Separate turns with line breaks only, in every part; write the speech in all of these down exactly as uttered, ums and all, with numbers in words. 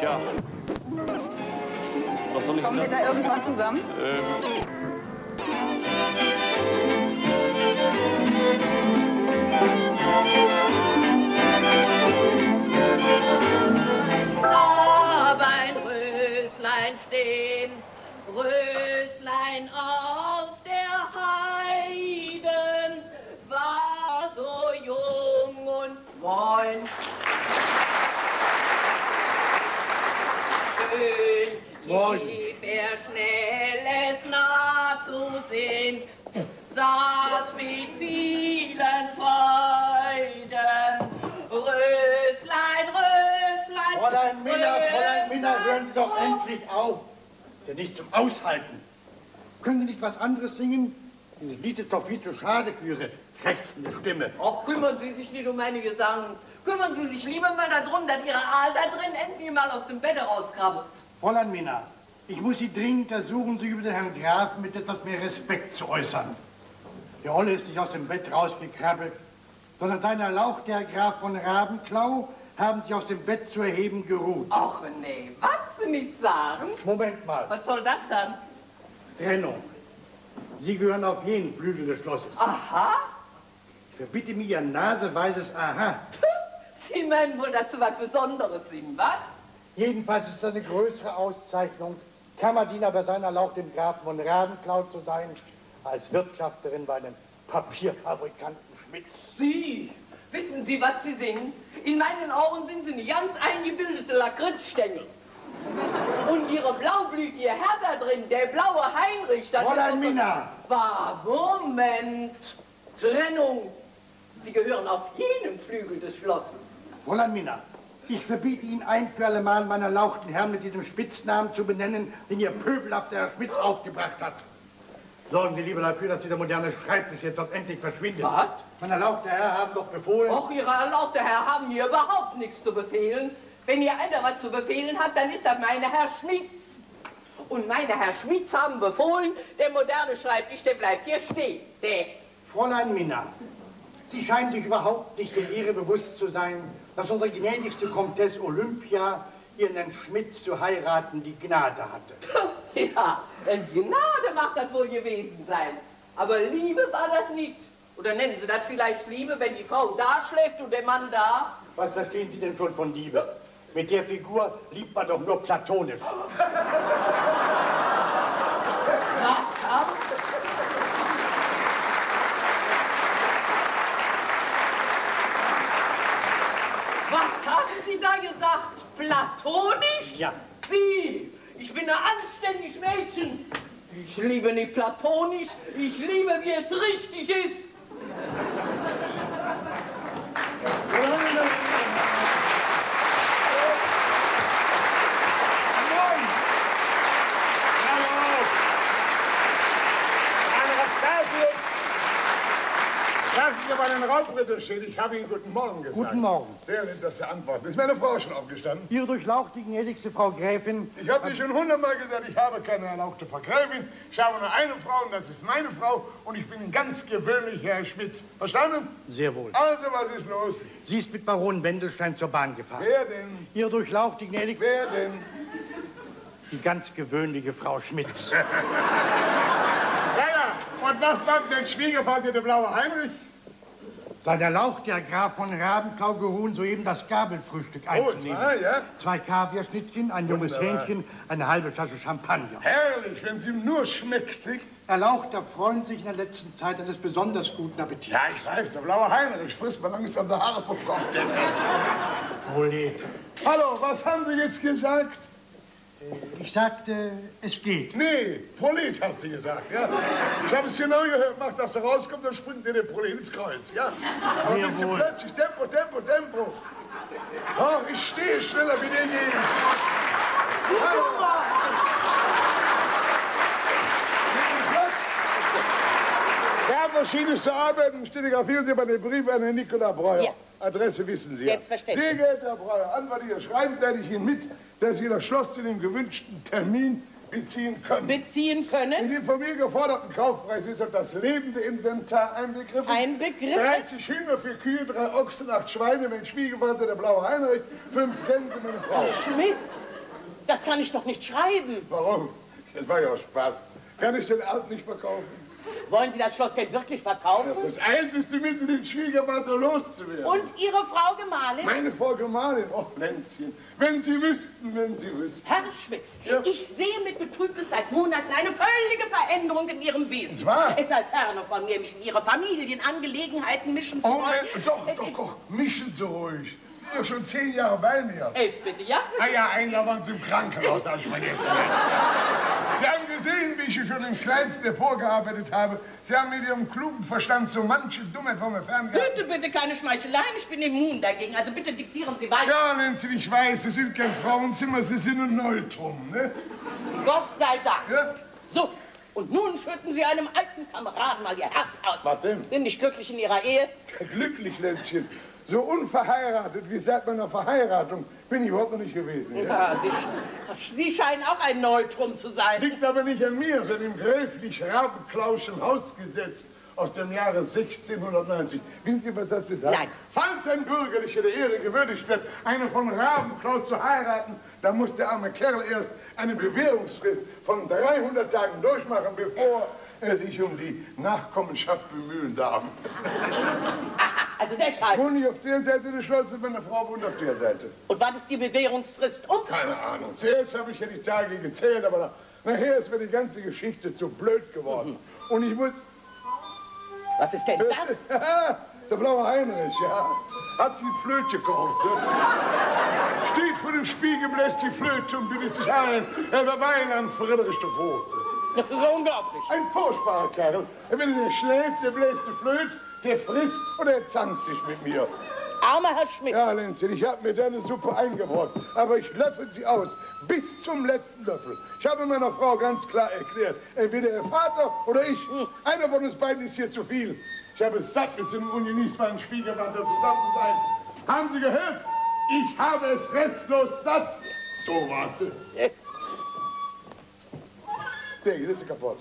Ja. Was soll ich
Kommen wir
da?
da irgendwann zusammen?
Ähm.
Hab ein Röslein stehen, Röslein auf der Heiden, war so jung und moin. Schön lief er schnell es nah zu sehen, saß mit vielen Freuden, Röslein, Röslein,
Fräulein Minna,
Röslein.
Fräulein Minna, hören Sie doch endlich auf. Das ist nicht zum Aushalten. Können Sie nicht was anderes singen? Dieses Lied ist doch viel zu schade für Ihre krächzende Stimme.
Ach, kümmern Sie sich nicht um meine Gesang. Kümmern Sie sich lieber mal darum, dass Ihre Aal da drin endlich mal aus dem Bett rauskrabbelt.
Fräulein Minna, ich muss Sie dringend ersuchen, sich über den Herrn Grafen mit etwas mehr Respekt zu äußern. Der Olle ist nicht aus dem Bett rausgekrabbelt, sondern sein Erlaucht, der Herr Graf von Rabenklau, haben sich aus dem Bett zu erheben geruht.
Ach nee, was Sie nicht sagen?
Moment mal.
Was soll das dann?
Trennung. Sie gehören auf jeden Flügel des Schlosses.
Aha?
Ich verbitte mir Ihr naseweises Aha.
Sie meinen wohl dazu was Besonderes singen, was?
Jedenfalls ist es eine größere Auszeichnung, Kammerdiener bei seiner Erlaucht dem Grafen von Rabenklau zu sein, als Wirtschafterin bei einem Papierfabrikanten Schmitz.
Sie, wissen Sie, was Sie singen? In meinen Ohren sind Sie eine ganz eingebildete Lakritzstängel. Und Ihre blaublütige Hertha drin, der blaue Heinrich, das
Fräulein
ist doch-
Minna!
War, Moment, Trennung. Sie gehören auf jeden Flügel des Schlosses.
Fräulein Minna, ich verbiete Ihnen ein für alle Mal, meinen erlauchten Herrn mit diesem Spitznamen zu benennen, den Ihr pöbelhafter Herr Schmitz aufgebracht hat. Sorgen Sie lieber dafür, dass dieser moderne Schreibtisch jetzt auch endlich verschwindet.
Was?
Mein erlauchter Herr haben doch befohlen...
Och, Ihre erlauchte Herr haben hier überhaupt nichts zu befehlen. Wenn ihr einer was zu befehlen hat, dann ist das meine Herr Schmitz. Und meine Herr Schmitz haben befohlen, der moderne Schreibtisch, der bleibt hier stehen. Der.
Fräulein Minna, Sie scheinen sich überhaupt nicht der Ehre bewusst zu sein, dass unsere gnädigste Komtesse Olympia ihren Herrn Schmitz zu heiraten die Gnade hatte.
Ja, Gnade macht das wohl gewesen sein. Aber Liebe war das nicht. Oder nennen Sie das vielleicht Liebe, wenn die Frau da schläft und der Mann da?
Was verstehen Sie denn schon von Liebe? Mit der Figur liebt man doch nur platonisch.
Na, ja. Was haben Sie da gesagt? Platonisch?
Ja.
Sie, ich bin ein anständiges Mädchen. Ich liebe nicht platonisch, ich liebe, wie es richtig ist.
Lassen Sie aber einen Raubritter stehen. Ich habe Ihnen guten Morgen gesagt.
Guten Morgen.
Sehr nett, dass Sie antworten. Ist meine Frau schon aufgestanden?
Ihre durchlauchte gnädigste Frau Gräfin...
Ich habe dir schon hundertmal gesagt, ich habe keine erlauchte Frau Gräfin. Ich habe nur eine Frau und das ist meine Frau. Und ich bin ein ganz gewöhnlicher Herr Schmitz. Verstanden?
Sehr wohl.
Also, was ist los?
Sie ist mit Baron Wendelstein zur Bahn gefahren.
Wer denn?
Ihre durchlauchte gnädigste...
Wer denn?
Die ganz gewöhnliche Frau Schmitz.
Ja, ja. Und was macht denn Schwiegervater, der blaue Heinrich?
Sein erlaucht der Graf von Rabenklau geruhen, soeben das Gabelfrühstück einzunehmen.
Oh, zwei, ja?
Zwei Kaviarschnittchen, ein junges
Wunderbar.
Hähnchen, eine halbe Flasche Champagner.
Herrlich, wenn es ihm nur schmeckt.
Erlauchter freuen sich in der letzten Zeit eines besonders guten Appetits.
Ja, ich weiß, der blaue Heinrich frisst mal langsam der Haare vom Kopf.
Prolet.
Hallo, was haben Sie jetzt gesagt?
Ich sagte, es geht.
Nee, Prolet hast du gesagt, ja? Ich habe es genau gehört. Mach, dass du rauskommst, dann springt dir der Prolet ins Kreuz, ja? Aber
Sehr
bist du
wohl.
plötzlich Tempo, Tempo, Tempo. Oh, ich stehe schneller wie der je. Hallo. Wir haben verschiedenste Arbeiten. Stenografieren Sie mal den Brief an Herrn Nikola Breuer.
Ja.
Adresse wissen Sie ja.
Selbstverständlich.
Sehr geehrter Herr Breuer, Antwort Ihres Schreibens werde ich Ihnen mit, dass Sie das Schloss zu dem gewünschten Termin beziehen können.
Beziehen
In
können?
dem von mir geforderten Kaufpreis ist doch das lebende Inventar einbegriffen.
Einbegriffen?
dreißig Hühner für Kühe, drei Ochsen, acht Schweine, mein Schwiegervater, der blaue Heinrich, fünf Gänse, meine Frau.
Schmitz,
Das kann ich doch nicht schreiben.
Warum? Das war ja auch Spaß. Kann ich den Alt nicht verkaufen?
Wollen Sie das Schlossgeld wirklich verkaufen?
Das ist das einzigste Mittel, den Schwiegervater loszuwerden.
Und Ihre Frau Gemahlin?
Meine Frau Gemahlin, oh Länzchen, wenn Sie wüssten, wenn Sie wüssten.
Herr Schmitz,
Ja.
ich sehe mit Betrübnis seit Monaten eine völlige Veränderung in Ihrem Wesen.
Ist wahr?
Es sei ferne von mir, mich in Ihre Familienangelegenheiten mischen zu
Oh,
wollen.
äh, doch, doch, doch, mischen Sie ruhig. Sie sind ja schon zehn Jahre bei mir.
Elf bitte, ja?
Ah ja, einer waren Sie im Krankenhaus, als ich vergessen habe. Sie haben gesehen, wie ich für den Kleinsten vorgearbeitet habe. Sie haben mit Ihrem klugen Verstand so manche Dummheit von mir ferngehalten.
Bitte, bitte, keine Schmeicheleien, ich bin immun dagegen. Also bitte diktieren Sie weiter.
Ja, Nancy, ich weiß, Sie sind kein Frauenzimmer, Sie sind ein Neutrum, ne?
Gott sei Dank.
Ja?
So, und nun schütten Sie einem alten Kameraden mal Ihr Herz aus.
Was denn?
Sind nicht glücklich in Ihrer Ehe?
Glücklich, Länzchen. So unverheiratet wie seit meiner Verheiratung bin ich überhaupt noch nicht gewesen. Ja?
Ja, Sie, sch Sie scheinen auch ein Neutrum zu sein.
Liegt aber nicht an mir, sondern im gräflich-rabenklauschen Hausgesetz aus dem Jahre sechzehnhundertneunzig. Wissen Sie, was das besagt?
Nein.
Falls ein Bürgerlicher der Ehre gewürdigt wird, eine von Rabenklau zu heiraten, dann muss der arme Kerl erst eine Bewährungsfrist von dreihundert Tagen durchmachen, bevor er sich um die Nachkommenschaft bemühen darf.
Aha, also deshalb.
Wohne ich auf der Seite des Schlosses, meine Frau wohnt auf der Seite.
Und wann ist die Bewährungsfrist um?
Keine Ahnung. Zuerst habe ich ja die Tage gezählt, aber nachher ist mir die ganze Geschichte zu blöd geworden. Und ich muss...
Was ist denn das?
Der blaue Heinrich, ja. Hat sich ein Flötchen gekauft. Ne? Steht vor dem Spiegel, bläst die Flöte und bildet sich ein. Er war Weiland Friedrich der Große.
Das ist unglaublich.
Ein furchtbarer Kerl. Wenn der schläft, der bläst die Flöte, der frisst und er zankt sich mit mir.
Armer Herr Schmitz.
Ja, Lenzin, ich habe mir deine Suppe eingebrockt, aber ich löffel sie aus, bis zum letzten Löffel. Ich habe meiner Frau ganz klar erklärt, entweder ihr Vater oder ich. Einer von uns beiden ist hier zu viel. Ich habe es satt, mit so einem ungenießbaren Schwiegervater zusammen zu sein. Haben Sie gehört? Ich habe es restlos satt. So war's. Der ist kaputt.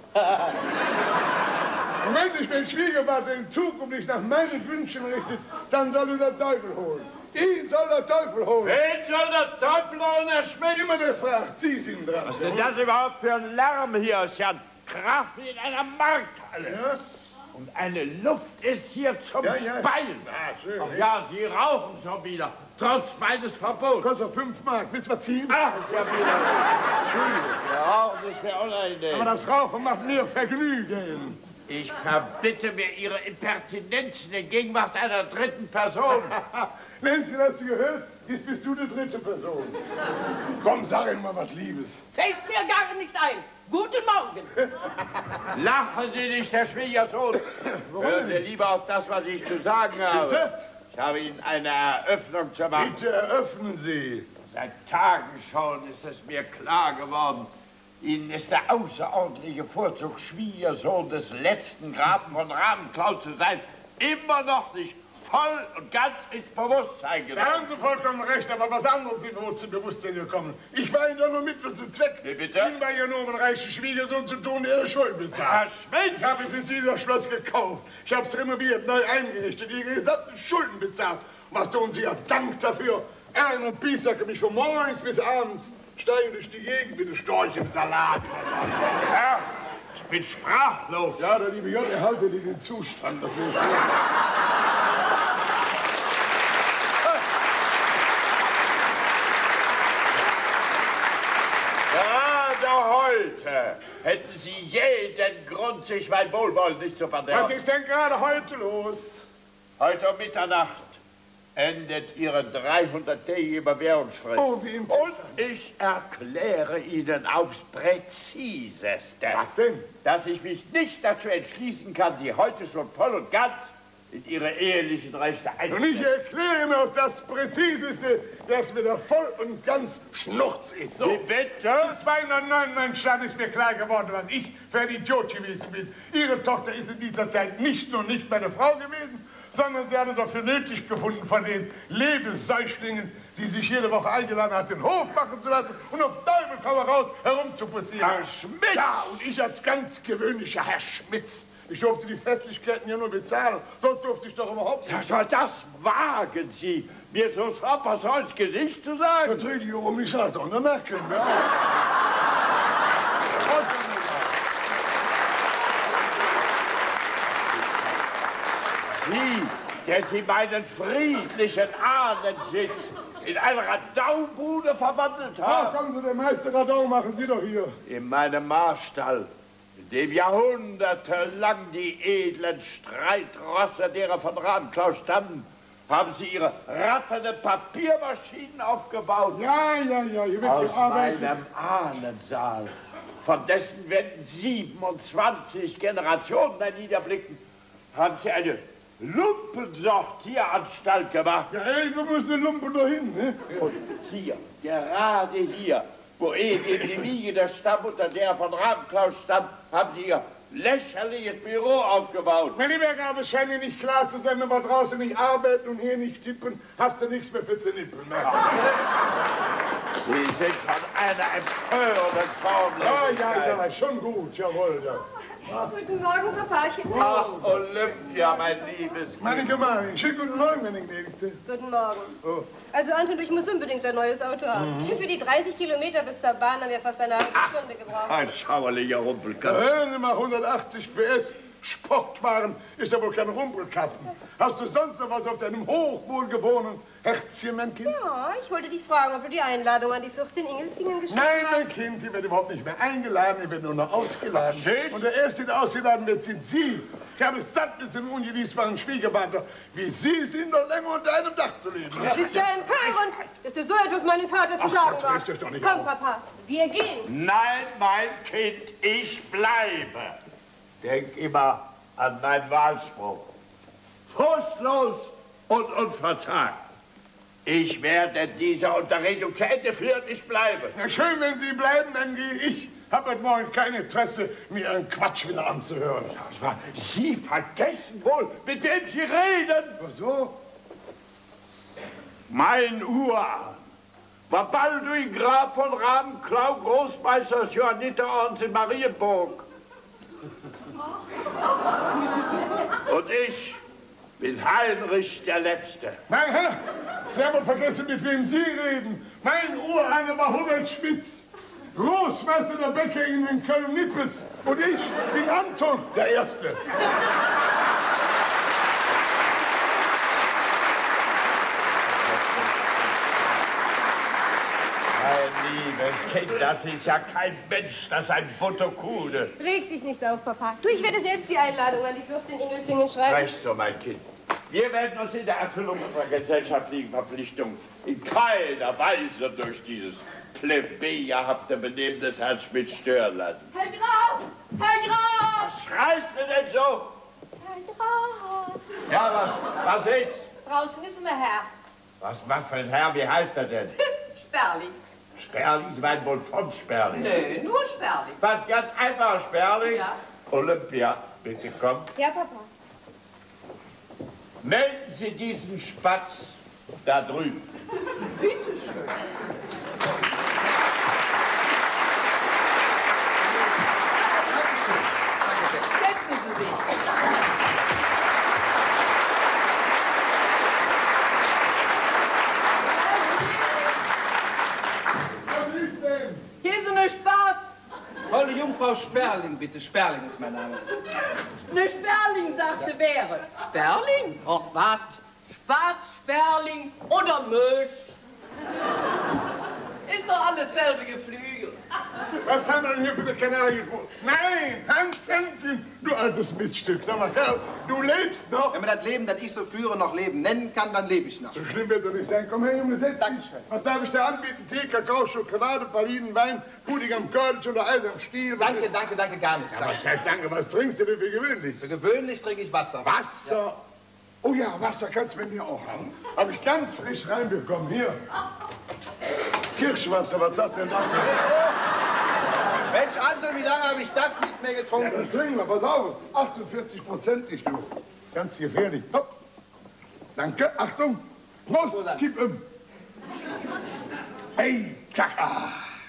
Und wenn sich mein Schwiegervater in Zukunft nach meinen Wünschen richtet, dann soll ihn der Teufel holen. Ihn soll der Teufel holen.
Wen soll der Teufel holen, Herr Schmidt?
Immer der fragt, Sie sind dran.
Was ist denn das überhaupt für ein Lärm hier? Es ist ja ein Krach wie in einer Markthalle.
Ja?
Und eine Luft ist hier zum
Ja, ja.
Speien.
Ah, schön.
Ach ja, Sie rauchen schon wieder, trotz meines Verbots.
Kostet fünf Mark. Willst du mal ziehen?
Ach, ist ja wieder... Entschuldigung, ja, Rauchen ist mir
Aber
unangenehm.
das Rauchen macht mir Vergnügen.
Ich verbitte mir Ihre Impertinenzen in Gegenwart einer dritten Person.
Nancy, hast du gehört? Jetzt bist du die dritte Person. Komm, sag ihm mal was Liebes.
Fällt mir gar nicht ein. Guten Morgen.
Lachen Sie nicht, Herr Schwiegersohn. Hören Sie lieber auf das, was ich zu sagen habe.
Bitte?
Ich habe Ihnen eine Eröffnung zu machen.
Bitte eröffnen Sie.
Seit Tagen schon ist es mir klar geworden, Ihnen ist der außerordentliche Vorzug, Schwiegersohn des letzten Grafen von Rabenklau zu sein, immer noch nicht voll und ganz ins Bewusstsein
Da
gekommen.
haben Sie vollkommen recht, aber was anderes sind wohl zum Bewusstsein gekommen. Ich war Ihnen doch nur Mittel zum Zweck.
Wie bitte?
Ihnen war ja nur um einen reichen Schwiegersohn zu tun, der Ihre Schulden
Herr
bezahlt.
Schmidt!
Ich habe für Sie das Schloss gekauft. Ich habe es renoviert, neu eingerichtet, Ihre gesamten Schulden bezahlt. Was tun Sie als Dank dafür? Ärger und Piesacke mich von morgens bis abends. Steigen durch die Gegend wie ein Storch im Salat.
Herr, ich bin sprachlos.
Ja, der liebe Gott erhalte dir den Zustand. Das will ich sagen.
Gerade heute hätten Sie jeden Grund, sich mein Wohlwollen nicht zu
Was
verderben.
ist denn gerade heute los?
Heute um Mitternacht endet Ihre dreihunderttägige Bewährungsfrist.
Oh, wie interessant.
Und ich erkläre Ihnen aufs Präziseste,
Was denn?
dass ich mich nicht dazu entschließen kann, Sie heute schon voll und ganz in Ihre ehelichen Rechte
Und ich
einzusetzen.
erkläre mir auf das Präziseste, dass mir da voll und ganz Schnurz ist. So.
Wie bitte?
zweihundertneun, mein Schatz, ist mir klar geworden, was ich für ein Idiot gewesen bin. Ihre Tochter ist in dieser Zeit nicht nur nicht meine Frau gewesen, sondern sie hat es auch für nötig gefunden, von den Lebenssäuglingen, die sich jede Woche eingeladen hat, den Hof machen zu lassen und auf Teufel komm raus herumzupussieren.
Herr Schmitz!
Ja, und ich als ganz gewöhnlicher Herr Schmitz Ich durfte die Festlichkeiten ja nur bezahlen. Sonst durfte ich doch überhaupt nicht.
Sag mal, das wagen Sie, mir so was ins Gesicht zu sagen?
Da dreh dich um, ich sag doch, danach können wir auch.
Sie, der Sie meinen friedlichen Ahnensitz in eine Radaubude verwandelt
Ah,
haben.
kommen Sie, der Meister Radau, machen Sie doch hier.
In meinem Marstall, in dem jahrhundertelang die edlen Streitrosse derer von Rabenklaus standen, haben Sie Ihre ratternden Papiermaschinen aufgebaut.
Ja, ja, ja, hier wird
Aus
gearbeitet.
meinem Ahnensaal, von dessen Wänden siebenundzwanzig Generationen niederblicken, haben Sie eine Lumpensortieranstalt gemacht.
Ja, ey, du musst den Lumpen dahin, ne?
Und hier, gerade hier, wo eben die Wiege der Stammmutter der von Rabenklaus stand, haben Sie Ihr lächerliches Büro aufgebaut.
Meine Übergabe scheint dir nicht klar zu sein, wenn wir draußen nicht arbeiten und hier nicht tippen, hast du nichts mehr für zu nippeln. Ne?
Sie sind von einer empörenden Formel.
Ja, ja, ja, schon gut, jawohl, ja.
Guten Morgen, Papachen.
Ach, Olympia, mein liebes Kind.
Meine Gemahlin, schönen guten Morgen, meine Gnädigste.
Guten Morgen.
Oh.
Also, Anton, ich muss unbedingt ein neues Auto haben. Für die dreißig Kilometer bis zur Bahn haben wir fast eine halbe Stunde gebraucht.
Ein schauerlicher Rumpelkasten.
Hören Sie mal, hundertachtzig P S, Sportwagen, ist ja wohl kein Rumpelkasten. Hast du sonst noch was auf deinem hochwohlgeborenen Herzchen, mein Kind?
Ja, ich wollte dich fragen, ob du die Einladung an die Fürstin Ingelfingen geschickt
Nein,
hast.
mein Kind, die wird überhaupt nicht mehr eingeladen, die wird nur noch ausgeladen.
Tschüss.
Und der Erste, der ausgeladen wird, sind Sie. Ich habe es satt mit dem ungeliebten Schwiegervater, wie Sie sind, noch länger unter einem Dach zu leben.
Das ist ja empörend, dass du so etwas meinem Vater zu
Ach
sagen
Gott,
wagst.
regt euch doch nicht
Komm,
auf.
Papa, wir gehen.
Nein, mein Kind, ich bleibe. Denk immer an meinen Wahlspruch. Frustlos und unverzagt. Ich werde diese Unterredung zu Ende führen, ich bleibe.
Na schön, wenn Sie bleiben, dann gehe ich. Hab heute Morgen kein Interesse, mir einen Quatsch wieder anzuhören.
Sie vergessen wohl, mit wem Sie reden.
Ach so?
Mein Urahn war Balduin Graf von Rabenklau, Großmeister des Johanniterordens in Marienburg. Und ich bin Heinrich der Letzte.
Mein Herr, Sie haben vergessen, mit wem Sie reden. Mein Urahn war Hubert Schmitz, Großmeister der Bäckerin in Köln-Nippes. Und ich bin Anton, der Erste.
Mein liebes Kind, das ist ja kein Mensch, das ist ein Butterkude.
Reg dich nicht auf, Papa. Du, ich werde selbst die Einladung an die Fürstin Ingelfingen schreiben.
Recht so, mein Kind. Wir werden uns in der Erfüllung unserer gesellschaftlichen Verpflichtung in keiner Weise durch dieses plebejerhafte Benehmen des Herrn Schmidt stören lassen.
Herr Graf! Herr Graf!
Was schreist du denn so?
Herr Graf!
Ja, was, was ist?
Draußen ist ein Herr.
Was, was für ein Herr, wie heißt er denn?
Sperling.
Sperling, Sie meinen wohl von Sperling?
Nö, nur Sperling.
Was ganz einfach, Sperling?
Ja.
Olympia, bitte komm.
Ja, Papa.
Melden Sie diesen Spatz da drüben.
Bitte schön. Setzen Sie sich.
Was ist denn?
Hier ist eine Spatz.
Holle Jungfrau Sperling, bitte. Sperling ist mein Name.
Eine Sperling, sagte wäre. Sperling? Och, wat? Spatz, Sperling oder Mösch. Ist doch alles selbe Geflügel.
Was haben wir denn hier für eine Kanarie? Nein, Hans Hänschen, du altes Miststück. Sag mal, Kerl, du lebst noch.
Wenn man das Leben, das ich so führe, noch Leben nennen kann, dann lebe ich noch.
So schlimm wird doch nicht sein. Komm her, Junge, setz dich.
Dankeschön.
Was darf ich dir anbieten? Tee, Kakao, Schokolade, Pralinen, Wein, Pudding am Kölsch oder Eis am Stiel?
Danke, danke, danke, gar nichts.
Ja,
Danke.
was heißt danke? Was trinkst du denn für gewöhnlich?
Für gewöhnlich trinke ich Wasser.
Wasser. Oh ja, Wasser kannst du mit mir auch haben. Habe ich ganz frisch reinbekommen. Hier. Kirschwasser, was sagst du denn dazu?
Mensch, Anton, wie lange habe ich das nicht mehr
Ja,
getrunken?
dann trinken wir, pass auf. achtundvierzig Prozent nicht, du. Ganz gefährlich. Hopp. Danke, Achtung. Prost,
So, dann.
gib ihm. Hey, zack. Ah.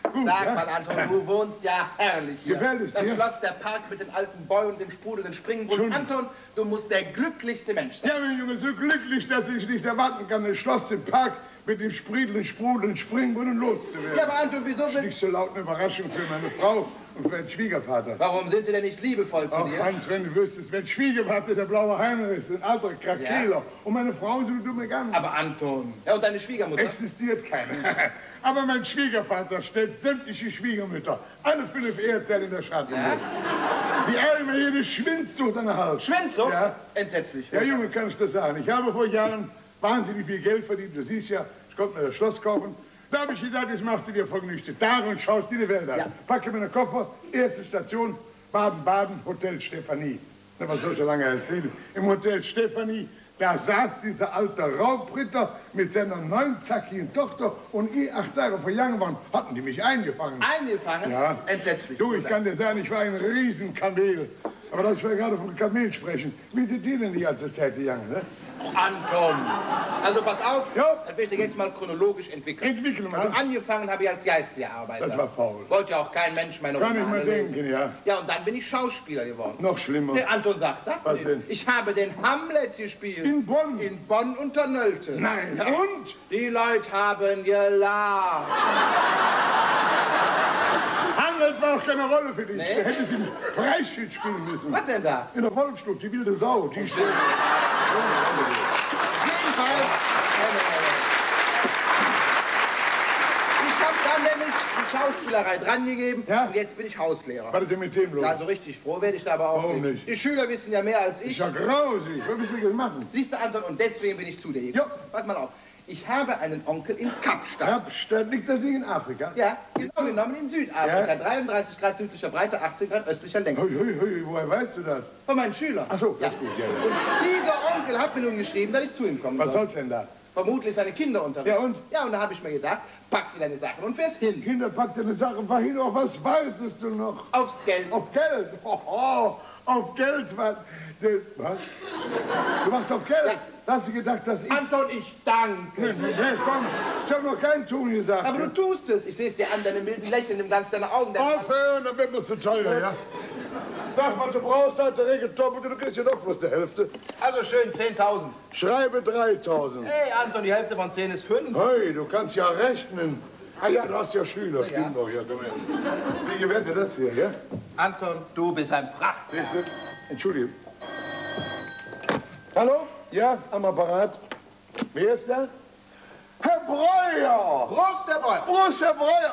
Gut,
Sag
ja?
mal, Anton, du wohnst ja herrlich hier.
Gefällt es
das
dir?
Schloss, der Park mit den alten Bäumen und dem sprudelnden Springbrunnen. Anton, du musst der glücklichste Mensch sein.
Ja, mein Junge, so glücklich, dass ich nicht erwarten kann, das Schloss, den Park mit dem sprudelnden, sprudelnden Springbrunnen loszuwerden.
Ja, aber Anton, wieso...
Das ist nicht so laut eine Überraschung für meine Frau und für meinen Schwiegervater.
Warum sind sie denn nicht liebevoll zu
Ach,
dir?
Hans, wenn du wüsstest, mein Schwiegervater, der blaue Heinrich, ist ein alter Krakeler.
Ja.
Und meine Frau so eine dumme Gans.
Aber Anton... Ja, und deine Schwiegermutter?
Existiert keine. Aber mein Schwiegervater stellt sämtliche Schwiegermütter, alle fünf Erdteile in der Schatten.
Ja?
Die ärgern mir jede Schwindsucht an der Hals.
Schwindsucht?
Ja.
Entsetzlich.
Ja, Junge, kann ich das sagen. Ich habe vor Jahren wahnsinnig viel Geld verdient. Du siehst ja, ich konnte mir das Schloss kaufen. Da habe ich gedacht, jetzt machst du dir vergnügte Tage und schaust dir die Welt an.
Ja.
Packe meine Koffer, erste Station, Baden-Baden, Hotel Stefanie. Na, was soll ich so lange erzählen? Im Hotel Stefanie, da saß dieser alte Raubritter mit seiner neunzackigen Tochter und ich, acht Jahre vor Jahren waren, hatten die mich eingefangen.
Eingefangen?
Ja.
Entsetzlich.
Du, ich kann dir sagen, ich war ein Riesenkamel. Aber dass wir gerade von Kamel sprechen, wie sind die denn die ganze Zeit gegangen, ne?
Anton, also pass auf,
Ja.
das will ich dir jetzt mal chronologisch entwickeln.
Entwickeln wir.
Also angefangen habe ich als Geistlehrarbeiter.
Das war faul.
Wollte ja auch kein Mensch meine
Kann ich
Romane
mir
lesen.
denken, ja.
Ja, und dann bin ich Schauspieler geworden.
Noch schlimmer.
Nee, Anton sagt das
Was
nicht.
denn?
Ich habe den Hamlet gespielt.
In Bonn?
In Bonn unter Nölte.
Nein,
Ja.
und?
Die Leute haben gelacht.
Hamlet war auch keine Rolle für dich.
Nee.
Du hättest im Freischild spielen müssen.
Was denn da?
In der Wolfsstut, die wilde Sau. Die steht.
Jedenfalls. Ich habe dann nämlich die Schauspielerei drangegeben
Ja?
und jetzt bin ich Hauslehrer.
Was ist denn mit dem los?
Also richtig froh werde ich da aber auch
Warum
nicht.
nicht?
Die Schüler wissen ja mehr als
Ist
ich.
ja grausig. Was willst du denn machen?
Siehst du, Anton, und deswegen bin ich zu dir gekommen.
Ja.
Pass mal auf. Ich habe einen Onkel in Kapstadt.
Kapstadt, liegt das nicht in Afrika?
Ja, genau genommen in Südafrika.
Ja.
dreiunddreißig Grad südlicher Breite, achtzehn Grad östlicher Länge.
Hui, hui, hui, woher weißt du das?
Von meinen Schülern.
Ach so, das
Ja.
ist gut, ja.
Und dieser Onkel hat mir nun geschrieben, dass ich zu ihm kommen
Was
soll.
soll's denn da?
Vermutlich seine Kinderunterricht.
Ja, und?
Ja, und da habe ich mir gedacht, packst du deine Sachen und fährst hin.
Kinder, pack deine Sache, fahr hin, auf was wartest du noch?
Aufs Geld.
Auf Geld? Oh, auf Geld, was? Du, was? Du machst auf Geld?
Ja.
Da hast du gedacht, dass ich...
Anton, ich danke.
Nee, nee, nee, komm, ich hab noch keinen Ton gesagt.
Aber du tust es. Ich sehe es dir an, deine milden Lächeln im Glanz deiner Augen. Der
Aufhören, dann wird mir zu teuer, ja? Sag, was du brauchst, hat der Regel top und du kriegst ja doch bloß die Hälfte.
Also schön, zehntausend.
Schreibe dreitausend.
Hey, Anton, die Hälfte von zehn ist fünf.
Hey, du kannst ja rechnen. Ah ja, du hast ja Schüler, stimmt doch, ja, komm her. Wie gewinnt ihr das hier, ja?
Anton, du bist ein Pracht.
Bitte? Entschuldigung. Hallo? Ja, am Apparat. Wer ist da? Herr Breuer!
Prost, der Boy.
Prost, Herr Breuer!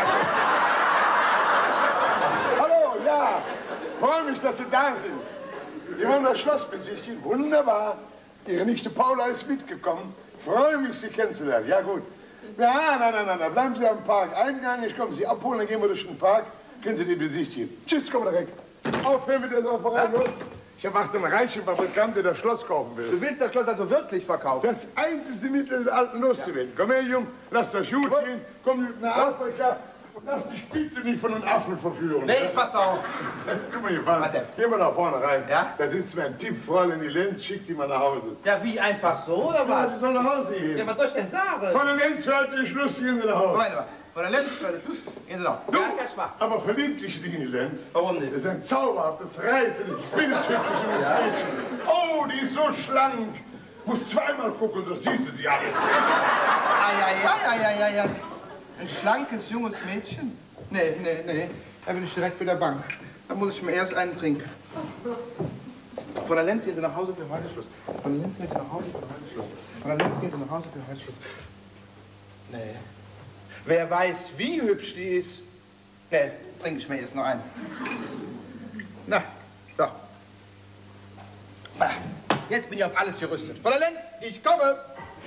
Hallo, ja. Freue mich, dass Sie da sind. Sie wollen das Schloss besichtigen. Wunderbar. Ihre Nichte Paula ist mitgekommen. Freue mich, Sie kennenzulernen. Ja, gut. Ja, nein, nein, nein, nein. Bleiben Sie am Parkeingang. Ich komme Sie abholen, dann gehen wir durch den Park. Können Sie den besichtigen. Tschüss, komm direkt. Aufhören mit der Sauferei, los. Ich erwarte einen reichen Fabrikant, der das Schloss kaufen will.
Du willst das Schloss also wirklich verkaufen?
Das einzige Mittel, den Alten loszuwerden. Komm her, Jung, lass das gut gehen. Komm mit nach Afrika und lass dich bitte nicht von einem Affen verführen.
Nee, ich pass auf.
Guck mal hier, Vater.
Warte.
Geh mal da vorne rein.
Ja?
Da sitzt mein Tipp, Fräulein die Lenz, schickt sie mal nach Hause.
Ja, wie, einfach so, oder
Ja,
was?
die soll nach Hause gehen.
Ja, was soll ich denn sagen?
Von der Lenz hört die Schluss, gehen sie nach Hause.
Moment mal. Von der Lenz, von der Schluss, gehen Sie noch.
Du,
Ja, kein Schwach.
aber verlieb dich nicht in die Lenz.
Warum nicht?
Das ist ein zauberhaftes, reizendes, bildhübsches Mädchen. Oh, die ist so schlank. Muss zweimal gucken, so siehst du sie alle.
Eieieiei. Ein schlankes, junges Mädchen? Nee, nee, nee. Da will ich direkt wieder Bank. Da muss ich mir erst einen trinken. Von der Lenz gehen Sie nach Hause für heute Schluss. Von der Lenz gehen Sie nach Hause für heute Schluss. Von der Lenz gehen Sie nach Hause für heute Schluss. Nee. Wer weiß, wie hübsch die ist. Nee, trinke ich mir jetzt noch einen. Na, so. Ah, jetzt bin ich auf alles gerüstet. Von der Lenz, ich komme.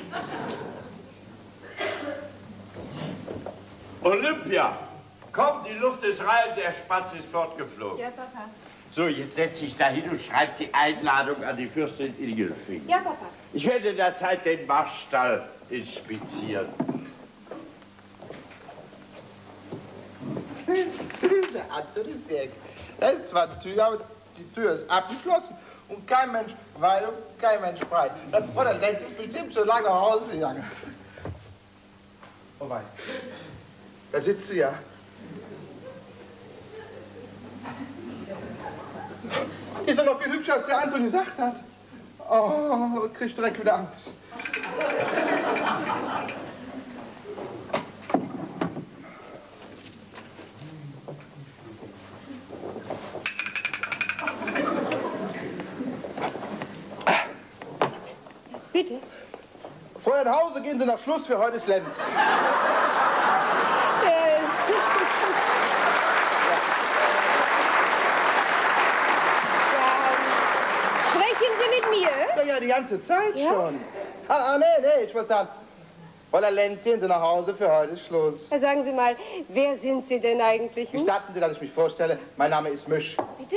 Olympia, komm, die Luft ist rein, der Spatz ist fortgeflogen.
Ja, Papa.
So, jetzt setz dich da hin und schreib die Einladung an die Fürstin Ingelfing.
Ja, Papa.
Ich werde in der Zeit den Marstall inspizieren.
Der Anton ist sehr. Da ist zwar die Tür, aber die Tür ist abgeschlossen und kein Mensch weit und kein Mensch breit. Das Frau der Lenz ist bestimmt schon lange nach Hause gegangen. Oh wei. Da sitzt sie ja. Ist er noch viel hübscher, als der Anton gesagt hat? Oh, ich krieg direkt wieder Angst.
Bitte?
Fräulein Hause, gehen Sie nach Schluss, für heute ist Lenz.
Äh. Sprechen Sie mit mir?
Ja, ja, die ganze Zeit
Ja?
schon. Ah, ah, nee, nee, ich wollte sagen, Fräulein Lenz, gehen Sie nach Hause, für heute ist Schluss.
Sagen Sie mal, wer sind Sie denn eigentlich? Hm?
Gestatten Sie, dass ich mich vorstelle, mein Name ist Misch.
Bitte?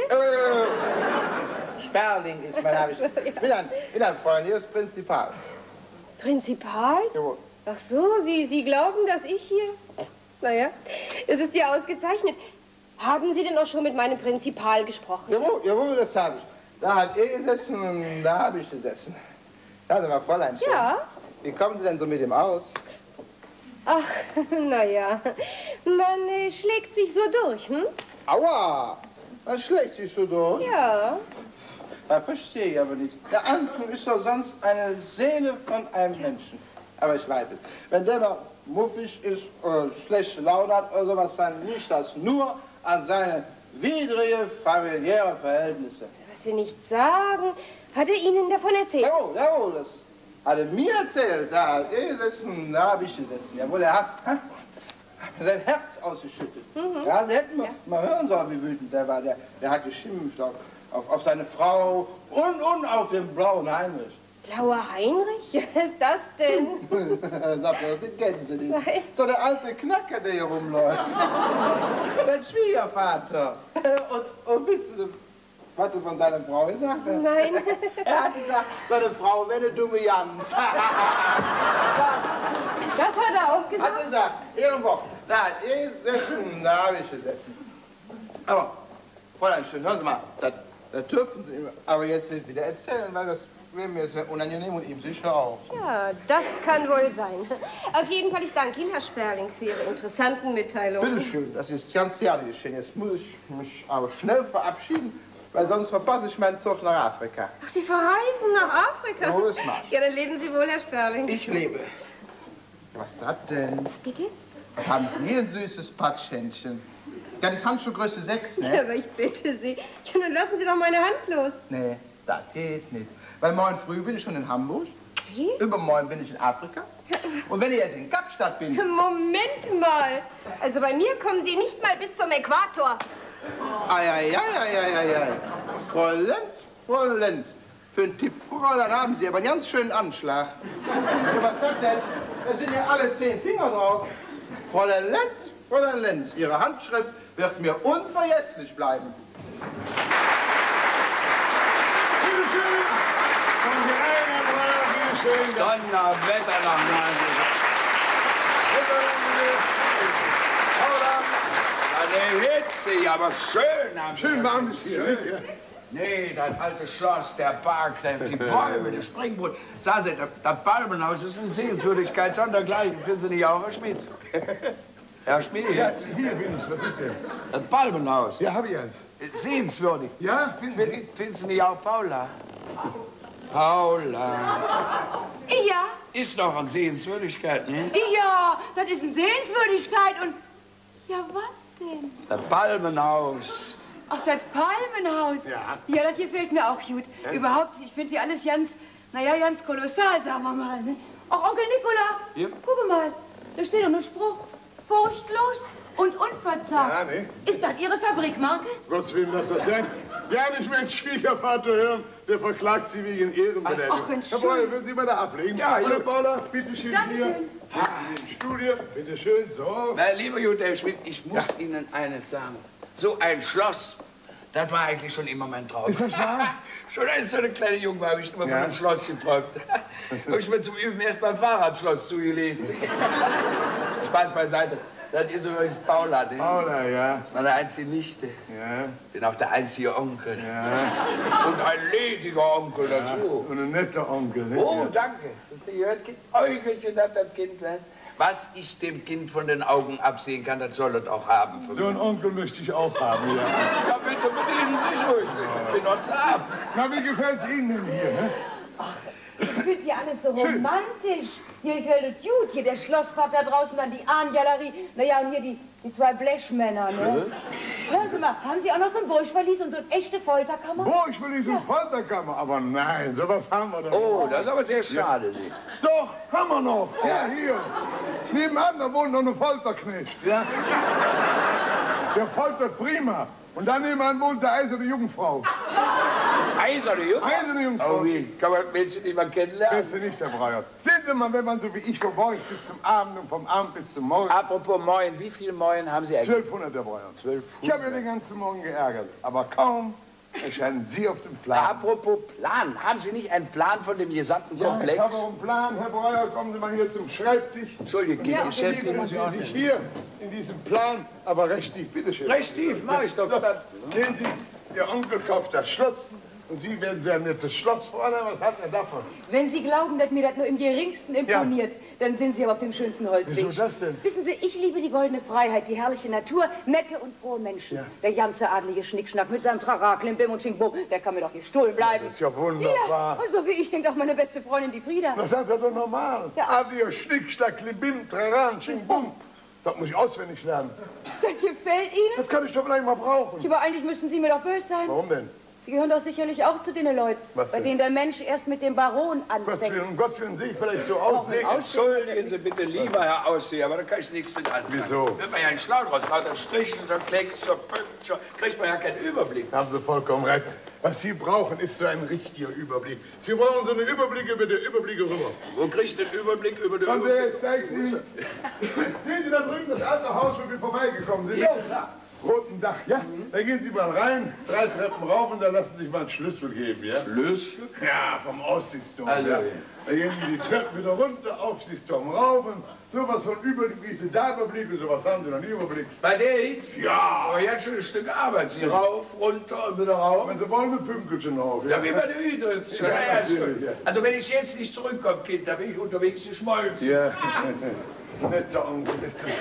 Äh, Sperling ist mein Name. Ich bin ein, bin ein Freund Ihres Prinzipals.
Prinzipals?
Jawohl.
Ach so, Sie, Sie glauben, dass ich hier... Naja, es ist ja ausgezeichnet. Haben Sie denn auch schon mit meinem Prinzipal gesprochen?
Jawohl, jawohl, das habe ich. Da hat er gesessen und da habe ich gesessen. Sagen Sie mal, Fräulein,
Ja?
wie kommen Sie denn so mit ihm aus?
Ach, naja, man äh, schlägt sich so durch, hm?
Aua, man schlägt sich so durch.
Ja.
Das verstehe ich aber nicht. Der Anton ist doch sonst eine Seele von einem Menschen. Aber ich weiß es. Wenn der mal muffig ist oder schlechte Laune hat oder sowas, dann liegt das nur an seine widrige familiäre Verhältnisse.
Was Sie nicht sagen, hat er Ihnen davon erzählt?
Jawohl, jawohl, das hat er mir erzählt. Da hat er gesessen, da habe ich gesessen. Jawohl, er hat, hat mir sein Herz ausgeschüttet.
Mhm.
Ja, Sie hätten mal,
Ja.
mal hören sollen, wie wütend der war. Der, der hat geschimpft auf, auf, auf seine Frau und, und auf den blauen Heinrich.
Blauer Heinrich? Was ist das denn?
Sag mal, den kennen Sie nicht.
Nein.
So der alte Knacker, der hier rumläuft. Dein Schwiegervater. Und, und wissen Sie, was du von seiner Frau gesagt hast?
Nein.
Er hat gesagt, seine Frau wäre eine dumme Jans.
Was? Das hat er auch
Hat
gesagt?
er gesagt, irgendwo. Da hat er gesessen, da habe ich gesessen. Aber, Fräulein, schön, hören Sie mal, das, das dürfen Sie ihm aber jetzt nicht wieder erzählen, weil das wäre mir sehr unangenehm und ihm sicher auch.
Ja, das kann wohl sein. Auf jeden Fall, ich danke Ihnen, Herr Sperling, für Ihre interessanten Mitteilungen.
Bitte schön, das ist ganz gerne geschehen. Jetzt muss ich mich aber schnell verabschieden, weil sonst verpasse ich meinen Zug nach Afrika.
Ach, Sie verreisen nach Afrika?
So ist Marsch.
Ja, dann leben Sie wohl, Herr Sperling.
Ich lebe. Was ist das denn?
Bitte?
Haben Sie ein süßes Patschhändchen? Ja, das ist Handschuhgröße sechs,
Ja,
ne?
aber ich bitte Sie. Ja, dann lassen Sie doch meine Hand los.
Nee, das geht nicht. Weil morgen früh bin ich schon in Hamburg.
Wie?
Übermorgen bin ich in Afrika. Und wenn ich jetzt in Kapstadt bin...
Moment mal. Also bei mir kommen Sie nicht mal bis zum Äquator.
Ei, ei, ei, ei, ei, ei, ei. Frau Lenz, Frau Lenz. Für einen Tipp, Frau, dann haben Sie aber einen ganz schönen Anschlag. Ja, was ist das denn? Da sind ja alle zehn Finger drauf. Fräulein Lenz, Fräulein Lenz, Ihre Handschrift wird mir unvergesslich bleiben.
Bitte schön. Kommen Sie rein, Herr Brauer, bitte schön.
Donnerwetter nach Nase. Ja, der Hitze, ja, aber schön am
Schön warm ist hier. Ne? Ja.
Nee, das alte Schloss, der Park, der, die Bäume, der Springbrunnen. Sagen Sie, das, das Palmenhaus ist eine Sehenswürdigkeit sondergleichen. Finden Sie nicht auch, Herr Schmidt? Herr Schmidt?
Ja, hier bin ich. Was ist denn?
Das Palmenhaus.
Ja, hab ich eins.
Sehenswürdig.
Ja, finden Sie?
Finden Sie nicht auch Paula? Paula.
Ja,
Ist doch eine Sehenswürdigkeit, ne?
ja, das ist eine Sehenswürdigkeit und... Ja, was denn?
Das Palmenhaus.
Ach, das Palmenhaus.
Ja.
Ja, das gefällt mir auch gut. Überhaupt, ich finde hier alles ganz, naja, ganz kolossal, sagen wir mal. Ne? Ach, Onkel Nikola,
Ja?
guck mal, da steht doch ein Spruch. Furchtlos und unverzagt.
Ja, ne?
Ist das Ihre Fabrikmarke?
Gottes Willen, lass das sein. Ja, nicht meinen Schwiegervater hören, der verklagt Sie wegen Ehrenbeleidigung.
Ach, Entschuldigung.
Herr Breuer, würden Sie mal da ablegen?
Ja,
Oder
ja.
Paula, bitte schön
Dankeschön.
hier. In die Studie, bitte schön, so.
Na, lieber Jutta Herr Schmidt, ich muss Ihnen eines sagen. So ein Schloss, das war eigentlich schon immer mein Traum.
Ist das wahr?
Schon als so eine kleine Junge habe ich immer
Ja.
von einem Schloss geträumt. Habe ich mir zum Üben erst beim Fahrradschloss zugelegt. Spaß beiseite. Das ist übrigens Paula, ne?
Paula, ja.
Meine einzige Nichte.
Ja,
Bin auch der einzige Onkel.
ja.
Und ein lediger Onkel dazu.
Und ein netter Onkel, ne?
Oh,
Ja.
danke. Hast du gehört, Kind? Äugelchen hat das Kind, ne? Was ich dem Kind von den Augen absehen kann, das soll es auch haben.
So einen Onkel möchte ich auch haben, ja.
Ja, bitte bedienen Sie sich ruhig. Ich bin noch zu haben.
Na, wie gefällt's Ihnen denn hier, ne?
Ach, ich finde hier alles so romantisch. Hier gefällt es gut. Hier der Schlosspark da draußen, dann die Ahnengalerie. Naja, und hier die, die zwei Blechmänner, ne? Hören Sie mal, haben Sie auch noch so ein Burgverlies und so eine echte Folterkammer?
Burgverlies und Folterkammer? Aber nein, sowas haben wir doch.
Oh, das ist aber sehr schade, ja. Sie.
Doch, haben wir noch. Ja, hier. Nebenan, da wohnt noch eine Folterknecht, ja? Der foltert prima. Und dann nebenan wohnt der eiserne Jungfrau.
Eiserne Jungfrau?
Eiserne Jungfrau.
Oh, wie kann man Mädchen nicht mal kennenlernen?
Beste nicht, Herr Breuer. Sehen Sie mal, wenn man so wie ich von morgens bis zum Abend und vom Abend bis zum Morgen...
Apropos Moin, wie viel Moin haben Sie eigentlich?
zwölfhundert, Herr Breuer.
zwölfhundert.
Ich habe ja den ganzen Morgen geärgert. Aber kaum erscheinen Sie auf dem Plan.
Apropos Plan, haben Sie nicht einen Plan von dem gesamten
Ja,
Komplex?
ich habe auch einen Plan, Herr Breuer. Kommen Sie mal hier zum Schreibtisch.
Entschuldigung, ja,
Beschäftigen Sie sich hier in diesem Plan, aber recht tief, bitteschön.
Recht tief, mach ich doch.
Sehen Sie, Ihr Onkel kauft das Schloss und Sie werden sehr nettes Schloss vorne. Was hat er davon?
Wenn Sie glauben, dass mir das nur im geringsten imponiert, ja, dann sind Sie aber auf dem schönsten Holzweg.
Wieso das denn?
Wissen Sie, ich liebe die goldene Freiheit, die herrliche Natur, nette und frohe Menschen. Ja. Der ganze adlige Schnickschnack mit seinem Trara, Klimbim und Schinkbo, der kann mir doch gestohlen bleiben.
Das ist ja wunderbar.
Ja, also wie ich denke auch meine beste Freundin, die Frieda.
Das ist ja doch normal.
Ja.
Adliger Schnickschnack, Klimbim, Trara, Schinkbum. Das muss ich auswendig lernen.
Das gefällt Ihnen?
Das kann ich doch vielleicht mal brauchen.
Aber eigentlich müssten Sie mir doch böse sein.
Warum denn?
Sie gehören doch sicherlich auch zu den Leuten,
Was
bei
denn?
denen der Mensch erst mit dem Baron
Gottes
anfängt.
Willen, um Gottes Willen, sehe ich vielleicht so aussehen.
Entschuldigen Sie bitte, lieber Herr Ausseher, aber da kann ich nichts mit anfangen.
Wieso?
Wird man ja nicht schlau draus. Lauter Strichen, so Klecks, so Pünktchen, kriegt man ja keinen Überblick.
Haben Sie vollkommen recht. Was Sie brauchen, ist so ein richtiger Überblick. Sie brauchen so einen Überblick über die Überblicke rüber.
Wo kriegt den Überblick über den
Kommen Sie,
Überblick?
jetzt zeig's Ihnen. Sehen Sie da drüben das alte Haus, wo wir vorbeigekommen sind?
Ja, klar.
Roten Dach, ja? Da gehen Sie mal rein, drei Treppen rauf und da lassen Sie sich mal einen Schlüssel geben, ja?
Schlüssel?
Ja, vom Aussichtsturm.
Also,
ja.
ja.
Da gehen Sie die Treppen wieder runter, Aufsichtsturm rauf und sowas von Überblick, wie Sie da Überblick und sowas haben Sie noch nie überblickt.
Bei der Hitze?
Ja.
Aber jetzt schon ein Stück Arbeit. Sie rauf, runter und wieder rauf.
Wenn Sie wollen, mit Pünktchen rauf.
Ja, wie bei der Hüte.
Ja, natürlich, ja.
Also wenn ich jetzt nicht zurückkomme, Kind, dann bin ich unterwegs geschmolzen.
Ja, netter Onkel ist das.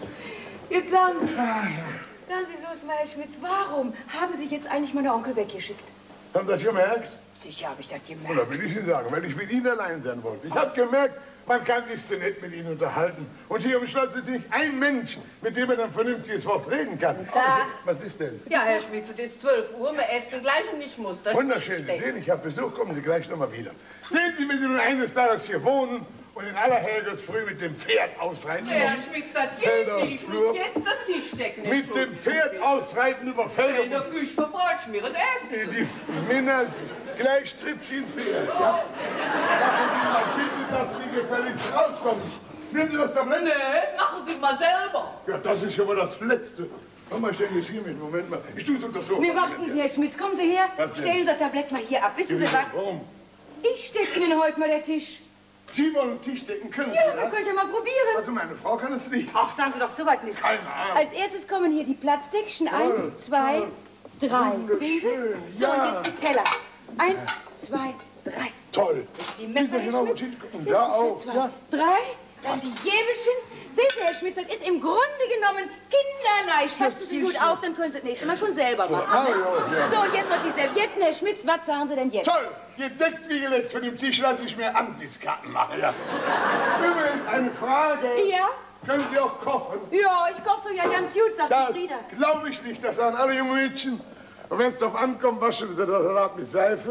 Jetzt sagen Sie, sagen Sie bloß mal, Herr Schmitz, warum haben Sie jetzt eigentlich meinen Onkel weggeschickt?
Haben Sie das gemerkt?
Sicher habe ich das gemerkt.
Oder will ich Ihnen sagen, weil ich mit Ihnen allein sein wollte. Ich habe gemerkt, man kann sich so nett mit Ihnen unterhalten. Und hier im Schloss ist nicht ein Mensch, mit dem man ein vernünftiges Wort reden kann.
Da.
Was ist denn?
Ja, Herr Schmitz, es ist zwölf Uhr, wir essen gleich und ich muss das.
Wunderschön, Sie sehen, ich habe Besuch, kommen Sie gleich noch mal wieder. Sehen Sie, wenn Sie nun eines Tages hier wohnen und in aller Helgersfrüh mit dem Pferd ausreiten.
Ja, Herr Schmitz, das
Felder,
geht nicht. Ich
Flur.
muss jetzt den Tisch decken.
Mit dem Pferd ausreiten über Felder.
In der Küche für Brot schmieren, essen.
Die Minners, gleich tritt sie ein Pferd. Ja? Machen Sie mal bitte, dass Sie gefälligst rauskommen. Spielen Sie das Tablett?
Nee, machen Sie mal selber.
Ja, das ist schon mal das Letzte. Komm mal, stellen Sie hier mit. Moment mal. Ich tue es unter so.
Nee, warten Sie, Herr Schmitz, kommen Sie her.
Was denn?
Stellen Sie das Tablett mal hier ab. Wissen Sie was?
Warum?
Ich stecke Ihnen heute mal den Tisch.
Sie wollen einen Tisch decken, können
Ja,
Sie
dann
das?
könnt ihr mal probieren.
Also meine Frau kann es nicht.
Ach, sagen Sie doch so weit nicht.
Keine Ahnung.
Als erstes kommen hier die Platzdeckchen. Eins, zwei, drei. Sehen Sie?
Wunderschön,
So,
ja.
und jetzt die Teller. Eins, zwei, drei.
Toll.
Die Messer, Herr
genau,
Schmitz.
wo die-
Jetzt
da
die
auch,
Zwei,
ja.
drei. Dann die Jäbelchen. Sehen Sie, Herr Schmitz, das ist im Grunde genommen kinderleicht. Passen Sie gut auf, dann können Sie das nächste Mal schon selber machen.
Ah, ja, ja.
So, und jetzt noch die Servietten, Herr Schmitz. Was sagen Sie denn jetzt?
Toll. Gedeckt wie geleckt. Von dem Tisch lasse ich mir Ansichtskarten machen. Ja. Übrigens, eine Frage.
Ja?
Können Sie auch kochen?
Ja, ich koche so ja ganz gut, sagt
Das
die Frieda.
glaube ich nicht. Das sagen alle jungen Mädchen. Und wenn es darauf ankommt, waschen sie das Salat mit Seife.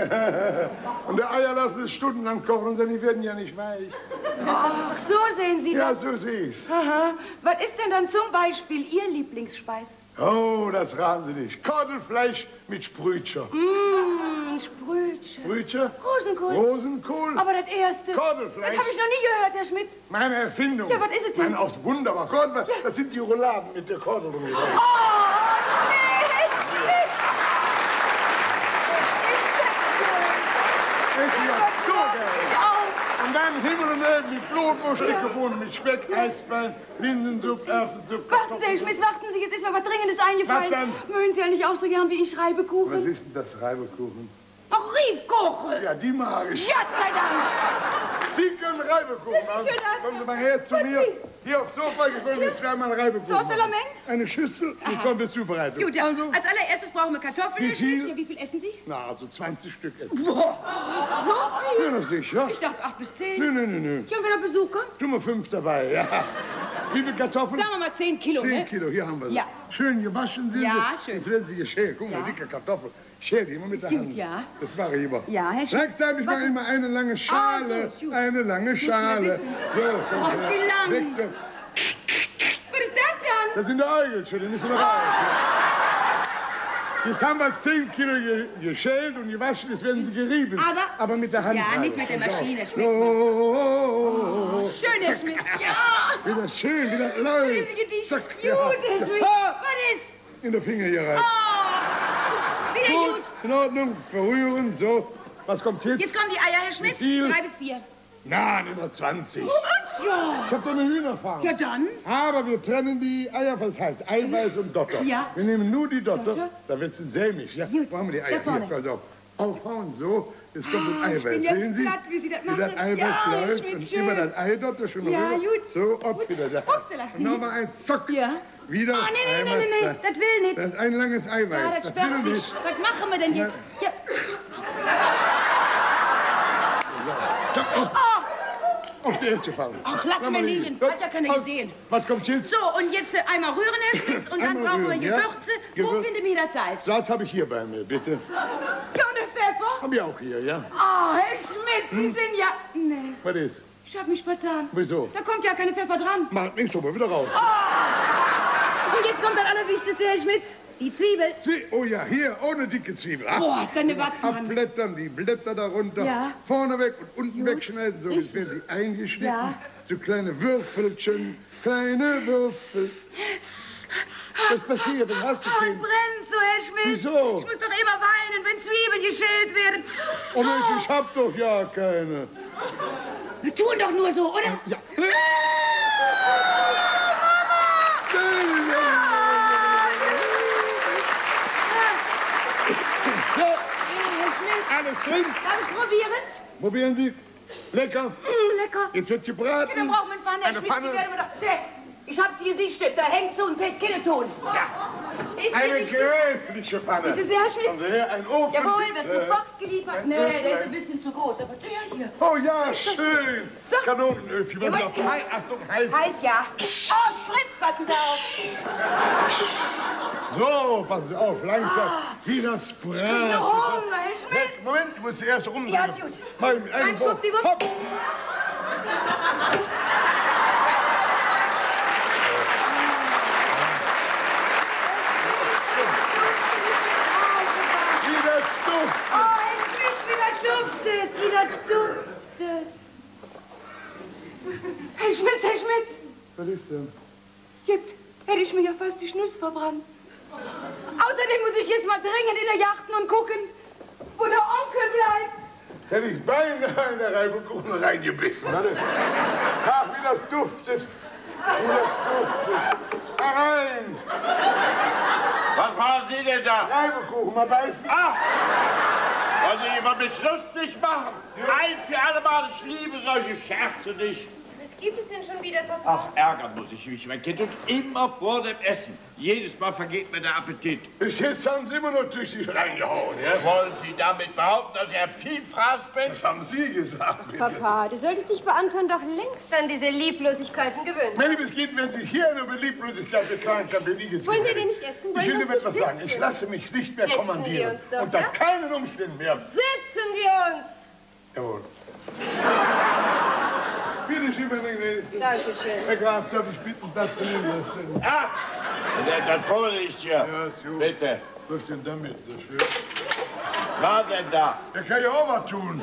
Ne? Und die Eier lassen es stundenlang kochen und die werden ja nicht weich.
Ach, so sehen Sie
Ja,
das.
so sehe ich's.
Aha. Was ist denn dann zum Beispiel Ihr Lieblingsspeis?
Oh, das raten Sie nicht. Kordelfleisch mit Sprütscher.
Mmh, Sprütchen.
Sprütscher?
Rosenkohl.
Rosenkohl?
Aber das erste.
Kordelfleisch.
Das habe ich noch nie gehört, Herr Schmitz.
Meine Erfindung.
Ja, was ist es denn?
Nein, auch wunderbar. Kordel, das sind die Rouladen mit der Kordel drin.
Oh, nee, Schmitz.
Das ist ja so geil.
Ich auch.
Und dann Himmel und Höhe mit Blutwurst, Eckerbohnen mit Speck, Eisbein, Linsensuppe, Erbsensuppe.
Warten Sie, Herr Schmitz, warten Sie, jetzt ist mir was Dringendes eingefallen.
Was denn?
Mögen Sie ja nicht auch so gern wie ich Reibekuchen?
Was ist denn das Reibekuchen?
Ach, Riefkuchen.
Ja, die mag ich.
Ja, sei Dank.
Sie können Reibekuchen
Das sieht schön aus.
Kommen Sie mal her zu mir. Hier aufs Sofa, ich will jetzt zweimal Reibekuchen
So aus der
machen.
Lameng?
Eine Schüssel, jetzt kommen wir zubereitet.
Gut, ja.
Also,
Als allererstes brauchen wir Kartoffeln.
Wie
Herr Schmitz.
viel?
Ja, wie viel essen Sie?
na, also zwanzig Stück essen.
Boah, so viel?
Ja, na sicher.
Ich dachte acht bis zehn.
Nö, nö, nö, nö.
Ja, und wenn noch Besuch kommt?
Tu mal fünf dabei, ja. Wie viel Kartoffeln?
Sagen wir mal zehn Kilo,
Zehn
ne?
Kilo, hier haben wir sie.
Ja.
Schön gewaschen sind
Ja,
sie.
schön.
Jetzt werden sie geschält. Guck mal,
Ja.
dicke Kartoffel. Schäl die immer mit der
Gut,
Hand.
ja.
Das mache ich immer.
Ja, Herr Schmitz.
Langsam, ich mache
Warte.
immer eine lange Schale.
Ah, so, gut.
eine lange
wir
Schale.
wissen.
So, komm
Oh,
her.
ist die lang.
Weg, doch.
Was ist das denn?
Das sind die Eigelchen, die müssen wir raus. Jetzt haben wir zehn Kilo ge geschält und gewaschen, jetzt werden sie gerieben.
Aber-
Aber mit der Hand.
Ja, nicht
rein.
mit der Maschine, Herr
So.
Schmitz.
Oh,
Schön, Herr Schmitz. Ja.
wie das schön, wie das läuft.
Riesige Tisch.
Zack,
Gut,
ja.
Herr Schmitz.
Ha!
Was ist?
In der Finger hier rein.
Oh, wieder
Gut,
gut.
in Ordnung, verrühren, so. Was kommt jetzt?
Jetzt kommen die Eier, Herr Schmitz.
Wie viel?
Drei bis vier.
Na, nimm mal zwanzig.
Ja.
Ich hab doch eine Hühnerfarm.
Ja, dann.
Aber wir trennen die Eier, was heißt Eiweiß und Dotter.
Ja.
Wir nehmen nur die Dotter,
Dotter.
da wird sie sämig. Ja?
Gut,
Wo haben wir die
da
Eier?
vorne.
Hier, pass auf. Aufhauen, so. Jetzt kommt das
Ah, ich
Eiweiß.
bin jetzt
Sehen Sie?
platt, wie Sie das
Wie
machen.
das Eiweiß
Ja, Herr
läuft
Schmidt,
und
schön.
über das Eidotter schon
Ja,
rüber.
gut.
So, ob wieder da.
Upsala.
Und nochmal eins, zack.
Ja.
Wieder.
Oh, nee, nee, nee,
einmal,
nee, nee,
zack.
das will nicht.
Das ist ein langes Eiweiß.
Ja, das
das
sperrt
will
sich.
nicht.
Was machen wir denn jetzt? Ja.
Zack, oh. Auf die Erde fallen.
Ach, lass
Sag
mir
mal,
liegen.
Gott,
Hat ja keiner
aus.
gesehen.
Was kommt jetzt?
So, und jetzt äh, einmal rühren, Herr Schmitz, und dann
Einmal
brauchen
rühren,
wir
ja?
Gewürze. Wo
Gewür-
finden wir das Salz?
Salz habe ich hier bei mir, bitte.
Ja, und der Pfeffer?
Hab ich auch hier, ja.
Oh, Herr Schmitz, Sie sind ja... Nee,
Was ist?
ich hab mich vertan.
Wieso?
Da kommt ja keine Pfeffer dran.
Macht nichts, aber wieder raus.
Und jetzt kommt das Allerwichtigste, Herr Schmitz. Die Zwiebel.
Zwie oh ja, hier, ohne dicke Zwiebel. Ach,
Boah, ist das eine Watzmann.
abblättern, die Blätter darunter,
Ja.
vorne weg und unten
Gut.
wegschneiden, so
Richtig.
jetzt werden sie eingeschnitten.
Ja.
So kleine Würfelchen, kleine Würfel. Was passiert? Was hast du
Oh, es
denn?
brennt so, Herr Schmitz.
Wieso?
Ich muss doch immer weinen, wenn Zwiebeln geschält werden.
Oh Mensch, ich hab doch ja keine.
Wir tun doch nur so, oder?
Ja. So,
Herr Schmitz,
alles drin.
darf ich probieren?
Probieren Sie. Lecker.
Mm, lecker.
Jetzt wird
Ja, dann
gebraten.
brauchen wir eine Pfanne, Herr
Eine
Schmitz.
Pfanne.
Die werden wir doch... Der, ich hab's hier gesichtet, da hängt so ein Skeleton. Ja. Ist
Eine
der nicht...
gräfliche Pfanne.
Bitte sehr, Herr Schmitz.
Kommen Sie her, ein Ofen.
Jawohl, wird
bitte.
sofort geliefert. Nee, der ist ein bisschen zu groß, aber der hier.
Oh ja, schön.
So.
Kanonenöfchen. Was
Jawohl.
noch? Hei- Achtung, heiß.
Heiß, ja. Oh, Spritz, passen Sie auf.
So, passen Sie auf, langsam. Wie das
Ich
brennt.
bin Hunger, Herr Schmitz.
Moment, ich muss erst rumdrehen.
Ja, ist gut.
Mal mit einem
Ein Schwuppdiwupp.
Hopp. Wie das duftet.
Oh, Herr Schmitz, wie das duftet, wie das duftet. Herr Schmitz, Herr Schmitz,
Was ist denn?
jetzt hätte ich mir ja fast die Schnüsse verbrannt. Außerdem muss ich jetzt mal dringend in der Yachten und gucken, wo der Onkel bleibt.
Jetzt hätte ich beinahe in der Reibekuchen reingebissen. Warte. Ach, wie das duftet. Wie das duftet. Herein.
Was machen Sie denn da?
Reibekuchen, mal beißen.
Ah! Wollen Sie jemand mich lustig machen? Ein für alle Mal, ich liebe solche Scherze nicht.
Was gibt es denn schon wieder, Papa?
Ach, ärgern muss ich mich, mein Kind. Und immer vor dem Essen. Jedes Mal vergeht mir der Appetit.
Bis jetzt haben Sie immer noch tüchtig reingehauen, ja?
Wollen Sie damit behaupten, dass ich ein Vielfraß bin?
Das haben Sie gesagt, bitte.
Papa, du solltest dich bei Anton doch längst an diese Lieblosigkeiten gewöhnen.
Mein liebes Kind, wenn Sie hier eine Belieblosigkeit beklagen kann, bin ich jetzt
Wollen wir
gewillt.
denn nicht essen?
Ich
Wollen
will
wir
Ihnen
uns
etwas
nicht
sagen. Ich
sitzen?
lasse mich nicht mehr
Setzen
kommandieren.
wir uns doch,
Unter
ja?
keinen Umständen mehr.
Sitzen wir uns!
Jawohl. Bitte schön, meine Gnädigste.
Dankeschön.
Herr Graf, darf ich bitten, Platz zu nehmen?
Ah! Das vorliegt hier.
Ja, ist gut.
Bitte.
Was denn damit? Das ist schön.
Was denn da?
Er kann ja auch was tun.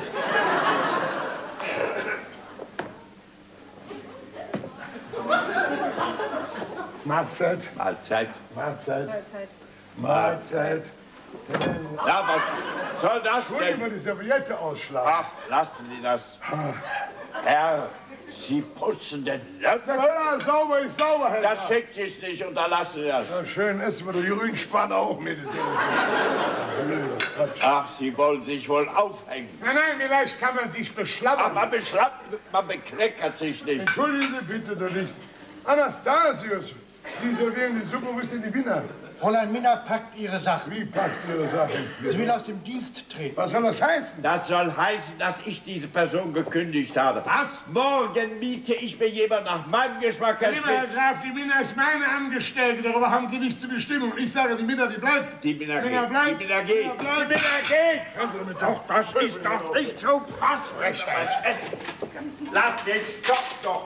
Mahlzeit,
Mahlzeit.
Mahlzeit,
Mahlzeit.
Mahlzeit.
Ja, was soll das
Wollen
denn?
wir die Serviette ausschlagen?
Ach, lassen Sie das. Herr, Sie putzen den
Na
Löffel.
klar, sauber ist sauber, Herr
Das
Graf.
schickt sich nicht, unterlassen Sie das.
Na schön, essen wir doch die Rühnspanne auch mit. Blöde.
Ach, Sie wollen sich wohl aufhängen.
Nein, nein, vielleicht kann man sich beschlappern.
Aber man beschlappt, man bekleckert sich nicht.
Entschuldigen Sie bitte doch nicht. Anastasius, Sie servieren die Suppe, wo ist denn die Minna?
Fräulein Minna packt ihre Sachen.
Wie packt Ihre Sachen?
Sie will aus dem Dienst treten.
Was soll das heißen?
Das soll heißen, dass ich diese Person gekündigt habe.
Was?
Morgen miete ich mir jemand nach meinem Geschmack. Herr
Lieber Herr
Schmidt.
Graf, die Minna ist meine Angestellte. Darüber haben Sie nicht zu bestimmen. Und ich sage, die Minna, die bleibt.
Die Minna
Minna
geht.
bleibt.
Die Minna geht.
Minna bleibt.
Die Minna geht.
Hören Sie damit
Doch,
auf.
das ist doch nicht so krass, Frechheit. Lass den Stopp doch.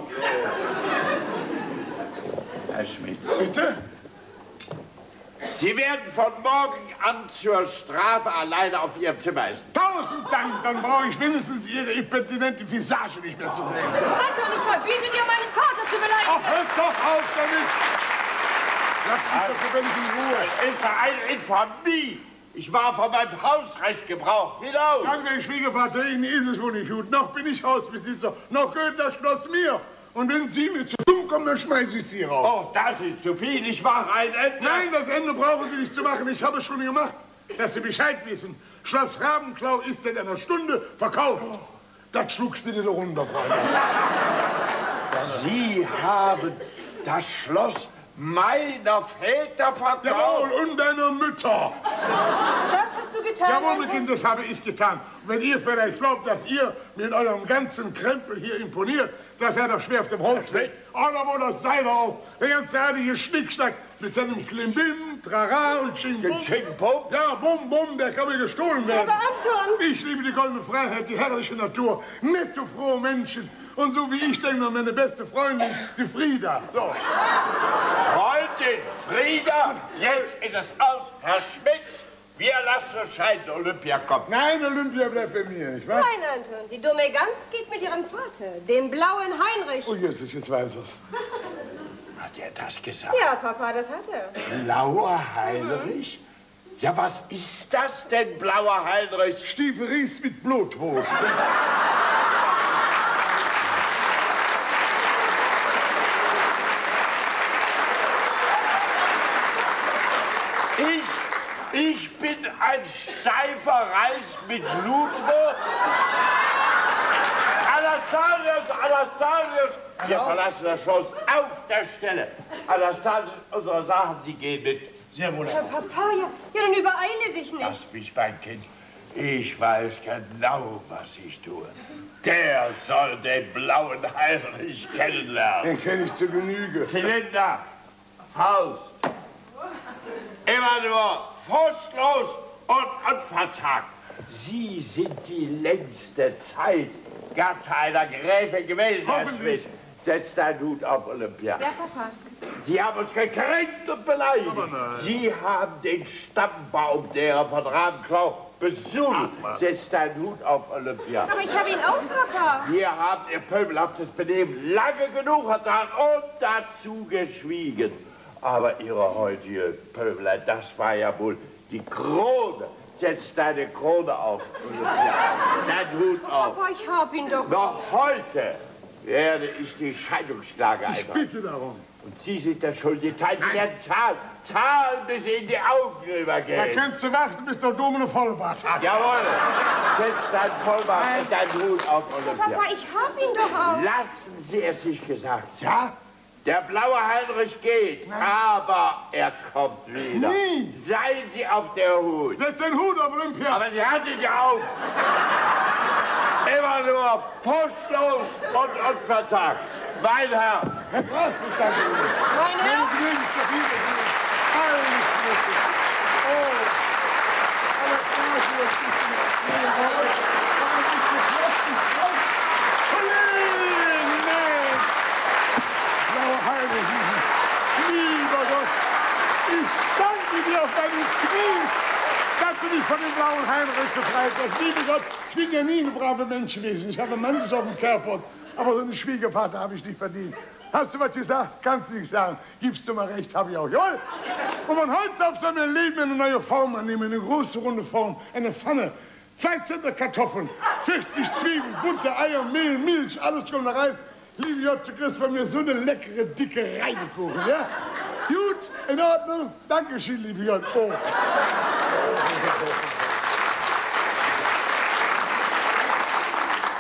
Herr Schmidt.
Bitte?
Sie werden von morgen an zur Strafe alleine auf Ihrem Zimmer essen.
Tausend Dank, dann brauche ich wenigstens Ihre impertinente Visage nicht mehr zu sehen.
Anton, ich verbiete dir, meinen Vater zu beleidigen.
Ach, hört doch auf damit! Lass mich doch so wenig in Ruhe.
Das ist doch eine Infamie. Ich war von meinem Hausrecht Gebrauch. Hinaus!
Danke, Schwiegervater, Ihnen ist es wohl nicht gut. Noch bin ich Hausbesitzer, noch gehört das Schloss mir. Und wenn Sie mir zu dumm kommen, dann schmeiße ich Sie raus.
Oh, das ist zu viel. Ich mache ein Ende.
Nein, das Ende brauchen Sie nicht zu machen. Ich habe es schon gemacht. Dass Sie Bescheid wissen. Schloss Rabenklau ist seit einer Stunde verkauft. Das schluckst du dir doch runter, Freunde.
Sie haben das Schloss meiner Väter verkauft.
Jawohl, und deiner Mütter.
Das hast du getan,
Jawohl,
Anton?
Kind, das habe ich getan. Und wenn ihr vielleicht glaubt, dass ihr mit eurem ganzen Krempel hier imponiert, das seid doch schwer auf dem Holzweg. Aber wo das sei doch auch. Der ganze heilige Schnickschnack mit seinem Klimbim, Trara und Ching-Bum.
Ching-Bum?
Ja, Bum, Bum, der kann mir gestohlen werden.
Aber Anton!
Ich liebe die goldene Freiheit, die herrliche Natur, nette, frohe Menschen. Und so wie ich denke, meine beste Freundin, die Frieda. So.
Freundin, Frieda, jetzt ist es aus. Herr Schmidt, wir lassen es scheiden, Olympia kommt.
Nein, Olympia bleibt bei mir, nicht wahr?
Nein, Anton, die dumme Gans geht mit ihrem Vater, dem blauen Heinrich.
Oh, Jesus, jetzt weiß er's.
Hat er das gesagt?
Ja, Papa, das hat er.
Blauer Heinrich? Ja, was ist das denn, blauer Heinrich?
Stiefelries mit Blutwurst.
Ich, ich bin ein steifer Reis mit Blutwurst. Anastasius, Anastasius, wir verlassen das Schloss auf der Stelle. Anastasius, unsere Sachen, Sie gehen mit.
Sehr wohl.
Herr Papa, ja, ja, dann übereile dich nicht.
Lass mich, mein Kind. Ich weiß genau, was ich tue. Der soll den blauen Heinrich kennenlernen.
Den kenne ich zu Genüge.
Zylinder, Faust. Immer nur frustlos und unverzagt. Sie sind die längste Zeit Gatte einer Gräfin gewesen, Herr Schmidt. Setz deinen Hut auf, Olympia.
Ja, Papa.
Sie haben uns gekränkt und beleidigt. Sie haben den Stammbaum derer von Rabenklau besudelt. Setz deinen Hut auf, Olympia.
Aber ich habe ihn auf, Papa.
Wir haben Ihr pöbelhaftes Benehmen lange genug getan und dazu geschwiegen. Aber Ihre heutige Pöbelei, das war ja wohl die Krone. Setz deine Krone auf, Olympia. Dein Hut auf.
Papa, ich hab ihn doch.
Noch heute werde ich die Scheidungsklage
Ich
einreichen.
bitte darum.
Und Sie sind der Schuldige. Teil, Sie werden zahlen. Zahlen, bis Sie in die Augen
Da
rübergehen.
kannst du warten, bis der Domino Vollbart hat.
Jawohl. Setz dein Vollbart und deinen Hut auf, Olympia.
Papa, ich hab ihn doch auf.
Lassen Sie es sich gesagt.
Ja?
Der blaue Heinrich geht, aber er kommt wieder.
Nie.
Seien Sie auf der Hut.
Setz den Hut auf, Olympia.
Aber Sie halten sich auf. Immer nur furchtlos und unverzagt. Mein Herr.
Mein Herr?
Lieber Gott, ich danke dir auf deinen Knien, dass du dich von dem blauen Heinrich befreit hast. Lieber Gott, ich bin ja nie ein braver Mensch gewesen. Ich habe manches auf dem Körper, aber so einen Schwiegervater habe ich nicht verdient. Hast du was gesagt? Kannst du nicht sagen. Gibst du mal recht, habe ich auch. Jawohl. Und von heute auf soll mein Leben eine neue Form annehmen, eine große, runde Form, eine Pfanne. Zwei Zentner Kartoffeln, fünfzig Zwiebeln, bunte Eier, Mehl, Milch, alles kommt da rein. Liebe Gott, du kriegst von mir so eine leckere, dicke Reibekuchen, ja? Gut, in Ordnung. Dankeschön, liebe Gott. Oh.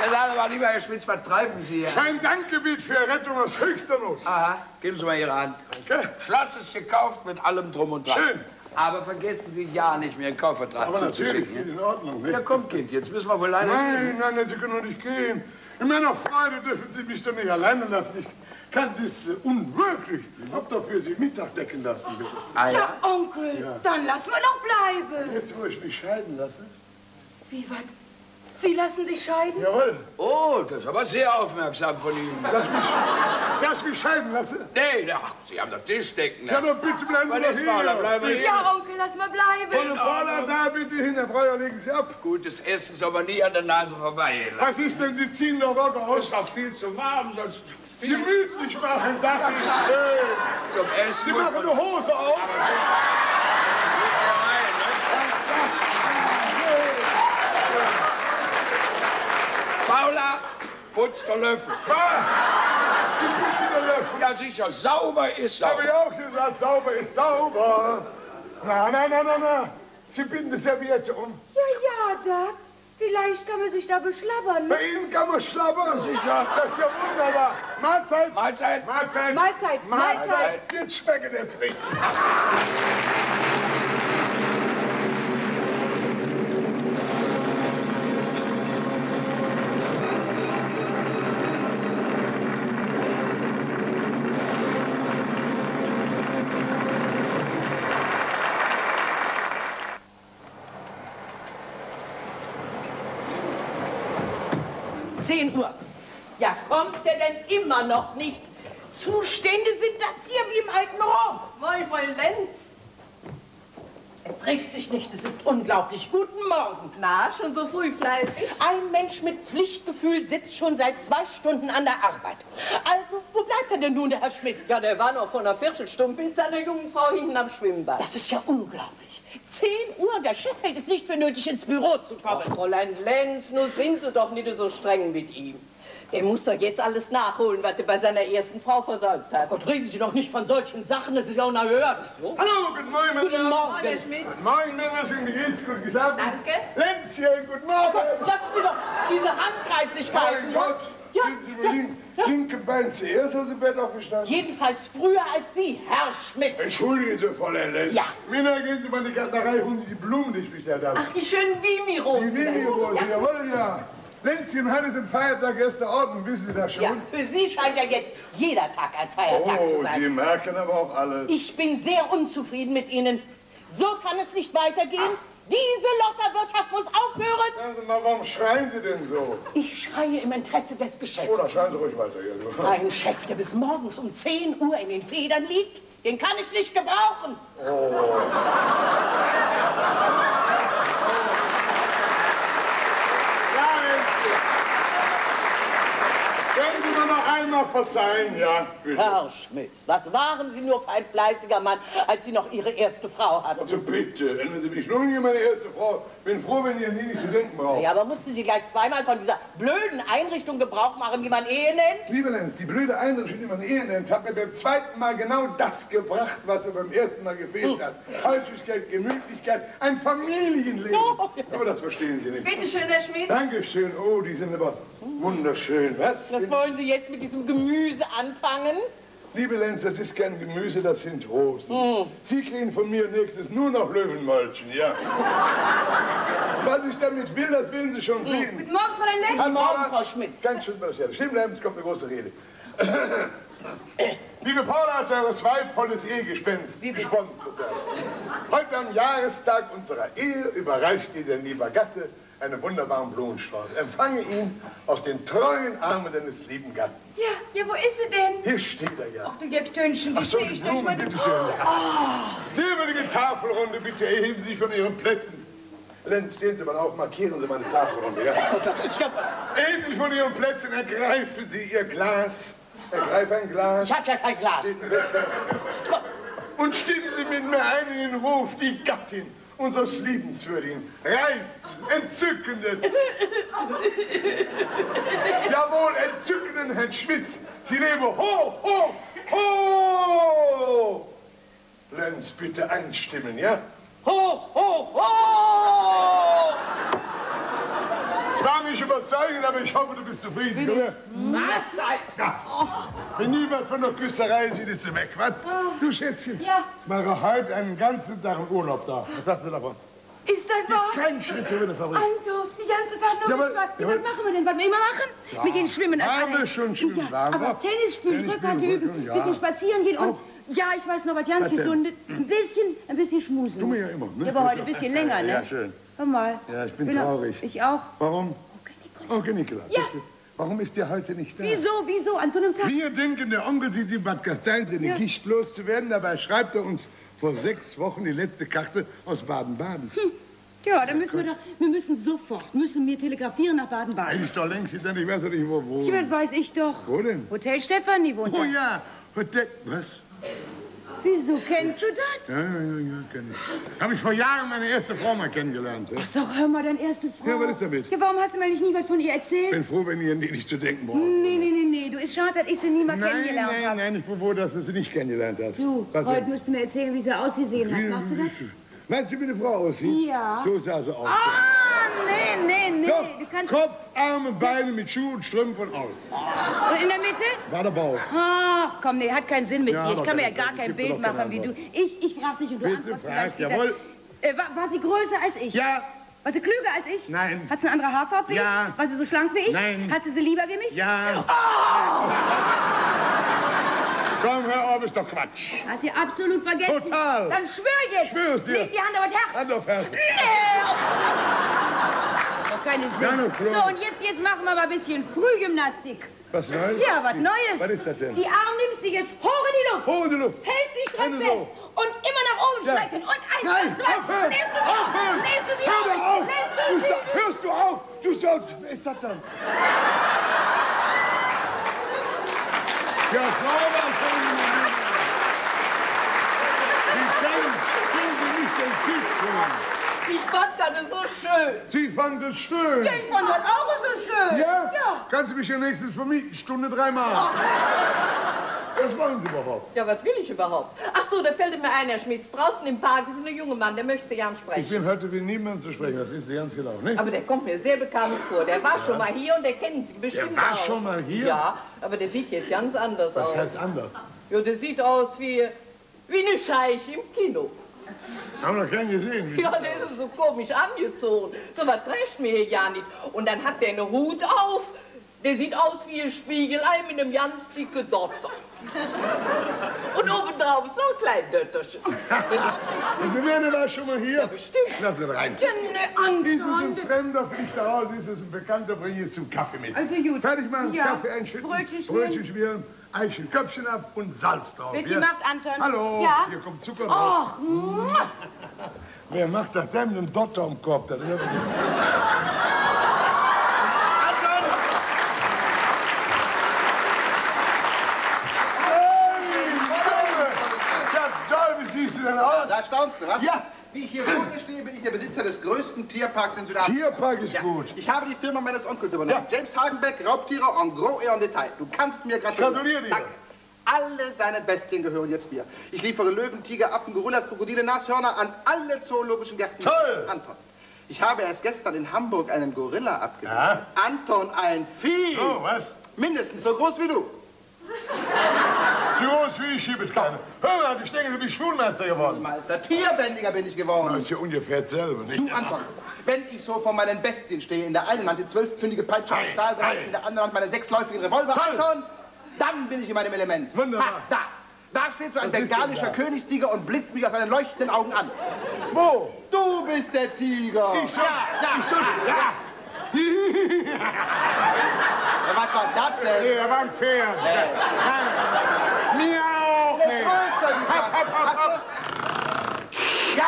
Sagen Sie mal, lieber Herr Schmitz, was treiben Sie hier?
Schein Dankgebiet für Rettung aus höchster Not.
Aha, geben Sie mal Ihre Hand.
Danke.
Schloss ist gekauft mit allem Drum und Dran.
Schön.
Aber vergessen Sie ja nicht, mir einen Kaufvertrag
Aber natürlich,
zuzuschicken.
geht in Ordnung. Nicht?
Ja, komm, Kind, jetzt müssen wir wohl leider...
Nein, nein, nein, Sie können doch nicht gehen. In meiner Freude dürfen Sie mich doch nicht alleine lassen. Ich kann das äh, unmöglich. Ich hab doch für Sie Mittag decken lassen, bitte.
Ah,
Ja,
ja?
Onkel,
Ja.
dann lassen wir doch bleiben.
Jetzt, wo ich mich scheiden lasse?
Wie, was? Sie lassen sich scheiden?
Jawohl.
Oh, das ist aber sehr aufmerksam von Ihnen.
Dass ich mich, dass ich mich scheiden lasse?
Nee, ach, Sie haben doch Tischdecken.
Ja, doch bitte bleiben Sie
Was
doch
ist, Paula,
hier.
bleiben wir hier?
Ja, Onkel, lass mal bleiben.
Volle Paula, da bitte hin, Herr Breuer, legen Sie ab.
Gutes Essen ist aber nie an der Nase vorbei.
Was ist denn, Sie ziehen doch Rock aus?
Ist doch viel zu warm, sonst... Viel
Gemütlich machen, das ist schön.
zum Essen
Sie
muss
machen
man...
eine Hose auf.
Paula, putz der Löffel.
Sie putzen den Löffel.
Ja, sicher, sauber ist
Hab ich
sauber.
auch gesagt, sauber ist sauber. Na, na, na, na, na. Sie binden die Serviette um.
Ja, ja, Doc. Vielleicht kann man sich da beschlabbern.
Bei Ihnen kann man schlabbern.
Sicher.
Das ist ja wunderbar. Mahlzeit.
Mahlzeit.
Mahlzeit.
Mahlzeit, Mahlzeit.
Jetzt schmeckt es nicht.
zehn Uhr. Ja, kommt er denn immer noch nicht? Zustände sind das hier wie im alten Rom.
Wohl, Lenz.
Es regt sich nichts, es ist unglaublich. Guten Morgen.
Na, schon so früh fleißig?
Ein Mensch mit Pflichtgefühl sitzt schon seit zwei Stunden an der Arbeit. Also, wo bleibt denn denn nun der Herr Schmitz?
Ja, der war noch vor einer Viertelstunde mit seiner jungen Frau hinten am Schwimmbad.
Das ist ja unglaublich. zehn Uhr, der Chef hält es nicht für nötig, ins Büro zu kommen.
Ach, Fräulein Lenz, nun sind Sie doch nicht so streng mit ihm. Der muss doch jetzt alles nachholen, was er bei seiner ersten Frau versäumt hat.
Gott, reden Sie doch nicht von solchen Sachen, das ist ja unerhört.
Hallo, guten Morgen, Männer.
Guten Morgen.
Herr Schmitz.
Guten Morgen, Männer. Schön, wie geht's? Gut geschlafen?
Danke.
Lenzchen, guten Morgen.
Gott, lassen Sie doch diese
Mein
Handgreiflichkeiten.
Gott.
Ja,
Sind Sie mit dem linken Bein zuerst aus dem Bett aufgestanden?
Jedenfalls früher als Sie, Herr Schmitz.
Entschuldigen Sie, Fräulein Lenz.
Ja.
Männer, gehen Sie mal in die Gärtnerei, holen Sie die Blumen, die ich bestellt habe.
Ach, die schönen
Die
Vimi-Rosen.
Vimi-Rose, jawohl, ja. Lenzchen, heute ist ein Feiertag erster Ordnung, wissen Sie das schon?
Ja, für Sie scheint ja jetzt jeder Tag ein Feiertag zu
Oh,
sein.
Sie merken aber auch alles.
Ich bin sehr unzufrieden mit Ihnen. So kann es nicht weitergehen. Diese Lotterwirtschaft muss aufhören.
Sagen Sie mal, warum schreien Sie denn so?
Ich schreie im Interesse des
Oh,
Geschäfts.
dann schreien Sie ruhig weiter, ja, du.
Ein Chef, der bis morgens um zehn Uhr in den Federn liegt, den kann ich nicht gebrauchen.
Ja, Lenzchen. Können Sie mir noch einmal verzeihen, ja? Bitte.
Herr Schmitz, was waren Sie nur für ein fleißiger Mann, als Sie noch Ihre erste Frau hatten?
Also bitte, ändern Sie mich nun hier, meine erste Frau. Bin froh, wenn ihr nie nicht zu denken braucht.
Ja, aber mussten Sie gleich zweimal von dieser blöden Einrichtung Gebrauch machen, die man Ehe nennt?
Liebe Lenz, die blöde Einrichtung, die man Ehe nennt, hat mir beim zweiten Mal genau das gebracht, was mir beim ersten Mal gefehlt hat. Häuslichkeit, Gemütlichkeit, ein Familienleben.
So.
Aber das verstehen Sie nicht.
Bitte schön, Herr Schmitz.
Dankeschön. Oh, die sind aber wunderschön. Was?
Was wollen Sie jetzt mit diesem Gemüse anfangen?
Liebe Lenz, das ist kein Gemüse, das sind Rosen. Sie kriegen von mir nächstes nur noch Löwenmäulchen, ja. Was ich damit will, das werden Sie schon sehen.
Guten Morgen, Fräulein Lenz.
Guten Morgen, Frau Schmitz.
Ganz schön, das ja. Stehen bleiben, es kommt eine große Rede. Liebe Paula, hat eures Weib volles Ehegespenst gesponnen zurzeit. Heute am Jahrestag unserer Ehe überreicht dir dein lieber Gatte einen wunderbaren Blumenstrauß. Empfange ihn aus den treuen Armen deines lieben Gatten.
Ja, ja, wo ist sie denn?
Hier steht er ja.
Ach, du Jektönchen, die
Ach so,
sehe
die
ich durch
Blumen,
meine...
bitte schön. Silberne Tafelrunde, bitte erheben Sie sich von Ihren Plätzen. Lenz, stehen Sie mal auf, markieren Sie meine Tafelrunde, ja?
Das ist ja...
Erheben Sie sich von Ihren Plätzen, ergreifen Sie Ihr Glas. Ergreife ein Glas.
Ich habe ja kein Glas.
Und stimmen Sie mit mir ein in den Ruf, die Gattin unseres liebenswürdigen, reizenden, entzückenden, jawohl, entzückenden Herrn Schmitz. Sie lebe ho, ho, ho! Lenz, bitte einstimmen, ja?
Ho, ho, ho!
Es war nicht überzeugen, aber ich hoffe, du bist zufrieden. Komm her.
Mahlzeit!
Ja. Wenn niemand von der Küsserei sieht, ist sie weg. Was? Du Schätzchen,
Ja.
ich mache heute einen ganzen Tag im Urlaub da. Was sagst du davon?
Ist das wahr?
Kein Schritt über die Fabrik.
Alter, die ganze Tag nur
Jawohl,
mit was. Ja,
jawohl.
was machen wir denn? Was wir immer machen?
Ja.
Wir gehen schwimmen.
Haben
alle.
wir schon schwimmen,
Ja,
waren wir?
aber Tennis spielen,
Tennis
Rückhand
spielen,
üben,
Rückhand, ja.
bisschen spazieren gehen und...
Auch.
Ja, ich weiß noch was ganz
Was denn?
Gesundes. Ein bisschen, ein bisschen schmusen.
Tu mir ja immer, ne?
Ja, aber heute ein bisschen länger, ne?
Ja, schön.
Hör mal.
Ja, ich bin
Will er-
traurig.
Ich auch.
Warum?
Okay,
Onkel Nikolaus.
Ja.
bitte. Warum ist der heute nicht da?
Wieso, wieso? An so einem Tag?
Wir denken, der Onkel sieht in Bad Gastein, seine
Ja.
Gicht loszuwerden. Dabei schreibt er uns vor sechs Wochen die letzte Karte aus Baden-Baden.
Hm. Ja, dann müssen wir doch, wir müssen sofort, müssen wir telegrafieren nach Baden-Baden.
Eigentlich doch längst hinter, ich weiß doch nicht, wo, wo.
Ja, das weiß ich doch.
Wo denn?
Hotel Stefanie wohnt
Oh
da.
ja, Hotel, was?
Wieso, kennst du das?
Ja, ja, ja, ja, kenn ich. Habe ich vor Jahren meine erste Frau mal kennengelernt. Ja?
Ach, sag, hör mal, deine erste Frau.
Ja, was ist damit?
Ja, warum hast du mir nicht nie was von ihr
Ich
erzählt?
bin froh, wenn ihr an die nicht zu denken braucht.
Nee, nee, nee, nee, du, ist schade, dass ich sie nie mal
Nein,
kennengelernt
nein,
habe.
nein, ich bin froh, dass du sie nicht kennengelernt hast.
Du,
Was
heute
denn?
musst du mir erzählen, wie sie ausgesehen hat. Machst du das?
Weißt du, wie eine Frau aussieht?
Ja.
So sah sie aus.
Ah, nee, nee, nee.
Doch,
Du kannst...
Kopf, Arme, Beine mit Schuhen und Strümpfen aus.
Und in der Mitte?
War der Bauch.
Ach, komm, nee, hat keinen Sinn mit
Ja,
dir. Ich
aber
kann mir ja
das-
gar
ich
kein
geb dir
Bild
doch keine
machen wie du.
Antwort.
Ich, ich frag dich und du
Bitte,
antwortest
frag,
vielleicht wieder.
jawohl.
Äh, war, war sie größer als ich?
Ja.
War sie klüger als ich?
Nein.
Hat sie eine andere Haarfarbe wie
Ja.
ich? War sie so schlank wie ich?
Nein.
Hat sie sie lieber wie mich?
Ja. Komm, hör auf, ist doch Quatsch.
Hast du absolut vergessen.
Total.
Dann schwör jetzt.
Schwör's dir.
Nicht die Hand, aber das Herz.
Hand auf Herz.
Nee. Doch keine
Ja,
Sinn.
na klar.
So, und jetzt, jetzt machen wir mal ein bisschen Frühgymnastik.
Was Neues?
Ja, was Neues.
Was ist das denn?
Die Arme nimmst du jetzt hoch in die Luft.
Hoch in die Luft.
Hältst dich dran
Hände
fest.
so.
Und immer nach oben
Ja.
strecken. Und eins,
Nein,
zwei,
aufhören!
Lässt du sie auf.
Aufhören!
Lässt du sie
Hör
auf.
doch auf!
Lässt
Du
du sie
soll, hörst du auf! Du sollst... Wer ist das denn? Ja, Frau, was soll ich machen? Wie kann, können Sie mich denn kitzeln?
Ich fand das so schön.
Sie fand es schön.
Ja, ich fand das auch so schön.
Ja?
Ja.
Kannst du mich ja nächstens vermieten? Stunde dreimal. Was wollen Sie überhaupt?
Ja, was will ich überhaupt? Ach so, da fällt mir ein, Herr Schmitz. Draußen im Park ist ein junger Mann, der möchte gern
Ich
sprechen.
bin heute wie niemand zu sprechen, das ist Sie ganz genau, nicht?
Aber der kommt mir sehr bekannt vor. Der war schon mal hier und der kennen Sie bestimmt
Der war
auch.
schon mal hier?
Ja, aber der sieht jetzt ganz anders
Was
aus.
heißt anders?
Ja, der sieht aus wie, wie eine Scheich im Kino.
Haben wir keinen gesehen.
Ja, der ist so komisch angezogen. So was trägt mir hier ja nicht. Und dann hat der einen Hut auf. Der sieht aus wie ein Spiegelei mit einem ganz dicken Dotter. Und obendrauf ist noch ein kleines Dötterchen.
Und Sie werden war schon mal hier?
Ja, bestimmt.
Lass ihn rein.
Ja, ne,
Ist es ein
Anton.
Fremder, fliegt nach Hause, ist es ein Bekannter, bring ich zum Kaffee mit.
Also gut.
Fertig machen,
Ja.
Kaffee einschütten,
Brötchen schmieren.
Brötchen schmieren, Eichen, Köpfchen ab und Salz drauf.
Wird
ja?
gemacht, Anton?
Hallo,
Ja?
hier kommt Zucker drauf.
Ach, mua.
Wer macht das denn mit einem Dotter am Korb? Das ist ja- Ja, toll, wie siehst du denn aus?
Da staunst du, was?
Ja.
Wie ich hier vor dir stehe, bin ich der Besitzer des größten Tierparks in Südafrika.
Tierpark ist
Ja.
gut.
Ich habe die Firma meines Onkels übernommen. James Hagenbeck, Raubtiere en gros et en Detail. Du kannst mir gratulieren.
Gratuliere dir.
Danke. Alle seine Bestien gehören jetzt mir. Ich liefere Löwen, Tiger, Affen, Gorillas, Krokodile, Nashörner an alle zoologischen Gärten.
Toll.
Anton, ich habe erst gestern in Hamburg einen Gorilla abgebildet. Anton, ein Vieh.
Oh, was?
Mindestens so groß wie du.
So groß wie ich hier mit kleine. Hör mal, ich denke, du bist Schulmeister geworden.
Meister, Tierbändiger bin ich
Das
geworden.
ist ja ungefähr dasselbe, nicht?
Du, Anton, wenn ich so vor meinen Bestien stehe, in der einen Hand die zwölfpfündige Peitsche aus
Ei,
Stahldraht,
ei.
in der anderen Hand meine sechsläufigen Revolver,
Toll.
Anton, dann bin ich in meinem Element.
Wunderbar.
Ha, da, da steht so ein
Was ist
bengalischer
denn da?
Königstiger und blitzt mich aus seinen leuchtenden Augen an.
Wo?
Du bist der Tiger.
Ich soll,
ja, ja,
ich soll,
ja.
ja.
Ja, was war das denn?
Nee, da war ein Pferd.
Nee.
Miau.
Der
Nee.
größer, die
Hopp, hopp, hopp,
Hast
hopp.
du?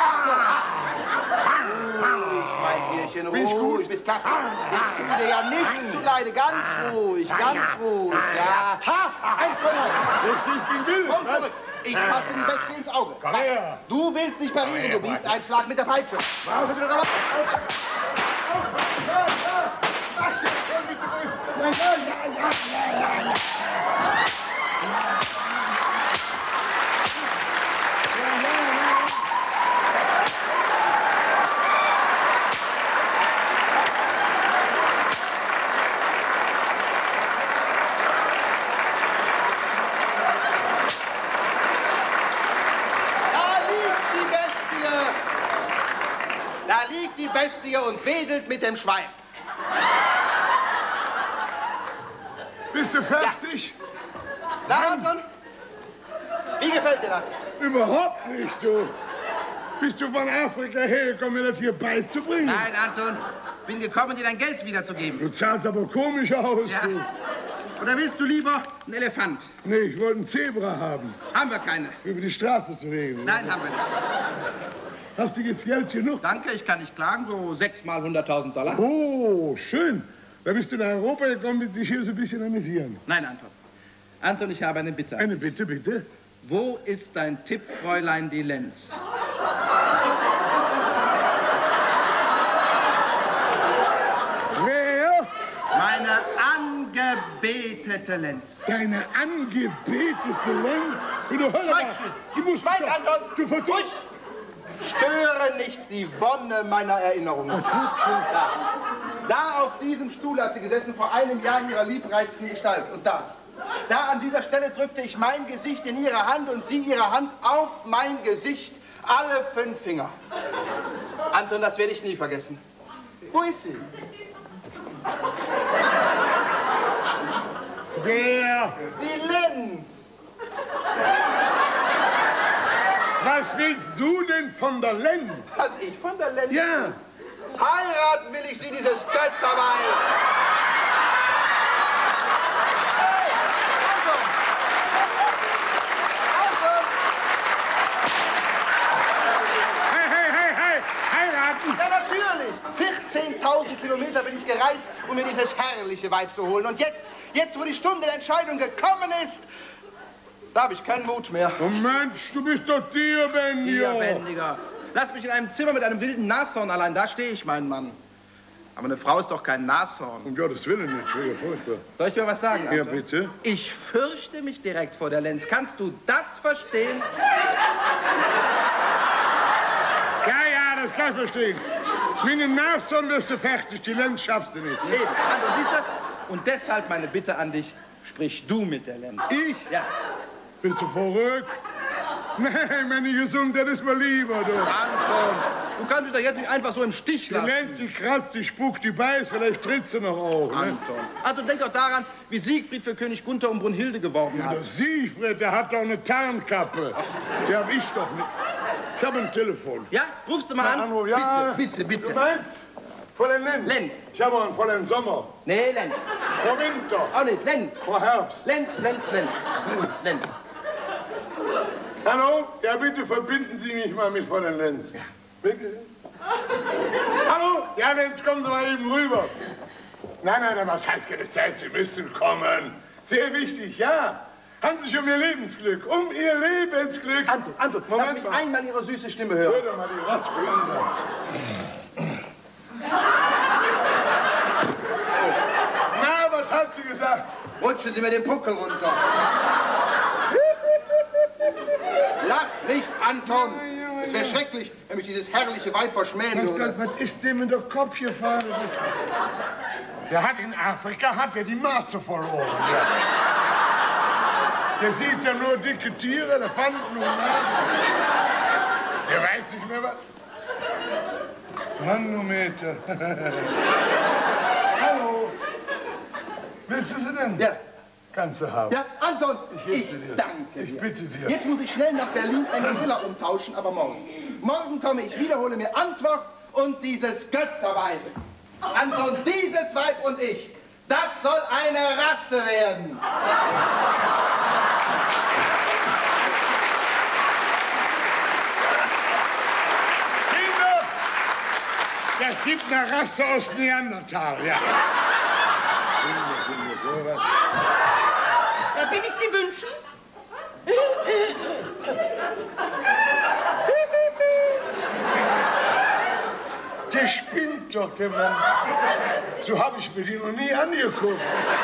Ruhig, mein Tierchen,
Bin ich gut?
ruhig, bist klasse. Ich tue dir ja nichts zuleide, ganz ruhig, ganz ruhig, ja. Ein von euch.
Ich, ich bin wild.
Komm
Was?
zurück. Ich fasse die Bestie ins Auge.
Komm her.
Du willst nicht parieren, du biest einen Schlag mit der Peitsche. Was? Bestie und wedelt mit dem Schweif.
Bist du fertig?
Ja. Na, Anton? Wie gefällt dir das?
Überhaupt nicht, du. Bist du von Afrika hergekommen, mir das hier beizubringen?
Nein, Anton. Bin gekommen, dir dein Geld wiederzugeben.
Du zahlst aber komisch aus,
ja.
du.
Oder willst du lieber einen Elefant?
Nee, ich wollte einen Zebra haben.
Haben wir keine.
Über die Straße zu regeln.
Nein, haben wir nicht.
Hast du jetzt Geld genug?
Danke, ich kann nicht klagen. So sechs mal hunderttausend Dollar.
Oh, schön. Da bist du nach Europa gekommen, willst dich hier so ein bisschen amüsieren.
Nein, Anton. Anton, ich habe eine Bitte.
Eine Bitte, bitte?
Wo ist dein Tipp, Fräulein die Lenz?
Wer?
Meine angebetete Lenz.
Deine angebetete Lenz? Wie du Hölle
Schweig,
machst. Du musst
Schweig,
doch-
Anton!
Du versuchst...
Störe nicht die Wonne meiner Erinnerungen. Da. da auf diesem Stuhl hat sie gesessen, vor einem Jahr in ihrer liebreizenden Gestalt. Und da, da an dieser Stelle drückte ich mein Gesicht in ihre Hand und sie ihre Hand auf mein Gesicht, alle fünf Finger. Anton, das werde ich nie vergessen. Wo ist sie?
Wer?
Die Lenz.
Was willst du denn von der Lenz?
Was ich von der Lenz?
Ja.
Heiraten will ich sie, dieses Götterweib. Hey, Anton! Anton!
Hey, hey, hey, hey! Heiraten!
Ja, natürlich! vierzehntausend Kilometer bin ich gereist, um mir dieses herrliche Weib zu holen. Und jetzt, jetzt, wo die Stunde der Entscheidung gekommen ist, da habe ich keinen Mut mehr.
Oh Mensch, du bist doch Tierbändiger.
Tierbändiger. Lass mich in einem Zimmer mit einem wilden Nashorn allein, da stehe ich, mein Mann. Aber eine Frau ist doch kein Nashorn.
Um Gottes Willen nicht, schwer furchtbar.
Soll ich mir was sagen, Anton?
Ja, bitte.
Ich fürchte mich direkt vor der Lenz. Kannst du das verstehen?
Ja, ja, das kann ich verstehen. Mit dem Nashorn wirst du fertig, die Lenz schaffst du nicht. Ne?
Eben, Anton, siehst du? Und deshalb meine Bitte an dich, sprich du mit der Lenz.
Ich?
Ja.
Bist du verrückt? Nein, meine Gesundheit ist mir lieber, du.
Anton, du kannst mich doch jetzt nicht einfach so im Stich
Die
lassen.
Lenz, die kratzt, die spuckt, die beißt, vielleicht tritt sie noch auf. Ne?
Anton. Anton, denk doch daran, wie Siegfried für König Gunther um Brunhilde geworben
Ja,
hat.
der Siegfried, der hat doch eine Tarnkappe. Die hab ich doch nicht. Ich hab ein Telefon.
Ja, rufst du mal an?
Anruf, ja.
Bitte, bitte,
Du
bitte.
meinst? Vollen Lenz?
Lenz.
Ich habe einen vollen Sommer.
Nee, Lenz.
Vor Winter.
Auch nicht, Lenz.
Vor Herbst.
Lenz, Lenz, Lenz. Lenz.
Hallo? Ja, bitte verbinden Sie mich mal mit vollen Lenz. Ja. Bitte? Hallo? Ja, Lenz, kommen Sie mal eben rüber. Nein, nein, was heißt keine Zeit? Sie müssen kommen. Sehr wichtig, ja. Haben Sie sich um Ihr Lebensglück, um Ihr Lebensglück.
Anton, Anton, lass
Moment
mich
mal.
einmal Ihre süße Stimme
Hör
hören.
doch mal die Raspel an. Na, was hat sie gesagt?
Rutschen Sie mir den Puckel runter. Lach nicht, Anton. Es wäre schrecklich, wenn mich dieses herrliche Weib verschmähen
Was,
würde.
was ist dem in der Kopf gefahren? Der hat in Afrika hat er die Maße verloren. Ja. Der sieht ja nur dicke Tiere, Elefanten und Nasen. Der weiß nicht mehr was. Manometer. Hallo. Willst du sie denn?
Ja.
Kannst du haben.
Ja, Anton,
Ich
ich,
gebe sie dir.
danke
Ich
dir.
bitte dir.
Jetzt muss ich schnell nach Berlin einen Brille umtauschen, aber morgen. Morgen komme ich wieder, hole mir Antwort und dieses Götterweib. Anton, dieses Weib und ich, das soll eine Rasse werden.
Kinder, das gibt eine Rasse aus Neandertal, ja. Kinder, Kinder, sowas.
Äh, Will ich Sie wünschen?
Der spinnt doch, der Mann. So habe ich mir die noch nie angeguckt.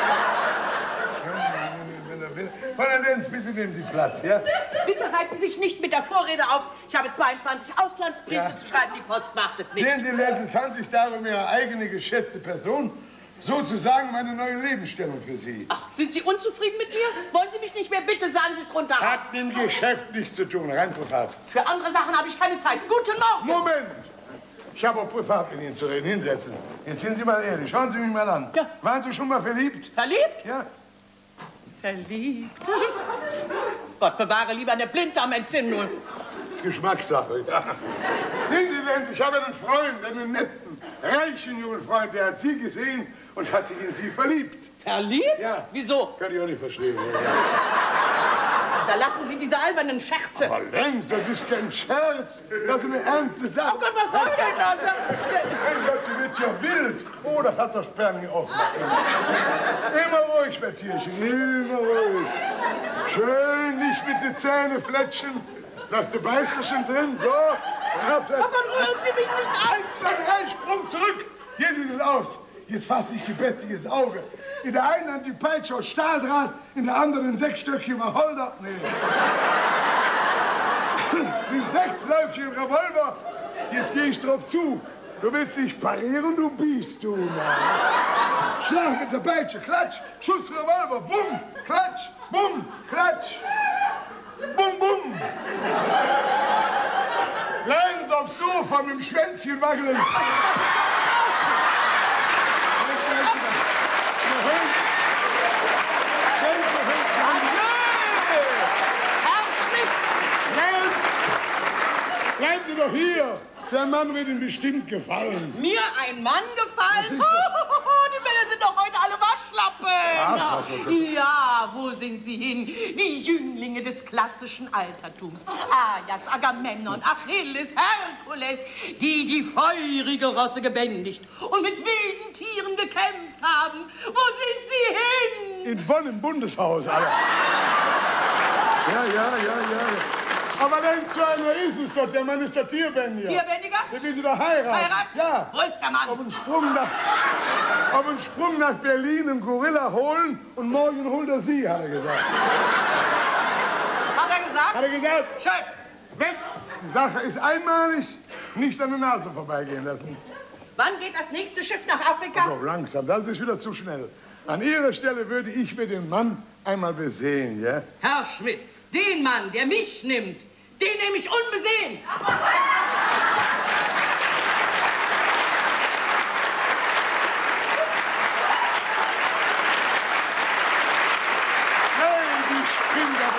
Frau Lenz, bitte nehmen Sie Platz, ja?
Bitte halten Sie sich nicht mit der Vorrede auf. Ich habe zweiundzwanzig Auslandsbriefe
Ja.
zu schreiben. Die Post wartet nicht.
Sehen Sie, Lenz, es handelt sich darum, Ihre eigene geschätzte Person, sozusagen meine neue Lebensstellung für Sie.
Ach, sind Sie unzufrieden mit mir? Wollen Sie mich nicht mehr? Bitte sagen Sie es runter.
Hat mit dem Geschäft nichts zu tun, rein privat.
Für andere Sachen habe ich keine Zeit. Guten Morgen.
Moment! Ich habe auch privat mit Ihnen zu reden. Hinsetzen. Jetzt sind Sie mal ehrlich. Schauen Sie mich mal an.
Ja.
Waren Sie schon mal verliebt?
Verliebt?
Ja.
Verliebt. Gott bewahre lieber eine Blinddarmentzündung.
Das ist Geschmackssache, ja. Sehen Sie denn, ich habe einen Freund, einen netten, reichen jungen Freund, der hat Sie gesehen und hat sich in Sie verliebt.
Verliebt?
Ja.
Wieso?
Kann ich auch nicht verstehen. Ja.
Da lassen Sie diese albernen Scherze.
Aber längst, das ist kein Scherz. Das ist eine ernste Sache.
Oh Gott, was soll denn das?
Mein Gott, die wird ja wild. Oh, das hat der Sperling auch gemacht. Immer ruhig, Bettierchen, immer ruhig. Schön, nicht mit den Zähnen fletschen. Lass die Beißerchen drin, so.
Davon rühren Sie mich nicht an.
Eins, zwei, drei, Sprung zurück. Hier sieht es aus. Jetzt fasse ich die Betsy ins Auge. In der einen Hand die Peitsche aus Stahldraht, in der anderen ein Sechsstöckchen Wacholder. Nee. Links, rechts läuft hier ein Revolver. Jetzt gehe ich drauf zu. Du willst nicht parieren, du biest, du. Mann. Schlag mit der Peitsche, klatsch, Schuss, Revolver, bumm, klatsch, bumm, klatsch, bumm, bumm. Bleiben Sie aufs Sofa mit dem Schwänzchen wackeln. Bleiben Sie doch hier! Der Mann wird Ihnen bestimmt gefallen.
Mir ein Mann gefallen? Die Männer sind doch heute alle Waschlappen.
Was?
Ja, wo sind sie hin? Die Jünglinge des klassischen Altertums. Ajax, Agamemnon, Achilles, Herkules, die die feurige Rosse gebändigt und mit wilden Tieren gekämpft haben. Wo sind sie hin?
In Bonn im Bundeshaus, Alter. Ja, ja, ja, ja. Aber wenn so einer ist es doch, der Mann ist der Tierbändiger.
Tierbändiger?
Der will sie doch heiraten.
Heiraten?
Ja.
Wo ist der Mann?
Auf einen Sprung nach, auf einen Sprung nach Berlin einen Gorilla holen und morgen holt er sie, hat er gesagt.
Hat er gesagt?
Hat er gesagt?
Schön.
Weg! Die Sache ist einmalig, nicht an der Nase vorbeigehen lassen.
Wann geht das nächste Schiff nach Afrika?
So, langsam, das ist wieder zu schnell. An Ihrer Stelle würde ich mir den Mann einmal besehen, ja?
Herr Schmitz, den Mann, der mich nimmt, den nehme ich unbesehen.
Hey, die spinnt aber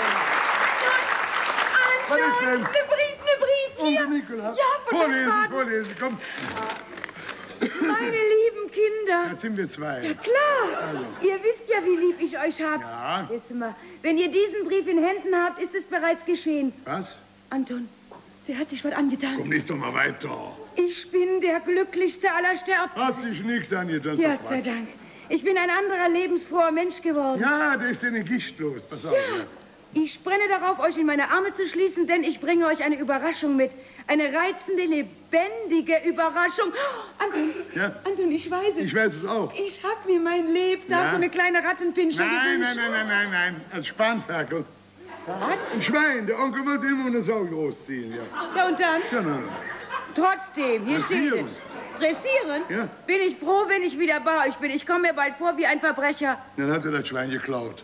noch. Was ist denn?
Eine Brief, eine Brief, hier.
Onkel Nikolaus.
Ja, von
vorlesen,
dem Vater.
vorlesen, komm.
Meine lieben Kinder.
Jetzt sind wir zwei.
Ja, klar.
Also.
Ihr wisst ja, wie lieb ich euch hab.
Ja.
Wissen wir. Wenn ihr diesen Brief in Händen habt, ist es bereits geschehen.
Was?
Anton, der hat sich was angetan.
Komm, lies doch mal weiter.
Ich bin der glücklichste aller Sterblichen.
Hat sich nichts angetan.
Ja, Gott sei Dank. Ich bin ein anderer lebensfroher Mensch geworden.
Ja, der ist ja nicht gichtlos. Pass auf.
Ja. Ich brenne darauf, euch in meine Arme zu schließen, denn ich bringe euch eine Überraschung mit. Eine reizende, lebendige Überraschung. Oh, Anton,
Ja?
Anton, ich weiß es.
Ich weiß es auch.
Ich hab mir mein Lebtag
Ja?
so eine kleine Rattenpinsche
Nein,
gewünscht.
nein, nein, nein, nein, nein. Als Spanferkel.
Was?
Ein Schwein. Der Onkel wollte immer eine Sau großziehen, ja.
Ja, und dann?
Ja, nein, nein.
Trotzdem, hier steht
Dressieren.
es. Dressieren?
Ja.
Bin ich froh, wenn ich wieder bei euch bin. Ich komme mir bald vor wie ein Verbrecher.
Dann hat er das Schwein geklaut.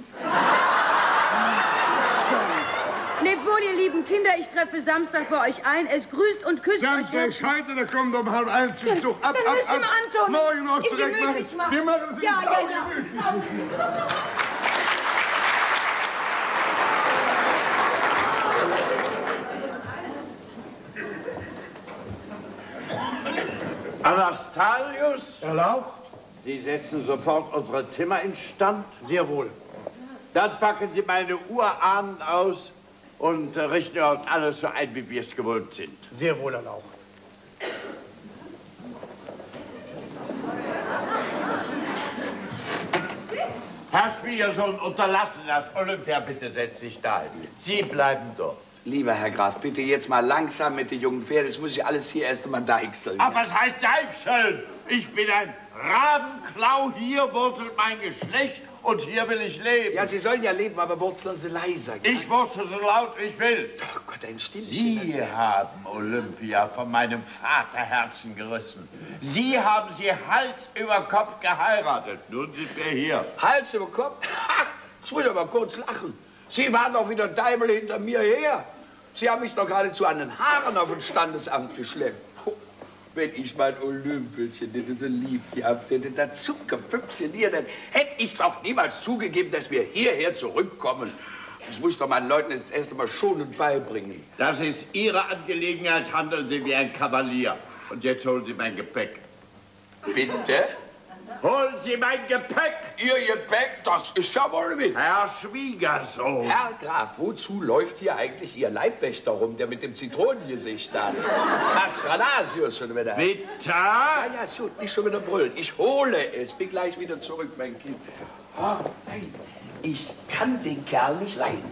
Lebt wohl, ihr lieben Kinder. Ich treffe Samstag bei euch ein. Es grüßt und küsst
Samstag
euch.
ist heute, da kommt um halb eins zum Zug. Ab,
Dann
ab,
müssen
ab.
wir Anton
Morgen noch
ihn
zurück
gemütlich machen.
Wir machen es
Ja,
in
ja,
Sau
ja.
gemütlich.
Anastasius,
Erlaubt?
Sie setzen sofort unsere Zimmer instand.
Sehr wohl.
Dann packen Sie meine Urahnen aus und äh, richten dort alles so ein, wie wir es gewohnt sind.
Sehr wohl erlaubt.
Herr Schwiegersohn, unterlassen das. Olympia, bitte setz dich dahin. Sie bleiben dort.
Lieber Herr Graf, bitte jetzt mal langsam mit den jungen Pferden. Das muss ich alles hier erst einmal deichseln.
Aber was heißt Deichseln? Ich bin ein Rabenklau, hier wurzelt mein Geschlecht und hier will ich leben.
Ja, Sie sollen ja leben, aber wurzeln Sie leiser. Gell?
Ich wurzel so laut ich will.
Ach Gott, ein Stimmchen.
Sie haben Olympia von meinem Vaterherzen gerissen. Sie haben sie Hals über Kopf geheiratet. Nun sind wir hier.
Hals über Kopf? Ha, jetzt muss ich aber kurz lachen. Sie waren doch wieder Deibel hinter mir her. Sie haben mich doch geradezu an den Haaren auf ein Standesamt geschleppt. wenn ich mein Olympischen nicht so lieb gehabt hätte, dazu Püppchen hier, dann hätte ich doch niemals zugegeben, dass wir hierher zurückkommen. Das muss ich doch meinen Leuten jetzt erst einmal schonend beibringen.
Das ist Ihre Angelegenheit, handeln Sie wie ein Kavalier. Und jetzt holen Sie mein Gepäck.
Bitte?
Holen Sie mein Gepäck!
Ihr Gepäck, das ist ja wohl Witz.
Herr Schwiegersohn.
Herr Graf, wozu läuft hier eigentlich Ihr Leibwächter rum, der mit dem Zitronengesicht da? Astranasius, oder wer da?
Bitte?
Ja, ja, ist gut, nicht schon wieder brüllen. Ich hole es. Bin gleich wieder zurück, mein Kind. Oh, nein, ich kann den Kerl nicht leiden.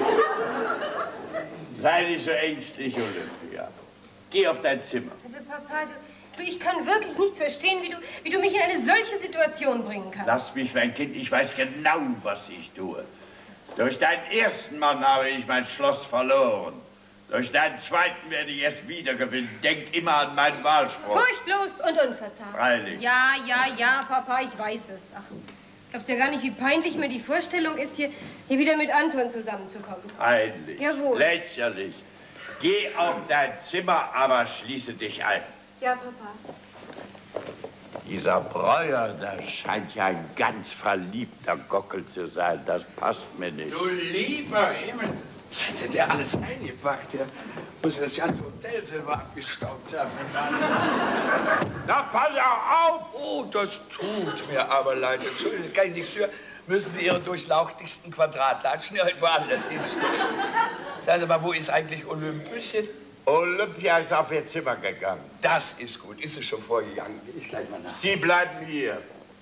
Sei nicht so ängstlich, Olympia. Geh auf dein Zimmer.
Also, Papa, du... Du, ich kann wirklich nicht verstehen, wie du, wie du mich in eine solche Situation bringen kannst.
Lass mich, mein Kind, ich weiß genau, was ich tue. Durch deinen ersten Mann habe ich mein Schloss verloren. Durch deinen zweiten werde ich es wiedergewinnen. Denk immer an meinen Wahlspruch.
Furchtlos und unverzagt.
Freilich.
Ja, ja, ja, Papa, ich weiß es. Ach, glaubst ja gar nicht, wie peinlich mir die Vorstellung ist, hier, hier wieder mit Anton zusammenzukommen.
Peinlich.
Jawohl.
Lächerlich. Geh auf dein Zimmer, aber schließe dich ein.
Ja, Papa.
Dieser Breuer, das scheint ja ein ganz verliebter Gockel zu sein. Das passt mir nicht.
Du lieber Himmel, was hat denn der alles eingepackt? Der muss das ganze Hotel selber abgestaubt haben.
Na, pass auf!
Oh, das tut mir aber leid. Entschuldigung, kann ich nichts für. Müssen Sie Ihre durchlauchtigsten Quadratlatschen irgendwo anders hinstellen. Sagen Sie mal, wo ist eigentlich Olympischen?
Olympia ist auf ihr Zimmer gegangen.
Das ist gut. Ist es schon vorgegangen? Geh ich gleich mal nach.
Sie bleiben hier.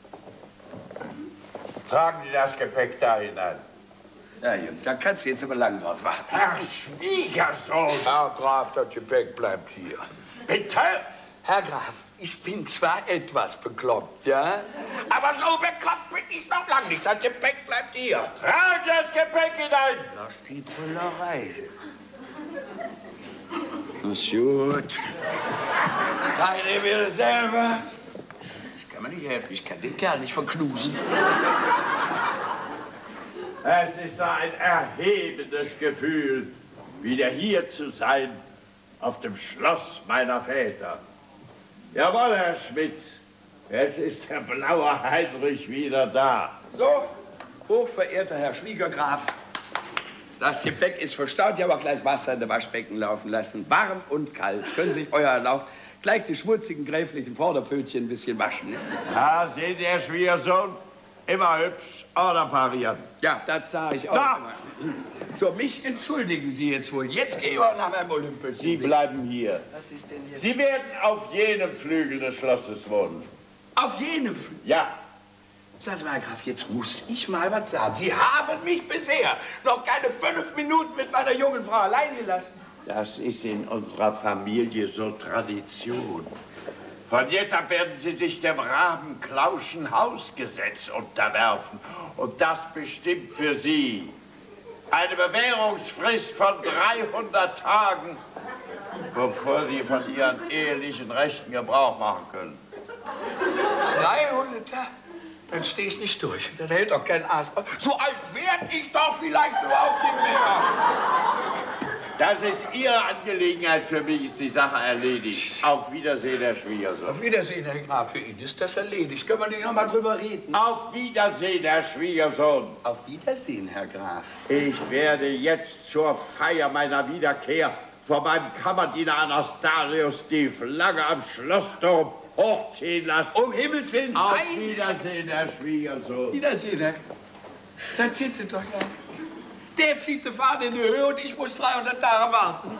Tragen Sie das Gepäck da hinein.
Ja, Jung, da kannst du jetzt aber lang drauf warten.
Herr Schwiegersohn!
Herr Graf, das Gepäck bleibt hier.
Bitte?
Herr Graf, ich bin zwar etwas bekloppt, ja? Aber so bekloppt bin ich noch lang nicht. Das Gepäck bleibt hier.
Tragen Sie das Gepäck hinein!
Lass die Brüllerei. Ist gut. Keine mir das selber. Das kann man nicht helfen. Ich kann den Kerl nicht verknusen.
Es ist doch ein erhebendes Gefühl, wieder hier zu sein, auf dem Schloss meiner Väter. Jawohl, Herr Schmitz, es ist der blaue Heinrich wieder da.
So, hochverehrter Herr Schwiegergraf, das Gepäck ist verstaut. Ich habe auch gleich Wasser in das Waschbecken laufen lassen. Warm und kalt. Können sich euer Erlauch gleich die schmutzigen gräflichen Vorderpfötchen ein bisschen waschen. Ne?
Ja, sehen Sie, Herr Schwiegersohn, immer hübsch oder parieren.
Ja, das sage ich auch
Na.
immer. So, mich entschuldigen Sie jetzt wohl. Jetzt gehen wir nach meinem Olympus.
Sie bleiben hier.
Was ist denn jetzt?
Sie werden auf jenem Flügel des Schlosses wohnen.
Auf jenem Flügel?
Ja.
Sagen Sie mal, Herr Graf, jetzt muss ich mal was sagen. Sie haben mich bisher noch keine fünf Minuten mit meiner jungen Frau allein gelassen.
Das ist in unserer Familie so Tradition. Von jetzt ab werden Sie sich dem Rabenklauschen Hausgesetz unterwerfen. Und das bestimmt für Sie eine Bewährungsfrist von dreihundert Tagen, bevor Sie von Ihren ehelichen Rechten Gebrauch machen können.
dreihundert Tage? Dann stehe ich nicht durch. Dann hält doch kein Aas. So alt werde ich doch vielleicht überhaupt nicht mehr.
Das ist Ihre Angelegenheit. Für mich ist die Sache erledigt. Auf Wiedersehen, Herr Schwiegersohn.
Auf Wiedersehen, Herr Graf. Für ihn ist das erledigt. Können wir nicht noch mal drüber reden?
Auf Wiedersehen, Herr Schwiegersohn.
Auf Wiedersehen, Herr Graf.
Ich werde jetzt zur Feier meiner Wiederkehr vor meinem Kammerdiener Anastasius die Flagge am Schlossturm hochziehen lassen.
Um Himmels Willen,
Auf
nein!
Wiedersehen, Herr Schwiegersohn.
Wiedersehen, Herr. Dann zieht sie doch ja. Der zieht die Fahne in die Höhe und ich muss dreihundert Tage warten.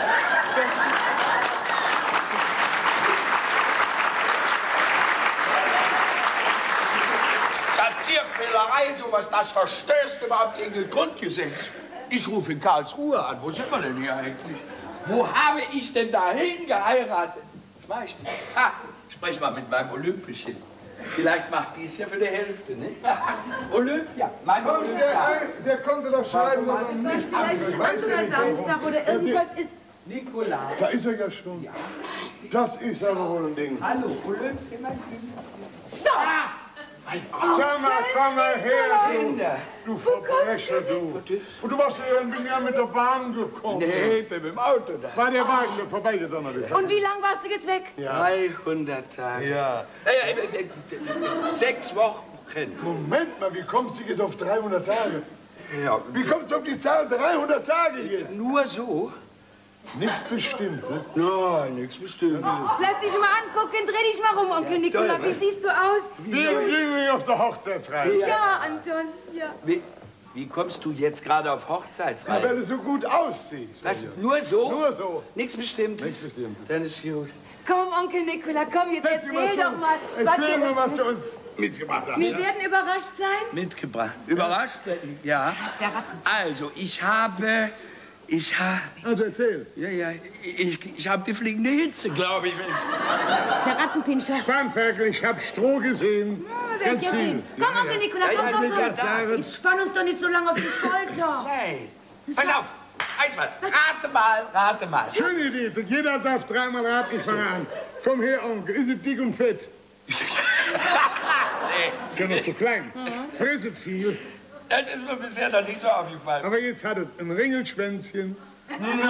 Tierquälerei, sowas, das verstößt überhaupt gegen das Grundgesetz. Ich rufe in Karlsruhe an. Wo sind wir denn hier eigentlich? Wo habe ich denn dahin geheiratet? Das weiß ich nicht. Ha, ich spreche mal mit meinem Olympischen. Vielleicht macht dies ja für die Hälfte, ne? Olympia, mein
Komm,
Olympia.
der, der konnte doch schreiben, dass er nicht
Vielleicht ein anderer Samstag oder irgendwas ist.
Nikolaus.
Da ist er ja schon. Das ist aber wohl ein Ding.
Hallo, Olympia, mein Kind.
So!
Mein Gott.
Sag mal, komm mal her, du.
Kinder.
Du Verbrecher, du. Und du warst ja irgendwie ja mit der Bahn gekommen.
Nee, ich bin mit dem Auto da.
War der Wagen da vorbeigedonnert ist?
Und wie lange warst du jetzt weg?
dreihundert Tage.
Ja.
Äh, äh, äh, sechs Wochen.
Moment mal, wie kommst du jetzt auf dreihundert Tage?
Ja.
Wie kommst du auf die Zahl dreihundert Tage jetzt?
Nur so?
Nichts Bestimmtes?
Nein, nichts Bestimmtes.
Lass dich mal angucken, dreh dich mal rum, Onkel Nikola. Wie siehst du aus?
Wie ein Jüngling auf der Hochzeitsreise.
Ja, ja Anton, ja.
Wie, wie kommst du jetzt gerade auf Hochzeitsreise?
Weil du so gut aussiehst.
Was, nur so?
Nur so.
Nichts Bestimmtes?
Nichts Bestimmtes.
Dann ist gut.
Komm, Onkel Nikola, komm, jetzt
Setz dich
erzähl
mal
doch
zu.
mal.
Erzähl
wir
mal, was
uns-
du uns mitgebracht hast.
Wir werden überrascht sein.
Mitgebracht. Überrascht? Ja.
Der Ratten.
Also, ich habe... Ich habe...
Also erzähl.
Ja, ja. Ich, ich habe die fliegende Hitze, glaube ich. Wenn ich
Das ist der Rattenpinscher.
Spanferkel, ich hab Stroh gesehen.
Der
Ganz
hat
viel.
gesehen. Komm, Onkel Nikola,
Ja,
komm,
ja,
komm,
ich bin
komm.
da.
Jetzt spann uns doch nicht so lange auf die Folter.
Nein. Pass auf. Weißt du was? Rate mal, rate mal.
Schöne Idee. Jeder darf dreimal raten. Ich fange an. Komm her, Onkel. Ist es dick und fett?
Nee.
Ist ja noch zu klein. Fresset viel.
Das ist mir bisher noch nicht so aufgefallen.
Aber jetzt hat es ein Ringelschwänzchen.
Nein.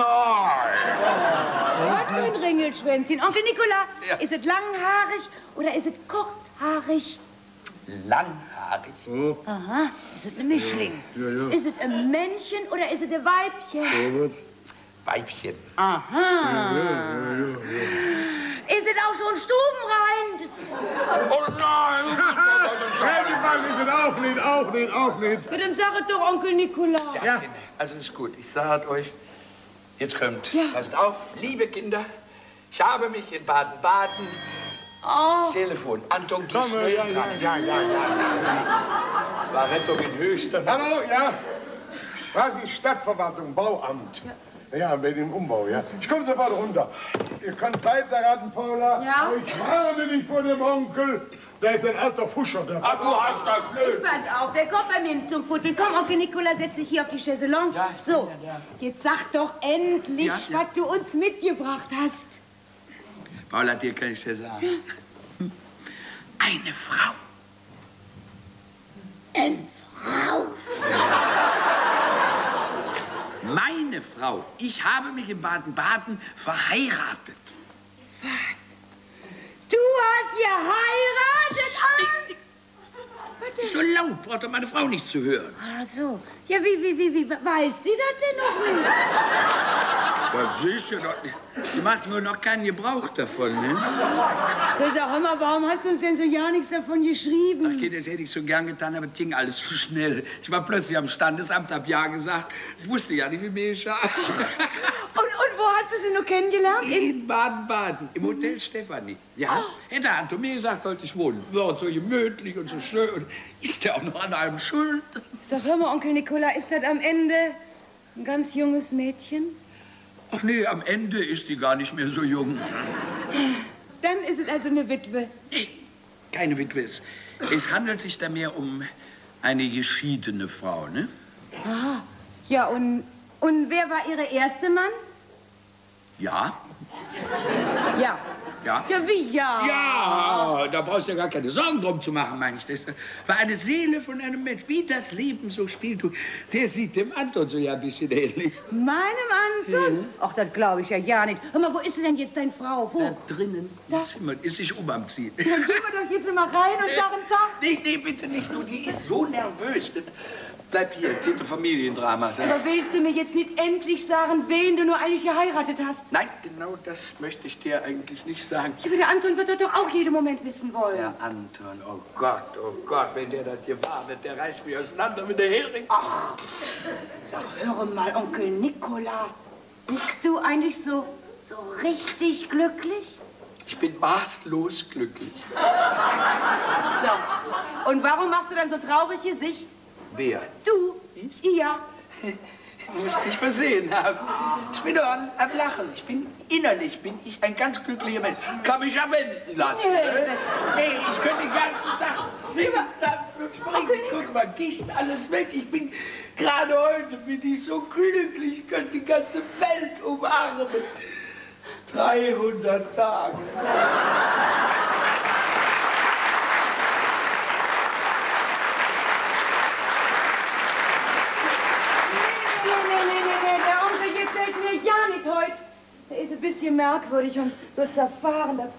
Was für ein Ringelschwänzchen. Onkel Nikola,
Ja.
ist es langhaarig oder ist es kurzhaarig?
Langhaarig.
Oh,
Aha, ist es ein Mischling?
ja, ja.
Ist es ein Männchen oder ist es ein Weibchen?
Weibchen.
Aha. Ist es auch schon stubenrein?
Oh nein.
Schreibeball ist es auch nicht, auch nicht, auch nicht.
Ja, dann sag es doch, Onkel Nikola.
Ja,
Ja.
Kinder, also ist gut. Ich sage euch, jetzt kommt.
Ja.
Passt auf, liebe Kinder. Ich habe mich in Baden-Baden.
Oh.
Telefon. Anton, geh
Komm,
schnell
ja,
dran.
ja, ja, ja, ja.
War Rettung in Höchster.
Hallo, ja? Was ist Stadtverwaltung, Bauamt? Ja, bei dem Umbau, ja. Ich komme sofort runter. Ihr könnt weiterraten, Paula.
Ja?
Ich warne dich vor dem Onkel. Da ist ein alter Fuscher dabei.
Ach, du hast das schnell.
Pass auf, der kommt bei mir zum Futteln. Komm, Onkel Nikola, setz dich hier auf die Chaiselongue.
Ja, ich bin
so,
ja da.
jetzt sag doch endlich,
Ja, ja.
was du uns mitgebracht hast.
Paula, dir kann ich dir sagen. Eine Frau.
Eine Frau?
Meine Frau. Ich habe mich in Baden-Baden verheiratet.
Du hast geheiratet? Ah,
So laut braucht doch meine Frau nicht zu hören.
Ach so. Ja, wie, wie, wie, wie, weiß die das denn noch nicht?
Das siehst du doch nicht. Sie macht nur noch keinen Gebrauch davon, ne?
Ja, sag mal, warum hast du uns denn so ja nichts davon geschrieben?
Ach, okay, das hätte ich so gern getan, aber es ging alles zu schnell. Ich war plötzlich am Standesamt, hab ja gesagt. Ich wusste ja nicht, wie mir geschah.
Und, und wo hast du sie nur kennengelernt?
In Baden-Baden, im Hotel Stefanie. Ja, hätte Anton mir gesagt, sollte ich wohnen. Ja, so gemütlich und so schön. Und ist der auch noch an allem schuld?
Sag, hör mal, Onkel Nikola, ist das am Ende ein ganz junges Mädchen?
Ach nee, am Ende ist die gar nicht mehr so jung.
Dann ist es also eine Witwe.
Nee, keine Witwe. Es, es handelt sich da mehr um eine geschiedene Frau, ne?
Aha. Ja, und, und wer war Ihre erste Mann?
Ja.
Ja.
Ja.
Ja, wie ja?
Ja, da brauchst du ja gar keine Sorgen drum zu machen, meine ich. Das war eine Seele von einem Mensch, wie das Leben so spielt. Du, der sieht dem Anton so ja ein bisschen ähnlich.
Meinem Anton? Ach, das glaube ich ja ja nicht. Hör mal, wo ist denn jetzt deine Frau? Wo?
Da drinnen im Zimmer ist sich um am Ziehen.
Dann gehen wir doch jetzt mal rein und sagen Tag.
Nee, nee, bitte nicht. Du, die ist so nervös. Bleib hier, Tite Familiendrama.
Aber willst du mir jetzt nicht endlich sagen, wen du nur eigentlich geheiratet hast?
Nein, genau das möchte ich dir eigentlich nicht sagen.
Ja, aber der Anton wird das doch auch jeden Moment wissen wollen.
Der Anton, oh Gott, oh Gott, wenn der das hier wartet, der reißt mich auseinander mit der Hering. Ach,
Sag, höre mal, Onkel Nikola, bist du eigentlich so, so richtig glücklich?
ich bin maßlos glücklich.
So. Und warum machst du dann so traurig Gesicht?
Wer?
Du? Ich? Ja.
Du musst dich versehen haben. Ich bin doch am, am Lachen. Ich bin innerlich, bin ich ein ganz glücklicher Mensch. Kann mich ja wenden lassen.
Nee,
Ne?
das-
Hey, ich könnte den ganzen Tag singen, tanzen und springen. Guck mal, Gicht, alles weg. Ich bin, gerade heute bin ich so glücklich. Ich könnte die ganze Welt umarmen. dreihundert Tage.
nee, nee, nee, nee, der Onkel gefällt mir ja nicht heute. Der ist ein bisschen merkwürdig und so zerfahren. Der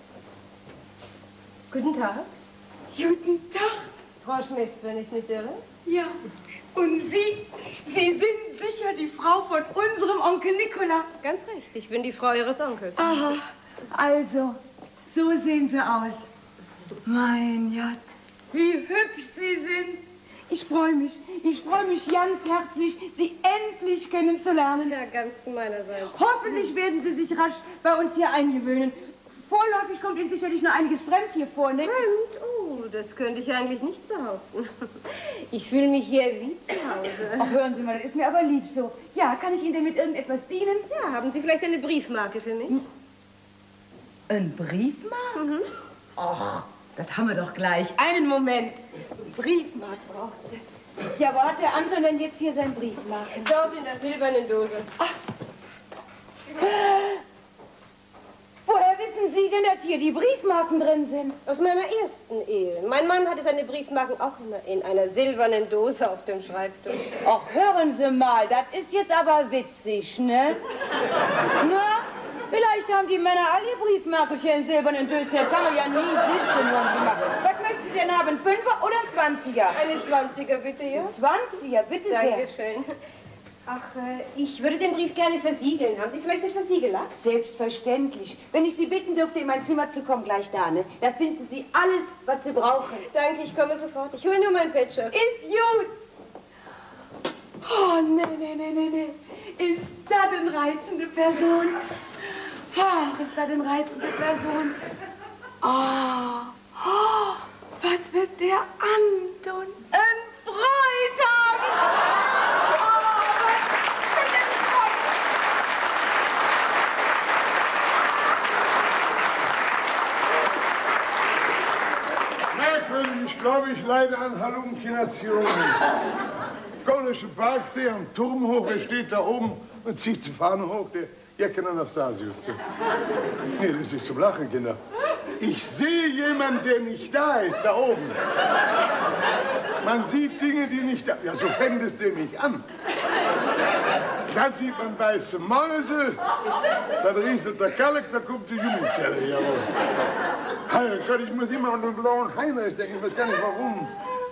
Guten Tag.
Guten Tag.
Frau Schmitz, wenn ich nicht irre.
Ja, und Sie, Sie sind sicher die Frau von unserem Onkel Nikola.
Ganz recht, ich bin die Frau Ihres Onkels.
Aha, also, so sehen Sie aus. Mein Gott, wie hübsch Sie sind. Ich freue mich, ich freue mich ganz herzlich, Sie endlich kennenzulernen.
Ja, ganz meinerseits.
Hoffentlich werden Sie sich rasch bei uns hier eingewöhnen. Vorläufig kommt Ihnen sicherlich noch einiges Fremd hier vor, ne?
Fremd? Oh, das könnte ich eigentlich nicht behaupten. Ich fühle mich hier wie zu Hause.
Ach, hören Sie mal, das ist mir aber lieb so. Ja, kann ich Ihnen denn mit irgendetwas dienen?
Ja, haben Sie vielleicht eine Briefmarke für mich?
Ein Briefmark? Mhm. Ach, das haben wir doch gleich. Einen Moment. Briefmark braucht sie. Ja, wo hat der Anton denn jetzt hier sein Briefmarken?
Dort in der silbernen Dose.
Ach so. Woher wissen Sie denn, dass hier die Briefmarken drin sind?
Aus meiner ersten Ehe. Mein Mann hatte seine Briefmarken auch immer in einer silbernen Dose auf dem Schreibtisch.
Ach, hören Sie mal, das ist jetzt aber witzig, ne? Na, vielleicht haben die Männer alle Briefmarken hier in silbernen Döschen. Das kann man ja nie wissen, hören Sie mal. Was möchten Sie denn haben, ein Fünfer oder ein Zwanziger?
Eine Zwanziger, bitte, ja?
Zwanziger, bitte sehr.
Dankeschön. Ach, äh, ich würde den Brief gerne versiegeln. Haben Sie vielleicht etwas Versiegellack?
Selbstverständlich. Wenn ich Sie bitten dürfte, in mein Zimmer zu kommen, gleich da, ne? Da finden Sie alles, was Sie brauchen.
Danke, ich komme sofort. Ich hole nur mein Patchwork.
Ist gut. Oh, nee, nee, nee, nee, nee. Ist das eine reizende Person? Ach, ist das eine reizende Person? Oh, oh, was wird der Anton ein Freude haben?
Ich glaube, ich leide an Halluzinationen. Golnische Parksee am Turm hoch, er steht da oben und zieht die Fahne hoch, der Jecken Anastasius. Nee, das ist zum Lachen, Kinder. Ich sehe jemanden, der nicht da ist, da oben. Man sieht Dinge, die nicht da... Ja, so fängt es den nicht an. Dann sieht man weiße Mäuse, dann rieselt der Kalk, da kommt die Jungzelle, jawohl. Herrgott, ich muss immer an den blauen Heinrich denken, ich weiß gar nicht warum.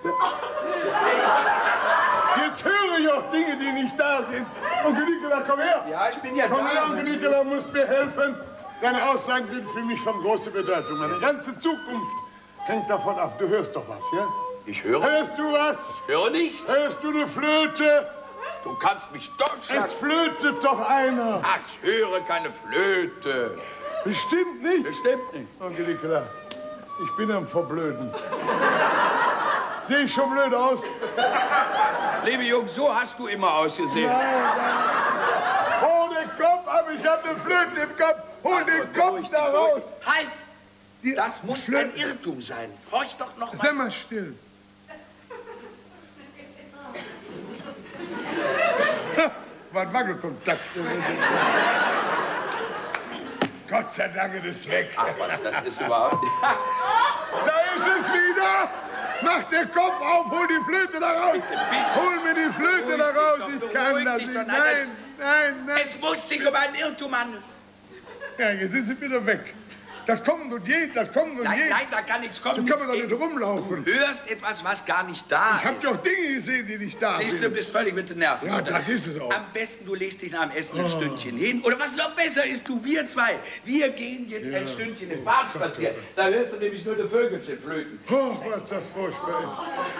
Jetzt höre ich auch Dinge, die nicht da sind. Onkel Nikola, komm her.
Ja, ich bin ja da.
Komm her, Onkel Nikola, musst mir helfen. Deine Aussagen sind für mich von großer Bedeutung. Meine ganze Zukunft hängt davon ab. Du hörst doch was, ja?
Ich höre.
Hörst du was?
Höre nicht.
Hörst du eine Flöte?
Du kannst mich totschlagen.
Es flötet doch einer.
Ach, ich höre keine Flöte.
Bestimmt nicht.
Bestimmt nicht.
Onkel Nikola, ich bin am Verblöden. Sehe ich schon blöd aus?
Liebe Jungs, so hast du immer ausgesehen.
Nein, nein. Hol den Kopf ab, ich hab eine Flöte im Kopf. Hol den Kopf da raus.
Halt!
Die
Das muss
Flöte.
ein Irrtum sein. Horch doch noch
Sei
mal.
mal still. War ein Wackelkontakt. Gott sei Dank, das ist weg.
Ach was, das ist überhaupt nicht.
Da ist es wieder. Mach den Kopf auf, hol die Flöte da raus. Hol mir die Flöte da raus. Ich kann das nicht. Nein, nein, nein.
Es muss sich um einen Irrtum handeln.
Ja, jetzt sind sie wieder weg. Das kommt und geht, das kommt und
Nein,
geht.
nein, da kann nichts kommen.
So kann man doch
nichts
nicht
gehen.
rumlaufen.
Du hörst etwas, was gar nicht da
Ich hab doch Dinge gesehen, die nicht da
Siehst du,
sind.
bist völlig mit den Nerven.
Ja, das ist es auch.
Am besten, du legst dich nach dem Essen ein Stündchen hin. Oder was noch besser ist, du, wir zwei, wir gehen jetzt ein Stündchen im Park spazieren. Da hörst du nämlich nur die Vögelchen flöten.
Oh, was das furchtbar ist.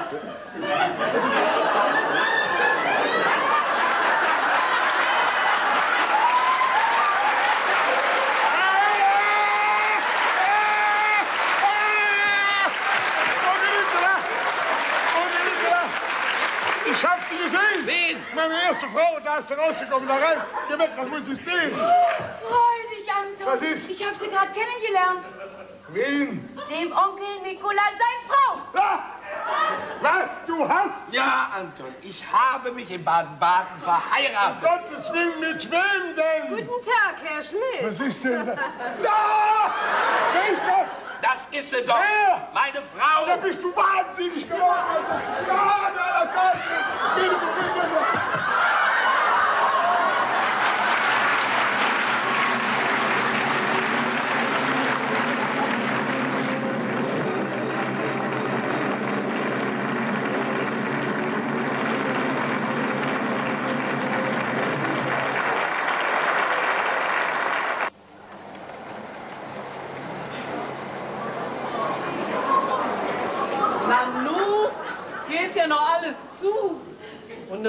Ich hab sie gesehen.
Wen?
Meine erste Frau, da ist sie rausgekommen, da rein. Geh weg, das muss ich sehen.
Freulich, Anton.
Was ist?
Ich habe Sie gerade kennengelernt.
Wen?
Dem Onkel Nikola, seine Frau.
Ah, was, du hast?
Ja, Anton, ich habe mich in Baden-Baden verheiratet.
Gottes Willen, mit wem denn?
Guten Tag, Herr Schmidt.
Was ist denn da? Da! Wer ist das?
Das ist sie doch.
Wer?
Meine Frau.
Da bist du wahnsinnig geworden. Ja, da, da, da. Bitte, bitte, bitte.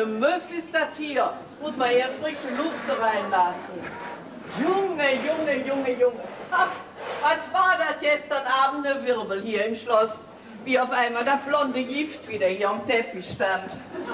ne Müff ist das hier. Muss man erst frische Luft reinlassen. Junge, Junge, Junge, Junge. Ach, was war das gestern Abend, ne Wirbel hier im Schloss? Wie auf einmal das blonde Gift wieder hier am Teppich stand.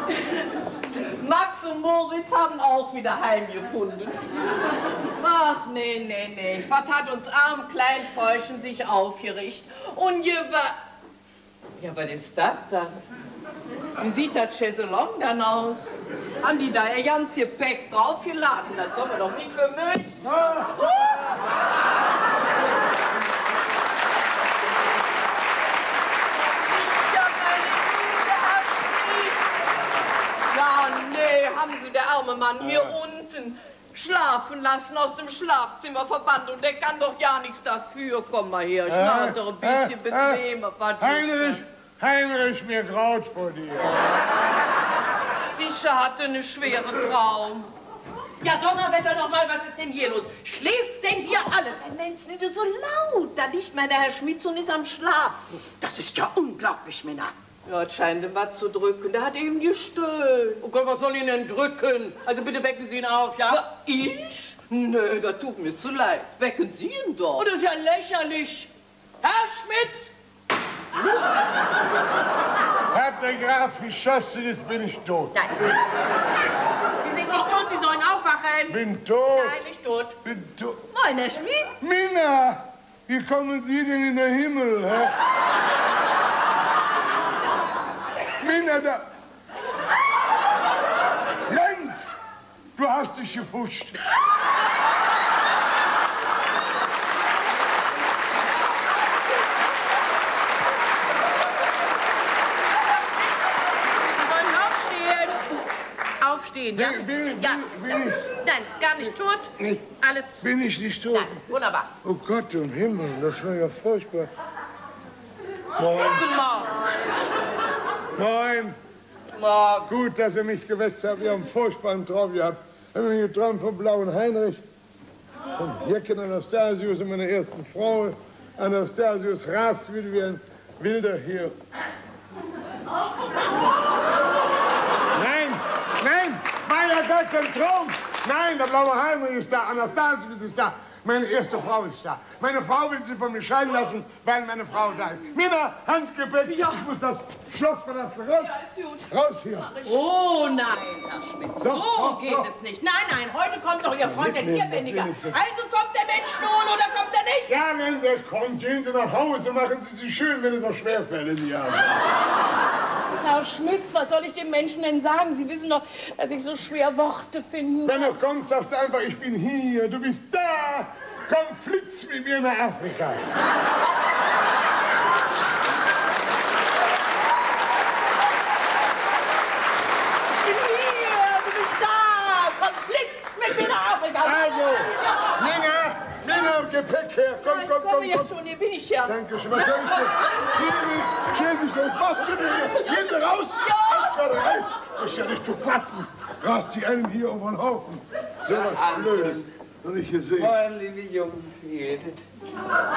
Max und Moritz haben auch wieder heimgefunden. Ach, nee, nee, nee. Was hat uns arm Kleinfäuschen sich aufgerichtet? Und je war... Ja, was ist das dann? Wie sieht das Chaiselong dann aus? Haben die da ihr ganz Gepäck draufgeladen? Das soll man doch nicht für Müll. Ah. Uh. Ja, nee, haben Sie der arme Mann hier unten schlafen lassen, aus dem Schlafzimmer verbannt. Und der kann doch ja nichts dafür. Komm mal her, schlaf doch ein bisschen äh, bequemer. Äh,
Heinrich, Heinrich, mir graut vor dir.
Sicher hatte eine schwere Traum.
Ja, Donnerwetter noch mal, was ist denn hier los? Schläft denn hier alles?
Nenn's nicht so laut. Da liegt mein Herr Schmitz und ist am Schlafen.
Das ist ja unglaublich, Männer.
Ja, es scheint ihm was zu drücken. Der hat eben gestöhnt.
Oh Gott, was soll ihn denn drücken? Also bitte wecken Sie ihn auf, ja?
Na, ich? Nö, das tut mir zu leid. Wecken Sie ihn doch.
Oh, das ist ja lächerlich. Herr Schmitz!
Hat der Graf geschossen, jetzt bin ich tot.
Nein. Sie sind nicht tot, Sie sollen aufwachen.
Bin tot.
Nein, nicht tot.
Bin tot.
Moin, Herr Schmitz.
Minna, wie kommen Sie denn in den Himmel, hä? Minna, da... Lenz, du hast dich gefuscht.
Aufstehen, ja?
Bin, bin,
ja.
bin, bin ich,
Nein, gar nicht tot.
Nee.
Alles.
Bin ich nicht tot?
Nein, wunderbar.
Oh Gott im Himmel, das war ja furchtbar. Moin.
Guten Morgen.
Moin.
Morgen.
Gut, dass ihr mich geweckt habt. Wir haben einen furchtbaren Traum gehabt. Wir haben geträumt vom blauen Heinrich, vom Jecken Anastasius und meiner ersten Frau. Anastasius rast wieder wie ein Wilder hier. Nein, nein, war ja gar kein Traum. Nein, der blaue Heinrich ist da, Anastasius ist da, meine erste Frau ist da. Meine Frau will sich von mir scheiden lassen, weil meine Frau da ist. Mina, Handgepäck, ja. Ich muss das Schloss verlassen. Raus,
ja, ist gut.
Raus hier.
Oh nein, Herr Schmitz, so
doch,
geht
doch.
es nicht. Nein, nein, heute kommt doch Ihr Freund, der
Mitnehmen,
Tierbändiger.
das will ich
Also kommt der Mensch nun oder kommt er nicht?
Ja, wenn der kommt, gehen Sie nach Hause, machen Sie sich schön, wenn es auch Schwerfälle Sie haben.
Herr Schmitz, was soll ich dem Menschen denn sagen? Sie wissen doch, dass ich so schwer Worte finde.
Wenn du kommst, sagst du einfach, ich bin hier, du bist da. Komm, flitz mit mir nach Afrika.
Ich bin hier, du bist da. Komm, flitz mit mir nach Afrika.
Also, Minna, Minna, Gepäck her. Komm,
Ja, ich
komm,
komme
komm,
ja
komm.
schon, hier bin ich ja.
Dankeschön, was soll ich denn? Hier mit, stell dich los, mach bitte hier. Hinten raus.
Ja.
Eins, zwei, drei. Das ist ja nicht zu fassen. Rast die einen hier um den Haufen. So was Blödes. Noch nicht gesehen.
Moin, liebe Jungen, wie geht es?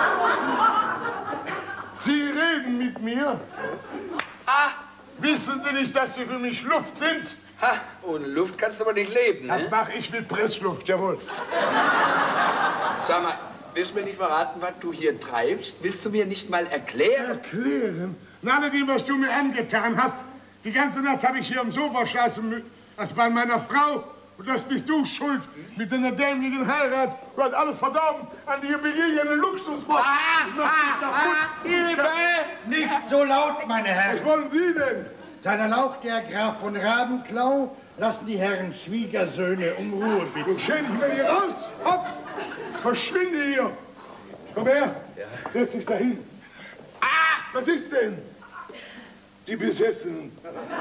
Sie reden mit mir?
Ah,
Wissen Sie nicht, dass Sie für mich Luft sind?
ha, ohne Luft kannst du aber nicht leben,
Das
ne?
mache ich mit Pressluft, jawohl.
Sag mal, willst du mir nicht verraten, was du hier treibst? Willst du mir nicht mal erklären?
Erklären? Nach alledem, was du mir angetan hast, die ganze Nacht habe ich hier am Sofa schlafen müssen, als bei meiner Frau. Und das bist du schuld mit deiner dämlichen Heirat. Du hast alles verdorben an die begierigen Luxusbox.
Ah, ah, ah, Hilfe!
Nicht so laut, meine Herren.
Was wollen Sie denn?
Sein Erlaucht, der Graf von Rabenklau, lassen die Herren Schwiegersöhne um Ruhe bitten.
Du schäm dich mal hier raus. Hopp! Verschwinde hier. Komm her. Ja. Setz dich dahin. Ah, was ist denn? Die Besessenen.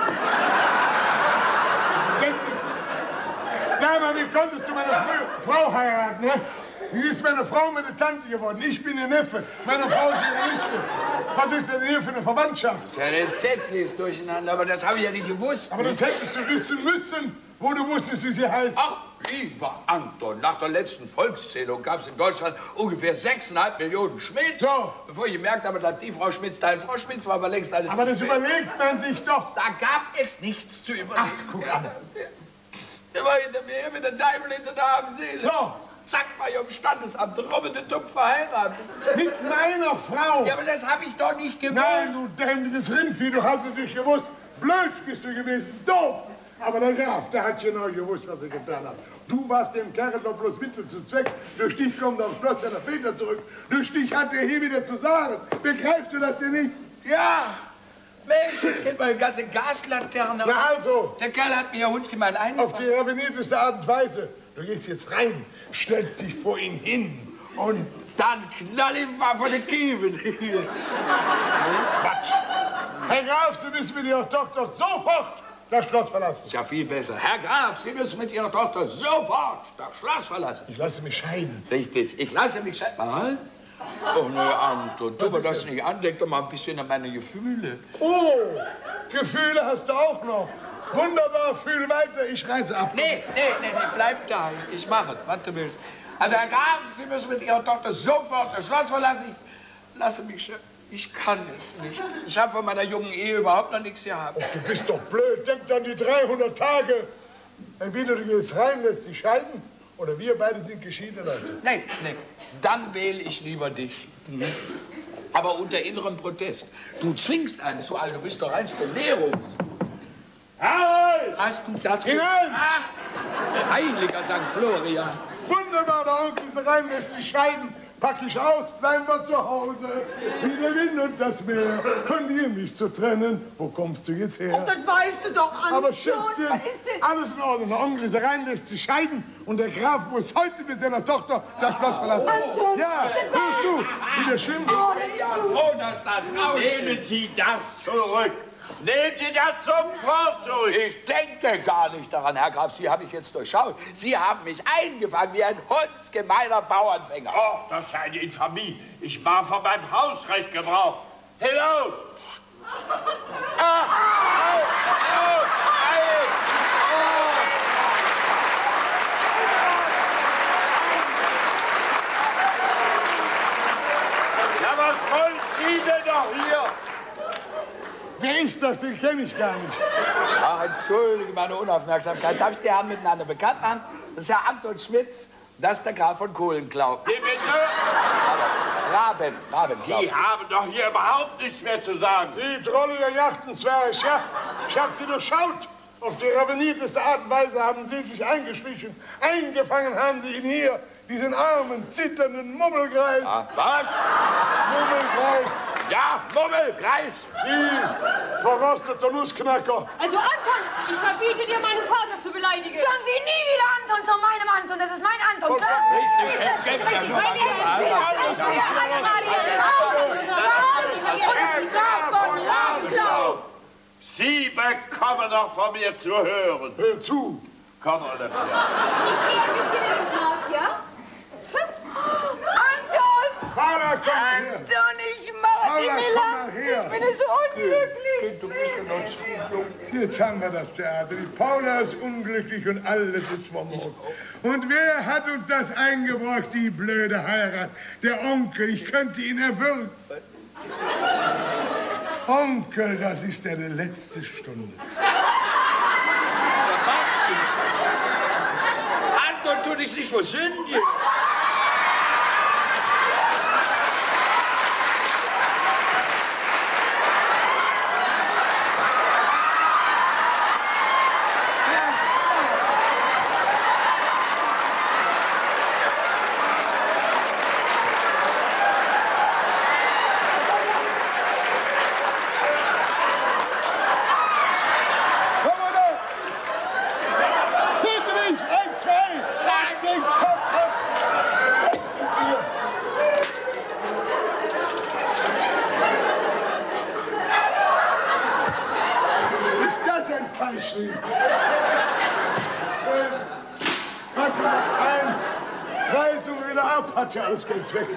Setz dich. Sag mal, wie konntest du meine Frau heiraten, ne? Die ist meine Frau, meine Tante geworden. Ich bin ihr Neffe. Meine Frau ist ihre Nichte. Was ist denn hier für eine Verwandtschaft?
Das ist ja ein entsetzliches Durcheinander, aber das habe ich ja nicht gewusst.
Aber das hättest du wissen müssen, wo du wusstest, wie sie heißt.
Ach, lieber Anton, nach der letzten Volkszählung gab es in Deutschland ungefähr sechseinhalb Millionen Schmitz.
So.
Bevor ich gemerkt habe, dass die Frau Schmitz, deine Frau Schmitz war aber längst alles
Aber
zu
das
spät.
überlegt man sich doch.
Da gab es nichts zu überlegen.
Ach, guck an.
Der war hinter mir mit der Deibel hinter der Abendseele.
So.
Zack, war ich am Standesamt, robbende Dumm verheiratet.
Mit meiner Frau.
Ja, aber das habe ich doch nicht gewusst.
Nein, du dämliches Rindvieh, du hast es nicht gewusst. Blöd bist du gewesen, doof. Aber der Graf, der hat genau gewusst, was er getan hat. Du warst dem Kerl doch bloß Mittel zu Zweck. Durch dich kommt aufs Schloss seiner Väter zurück. Durch dich hat er hier wieder zu sagen. Begreifst du das denn nicht?
Ja. Mensch, jetzt kennt man eine ganze Gaslaterne.
Na also.
Der Kerl hat mir ja hundsgemein eingefangen.
Auf die raffinierteste Art und Weise. Du gehst jetzt rein, stellst dich vor ihn hin und...
Dann knall ihm mal vor den Kiemen.
Quatsch. Herr Graf, Sie müssen mit Ihrer Tochter sofort das Schloss verlassen.
Ist ja viel besser. Herr Graf, Sie müssen mit Ihrer Tochter sofort das Schloss verlassen.
Ich lasse mich scheiden.
Richtig, ich lasse mich scheiden. Was? Oh, ne, Anton, tu mir das nicht an. Denk doch mal ein bisschen an meine Gefühle.
Oh, Gefühle hast du auch noch. Wunderbar, fühl weiter, ich reise ab.
Nee, nee, nee, nee, bleib da. Ich mache, was du willst. Also, Herr Graf, Sie müssen mit Ihrer Tochter sofort das Schloss verlassen. Ich lasse mich scheiden. Ich kann es nicht. Ich habe von meiner jungen Ehe überhaupt noch nichts gehabt.
Och, du bist doch blöd. Denk an die dreihundert Tage. Entweder du gehst rein, lässt dich scheiden, oder wir beide sind geschiedene Leute.
Nein, nein. Dann wähle ich lieber dich. Mhm. Aber unter innerem Protest. Du zwingst einen zu all. Du bist doch einst der Nero.
Halt!
Hast du das
Hinein!
Ah, heiliger Sankt Florian.
Wunderbar, der Onkel rein, lässt sich scheiden. Pack ich aus, bleiben wir zu Hause. Wie der Wind und das Meer, von dir mich zu trennen. Wo kommst du jetzt her?
Ach, das weißt du doch, Anton.
Aber Schätzchen,
Was ist denn?
alles in Ordnung. Der Onkel ist rein, lässt sich scheiden. Und der Graf muss heute mit seiner Tochter das Schloss verlassen.
Anton,
Ja, hörst du, wie der schlimm ist?
Oh, das ist so.
Oh, dass das raus
Nehmen Sie das zurück. Nehmen Sie das sofort zurück.
Ich denke gar nicht daran, Herr Graf. Sie habe ich jetzt durchschaut. Sie haben mich eingefangen wie ein hundsgemeiner Bauernfänger.
Oh, das ist eine Infamie. Ich mache von meinem Hausrecht Gebrauch. Hinaus!
Ah, au, au, au,
Ja, was wollen Sie denn noch hier?
Wer ist das? Den kenne ich gar nicht.
Ach, entschuldige meine Unaufmerksamkeit. Darf ich die Herren miteinander bekannt machen? Das ist Herr Anton Schmitz, das ist der Graf von Kohlenklau.
Wie bitte?
Raben, Raben,
Sie haben doch hier überhaupt nichts mehr zu sagen.
Sie drolliger Jachtenzwerg, ja? Ich hab Sie durchschaut. Auf die raffinierteste Art und Weise haben Sie sich eingeschlichen. Eingefangen haben Sie ihn hier, diesen armen, zitternden Mummelgreis.
Ah, was?
Mummelgreis.
Ja, Mummelgreis.
Sie, verrosteter Nussknacker.
Also Anton, ich verbiete dir, meinen Vater zu beleidigen.
Sagen Sie nie wieder Anton zu meinem Anton. Das ist mein Anton. Klar?
Sie bekommen doch von mir zu hören.
Hör zu.
Komm, Olaf.
Ich gehe ein bisschen in den Park, ja?
Anton!
Paula, komm mal her.
Anton, ich mache
Paula,
die
komm
Miller.
mal her.
Ich bin so unglücklich.
Du bist ja noch zu jung.
Jetzt haben wir das Theater. Die Paula ist unglücklich und alles ist vermorgt. Und wer hat uns das eingebracht, die blöde Heirat? Der Onkel, ich könnte ihn erwürgen. Onkel, das ist ja die letzte Stunde.
Was machst du? Anton, tu dich nicht versündigen.
Komm mal da! Töte mich! Ein, zwei! Den Kopf ab! Ist das ein Fallschrieb? Pack mal ein! Reiß und wieder ab! Hat ja alles keinen Zweck.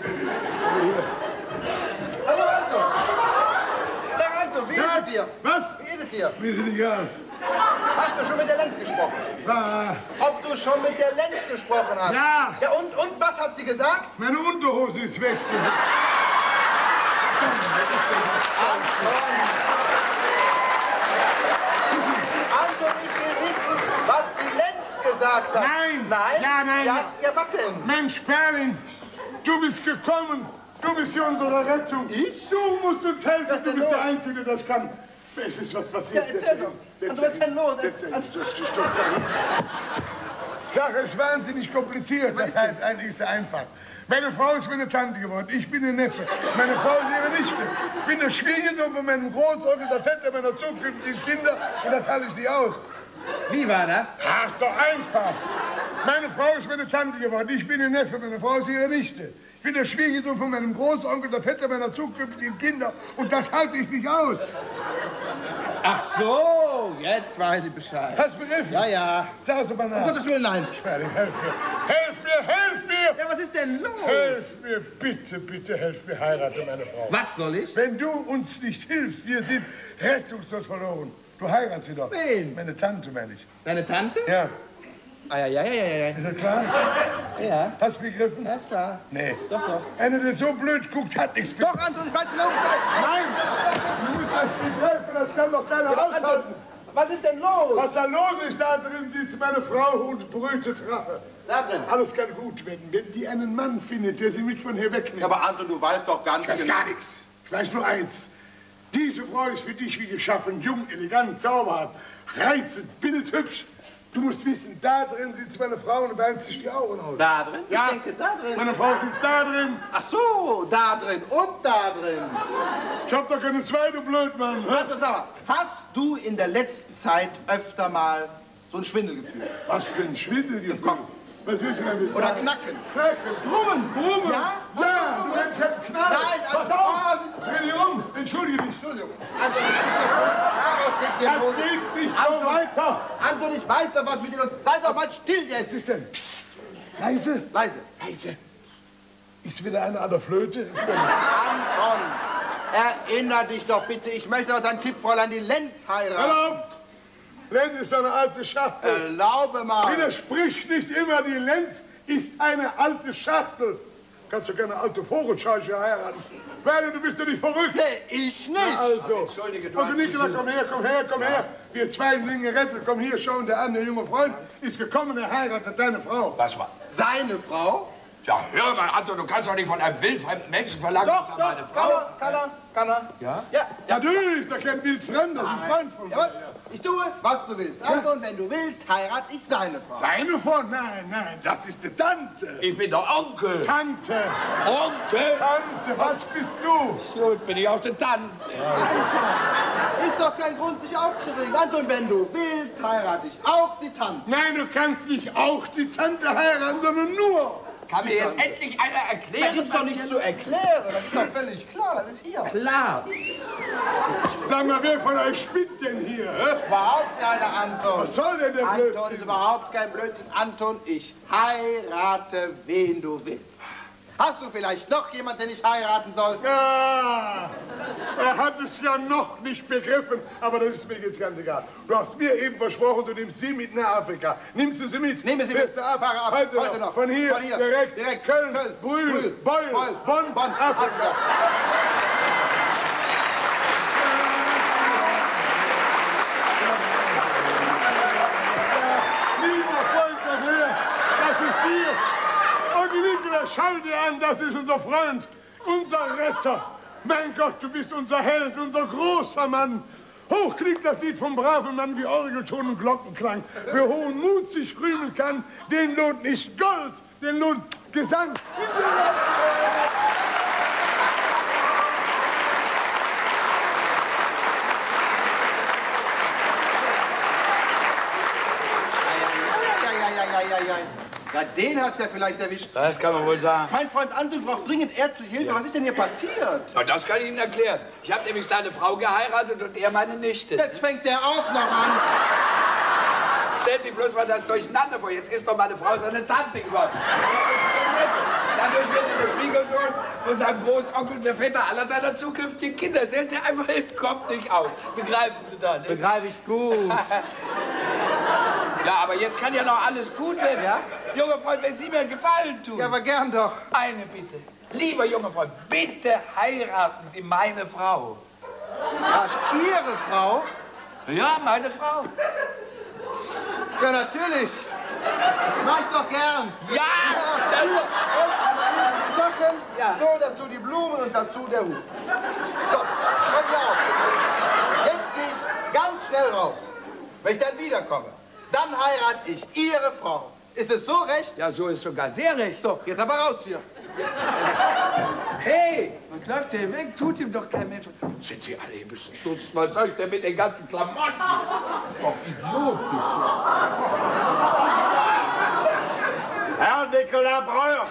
Hallo Anton. Herr Anton, wie ist
Ja,
es dir?
was?
Wie ist es dir?
Mir ist es egal.
Hast Ob du schon mit der Lenz gesprochen hast?
Ah.
Ob du schon mit der Lenz gesprochen hast?
Ja.
Ja, und, und was hat sie gesagt?
Meine Unterhose ist weg.
Anton, ich will wissen, was die Lenz gesagt hat.
Nein.
Nein?
Ja, nein.
Ja, ja, was denn?
Mensch, Perlin, du bist gekommen. Du bist hier unsere Rettung.
Ich?
Du musst uns helfen.
Was
Du
denn
bist
los?
der Einzige, der das kann. Es ist was
Ja,
passiert.
erzähl doch. Also, was ist denn los?
Sache ist wahnsinnig kompliziert. Das heißt, eigentlich ist es einfach. Meine Frau ist meine Tante geworden. Ich bin der Neffe. Meine Frau ist ihre Nichte. Ich bin der Schwiegersohn von meinem Großonkel, der Vetter meiner zukünftigen Kinder. Und das halte ich nicht aus.
Wie war das?
Ah, ist doch einfach. Meine Frau ist meine Tante geworden. Ich bin der Neffe. Meine Frau ist ihre Nichte. Ich bin der Schwiegersohn von meinem Großonkel, der Vetter meiner zukünftigen Kinder. Und das halte ich nicht aus.
Ach so, jetzt weiß ich Bescheid.
Hast du begriffen?
Ja, ja.
Sag es mal nach.
Um Gottes Willen, nein.
Sperling, helf mir. Helf mir, helf mir!
Ja, was ist denn los?
Helf mir, bitte, bitte, helf mir, heirate meine Frau.
Was soll ich?
Wenn du uns nicht hilfst, wir sind rettungslos verloren. Du heiratst sie doch.
Wen?
Meine Tante, meine ich.
Deine Tante?
Ja.
Ah, ja, ja, ja, ja, ja.
Ist das klar?
Ja.
Hast du begriffen?
Ja, ist klar.
Nee.
Doch, doch.
Einer, der so blöd guckt, hat nichts
Doch, Anton, ich weiß genau Bescheid.
Nein! Du musst das begreifen, das kann doch keiner
Ja, doch,
aushalten.
Anton, was ist denn los?
Was da los ist, da drin sitzt meine Frau und brütet Rache.
Da drin?
Alles kann gut werden, wenn die einen Mann findet, der sie mit von hier wegnimmt.
Ja, aber Anton, du weißt doch ganz
Ich weiß
genau.
gar nichts. Ich weiß nur eins. Diese Frau ist für dich wie geschaffen, jung, elegant, zauberhaft, reizend, bildhübsch. Du musst wissen, da drin sitzt meine Frau und weint sich die Augen aus.
Da drin?
Ja.
Ich denke, da drin.
Meine Frau sitzt da drin.
Ach so, da drin und da drin.
Ich hab doch keine zweite Blödmann. hä?
Anton, sag mal, hast du in der letzten Zeit öfter mal so ein Schwindelgefühl?
Was für ein Schwindelgefühl.
Kopf.
Was willst du damit
Oder
sagen?
Knacken?
Knacken.
Brummen?
Brummen?
Ja?
Ja, du Mensch, ich hab Knall.
Nein,
Pass
also,
auf.
ah, das ist-
Dreh dich um. Entschuldige dich.
Entschuldigung. Anton, daraus geht dir
Das
los.
geht nicht so
Anton,
weiter.
Anton, ich weiß doch, was mit dir los ist. Sei doch mal still jetzt.
Was ist denn? Psst. Leise.
Leise.
Leise. Ist wieder einer an der Flöte? Ist wieder
Anton, erinner dich doch bitte. Ich möchte doch dein Tippfräulein die Lenz heiraten.
Hör auf! Lenz ist eine alte Schachtel.
Erlaube mal.
Widersprich nicht immer, die Lenz ist eine alte Schachtel. Kannst du keine alte Vogelscheuche heiraten? Werde, du bist doch nicht verrückt.
Nee, ich nicht.
Na also.
Entschuldige, du
Onkel
hast
Nikola,
mich so-
komm her, komm her, komm her. Wir zwei sind gerettet. Komm hier, schon, der andere junge Freund ist gekommen, er heiratet deine Frau.
Was war?
Seine Frau?
Ja, hör mal, Anton, du kannst doch nicht von einem wildfremden Menschen verlangen,
Doch,
dass er
doch,
meine
kann
Frau...
er, kann er, kann er.
Ja?
Ja, ja.
Natürlich, der kennt wildfremd, das ist ein Freund von mir.
Jawohl. Ich tue, was du willst. Anton, wenn du willst, heirate ich seine Frau.
Seine Frau? Nein, nein, das ist die Tante.
Ich bin der Onkel.
Tante,
Onkel?
Tante, was bist du?
Gut, bin ich auch der Tante.
Anton, ist doch kein Grund, sich aufzuregen. Anton, wenn du willst, heirate ich auch die Tante.
Nein, du kannst nicht auch die Tante heiraten, sondern nur.
Kann mir jetzt endlich einer
Das
erklären,
gibt doch
was
nicht
hier...
zu erklären. Das ist doch völlig klar. Das ist hier.
Klar.
Sag mal, wer von euch spinnt denn hier? Hä?
Überhaupt keine Anton.
Was soll denn der
Anton
Blödsinn?
ist überhaupt kein Blödsinn. Anton, ich heirate, wen du willst. Hast du vielleicht noch jemand, den ich heiraten soll?
Ja, er hat es ja noch nicht begriffen, aber das ist mir jetzt ganz egal. Du hast mir eben versprochen, du nimmst sie mit nach Afrika. Nimmst du sie mit?
Nehme sie mit.
Fährst du ab?
Fahre ab.
Heute,
Heute
noch.
noch.
Von hier,
Von hier.
direkt,
Direkt.
Köln,
Köln,
Brühl,
Brühl,
Beul,
Beul,
Bonn,
Bonn,
Afrika.
Afrika.
Lieber Freund, komm her, das ist dir. Onkel Nikola, schau dir an, das ist unser Freund, unser Retter. Mein Gott, du bist unser Held, unser großer Mann. Hoch klingt das Lied vom braven Mann wie Orgelton und Glockenklang. Wer hohen Mut sich rühmen kann, den lohnt nicht Gold, den lohnt Gesang.
Ja, ja, ja, ja, ja, ja. Ja, den hat's ja vielleicht erwischt.
Das kann man wohl sagen.
Mein Freund Anton braucht dringend ärztliche Hilfe. Was ist denn hier passiert?
Na, das kann ich Ihnen erklären. Ich habe nämlich seine Frau geheiratet und er meine Nichte.
Jetzt fängt der auch noch an.
Stellen Sie bloß mal das durcheinander vor. Jetzt ist doch meine Frau seine Tante geworden. Dadurch wird er der Schwiegersohn von seinem Großonkel der Vetter aller seiner zukünftigen Kinder. Sehen Sie einfach im Kopf nicht aus. Begreifen Sie doch, nicht?
Begreife ich gut.
Ja, aber jetzt kann ja noch alles gut werden, ja? Junger Freund, wenn Sie mir einen Gefallen tun.
Ja, aber gern doch.
Eine Bitte. Lieber junger Freund, bitte heiraten Sie meine Frau.
Ach, Ihre Frau?
Ja, meine Frau.
Ja, natürlich. Mach ich doch gern.
Ja!
Ja, hier. Und die Sachen,
Ja.
so dazu die Blumen und dazu der Hut. So, pass auf. Jetzt gehe ich ganz schnell raus. Wenn ich dann wiederkomme, dann heirate ich Ihre Frau. Ist es so recht?
Ja, so ist sogar sehr recht.
So, jetzt aber raus hier.
Hey, was läuft der weg? Tut ihm doch kein Mensch. Sind Sie alle ein bisschen stutzt? Was soll ich denn mit den ganzen Klamotten? Doch idiotisch.
Herr Nikolaus Breuer.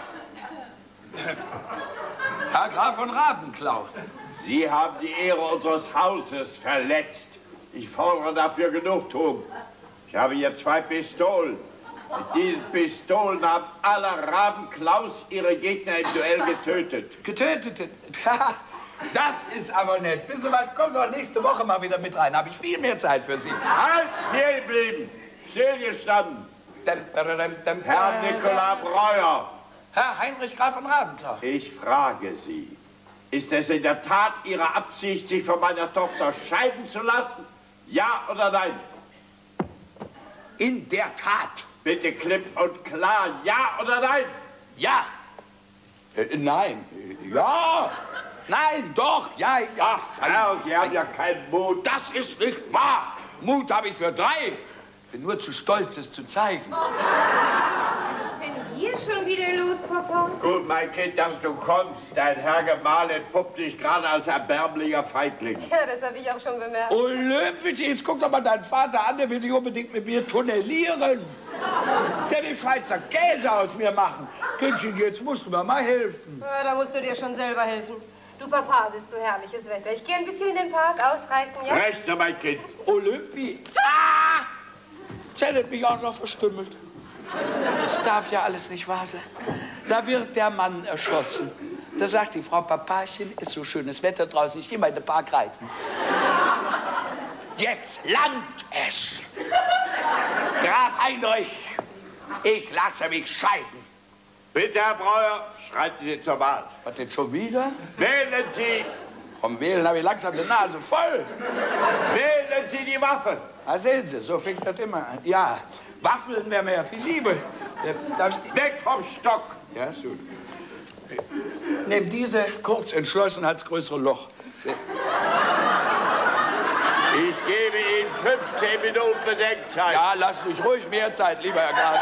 Herr Graf von Rabenklau.
Sie haben die Ehre unseres Hauses verletzt. Ich fordere dafür Genugtuung. Ich habe hier zwei Pistolen. Mit diesen Pistolen haben alle Rabenklaus ihre Gegner im Duell getötet.
Getötet? Das ist aber nett. Wissen Sie was, kommen Sie auch nächste Woche mal wieder mit rein. Habe ich viel mehr Zeit für Sie.
Halt! Hier geblieben! Stillgestanden! Herr Nikolaus Breuer.
Herr Heinrich Graf von Rabenklau.
Ich frage Sie, ist es in der Tat Ihre Absicht, sich von meiner Tochter scheiden zu lassen? Ja oder nein?
In der Tat.
Bitte klipp und klar, ja oder nein?
Ja. Äh, nein. Ja. Nein, doch. Ja, ja.
Ach, Herr, Sie haben ja keinen Mut.
Das ist nicht wahr. Mut habe ich für drei. Bin nur zu stolz, es zu zeigen.
Was ist denn hier schon wieder los, Papa?
Gut, mein Kind, dass du kommst. Dein Herr Gemahl entpuppt dich gerade als erbärmlicher Feigling.
Ja, das habe ich auch schon bemerkt.
Oh, Löpitsch, jetzt guck doch mal deinen Vater an. Der will sich unbedingt mit mir tunnelieren. Der will Schweizer Käse aus mir machen. Kindchen, jetzt musst du mir mal helfen.
Ja, da musst du dir schon selber helfen. Du, Papa, es ist so herrliches Wetter. Ich gehe ein bisschen in den Park ausreiten, ja?
Recht so, mein Kind.
Olympi. Ah! Das hätte mich auch noch verstümmelt. Das darf ja alles nicht wahr sein. Da wird der Mann erschossen. Da sagt die Frau, Papachen, ist so schönes Wetter draußen, ich gehe mal in den Park reiten. Jetzt langt es. Graf Heinrich, ich lasse mich scheiden.
Bitte, Herr Breuer, schreiten Sie zur Wahl.
Was denn schon wieder?
Wählen Sie,
Vom Wählen habe ich langsam die Nase voll.
wählen Sie die Waffe.
Ah, sehen Sie, so fängt das immer an. Ja, Waffeln wäre mir ja viel lieber. Äh, darf ich-
Weg vom Stock.
Ja, ist gut. Nimm diese kurz entschlossen als größere Loch.
Ich gebe Ihnen fünfzehn Minuten Bedenkzeit.
Ja, lass mich ruhig mehr Zeit, lieber Herr Graf.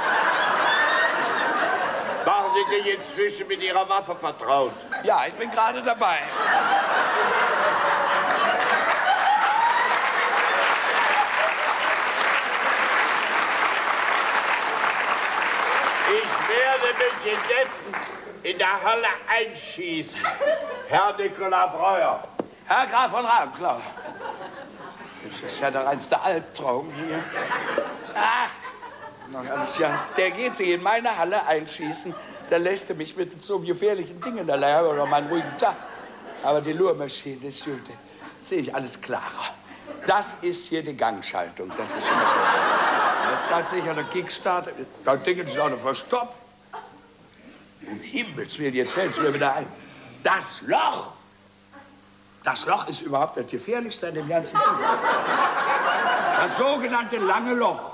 Machen Sie sich inzwischen mit Ihrer Waffe vertraut.
Ja, ich bin gerade dabei.
Ich werde mich indessen in der Halle einschießen. Herr Nikolaus Breuer.
Herr Graf von Rabenklau. Das ist ja der reinste Albtraum hier. Ah, noch alles ganz. Der geht sich in meine Halle einschießen. Da lässt er mich mit so gefährlichen Dingen allein oder meinen ruhigen Tag. Aber die Lurmaschine ist gut. Jetzt sehe ich alles klarer. Das ist hier die Gangschaltung. Das ist schon das ist ganz sicher der Kickstarter. Das Ding ist auch noch verstopft. Um Himmels Willen, jetzt fällt es mir wieder ein. Das Loch! Das Loch ist überhaupt das gefährlichste an dem ganzen Zug. Das sogenannte lange Loch.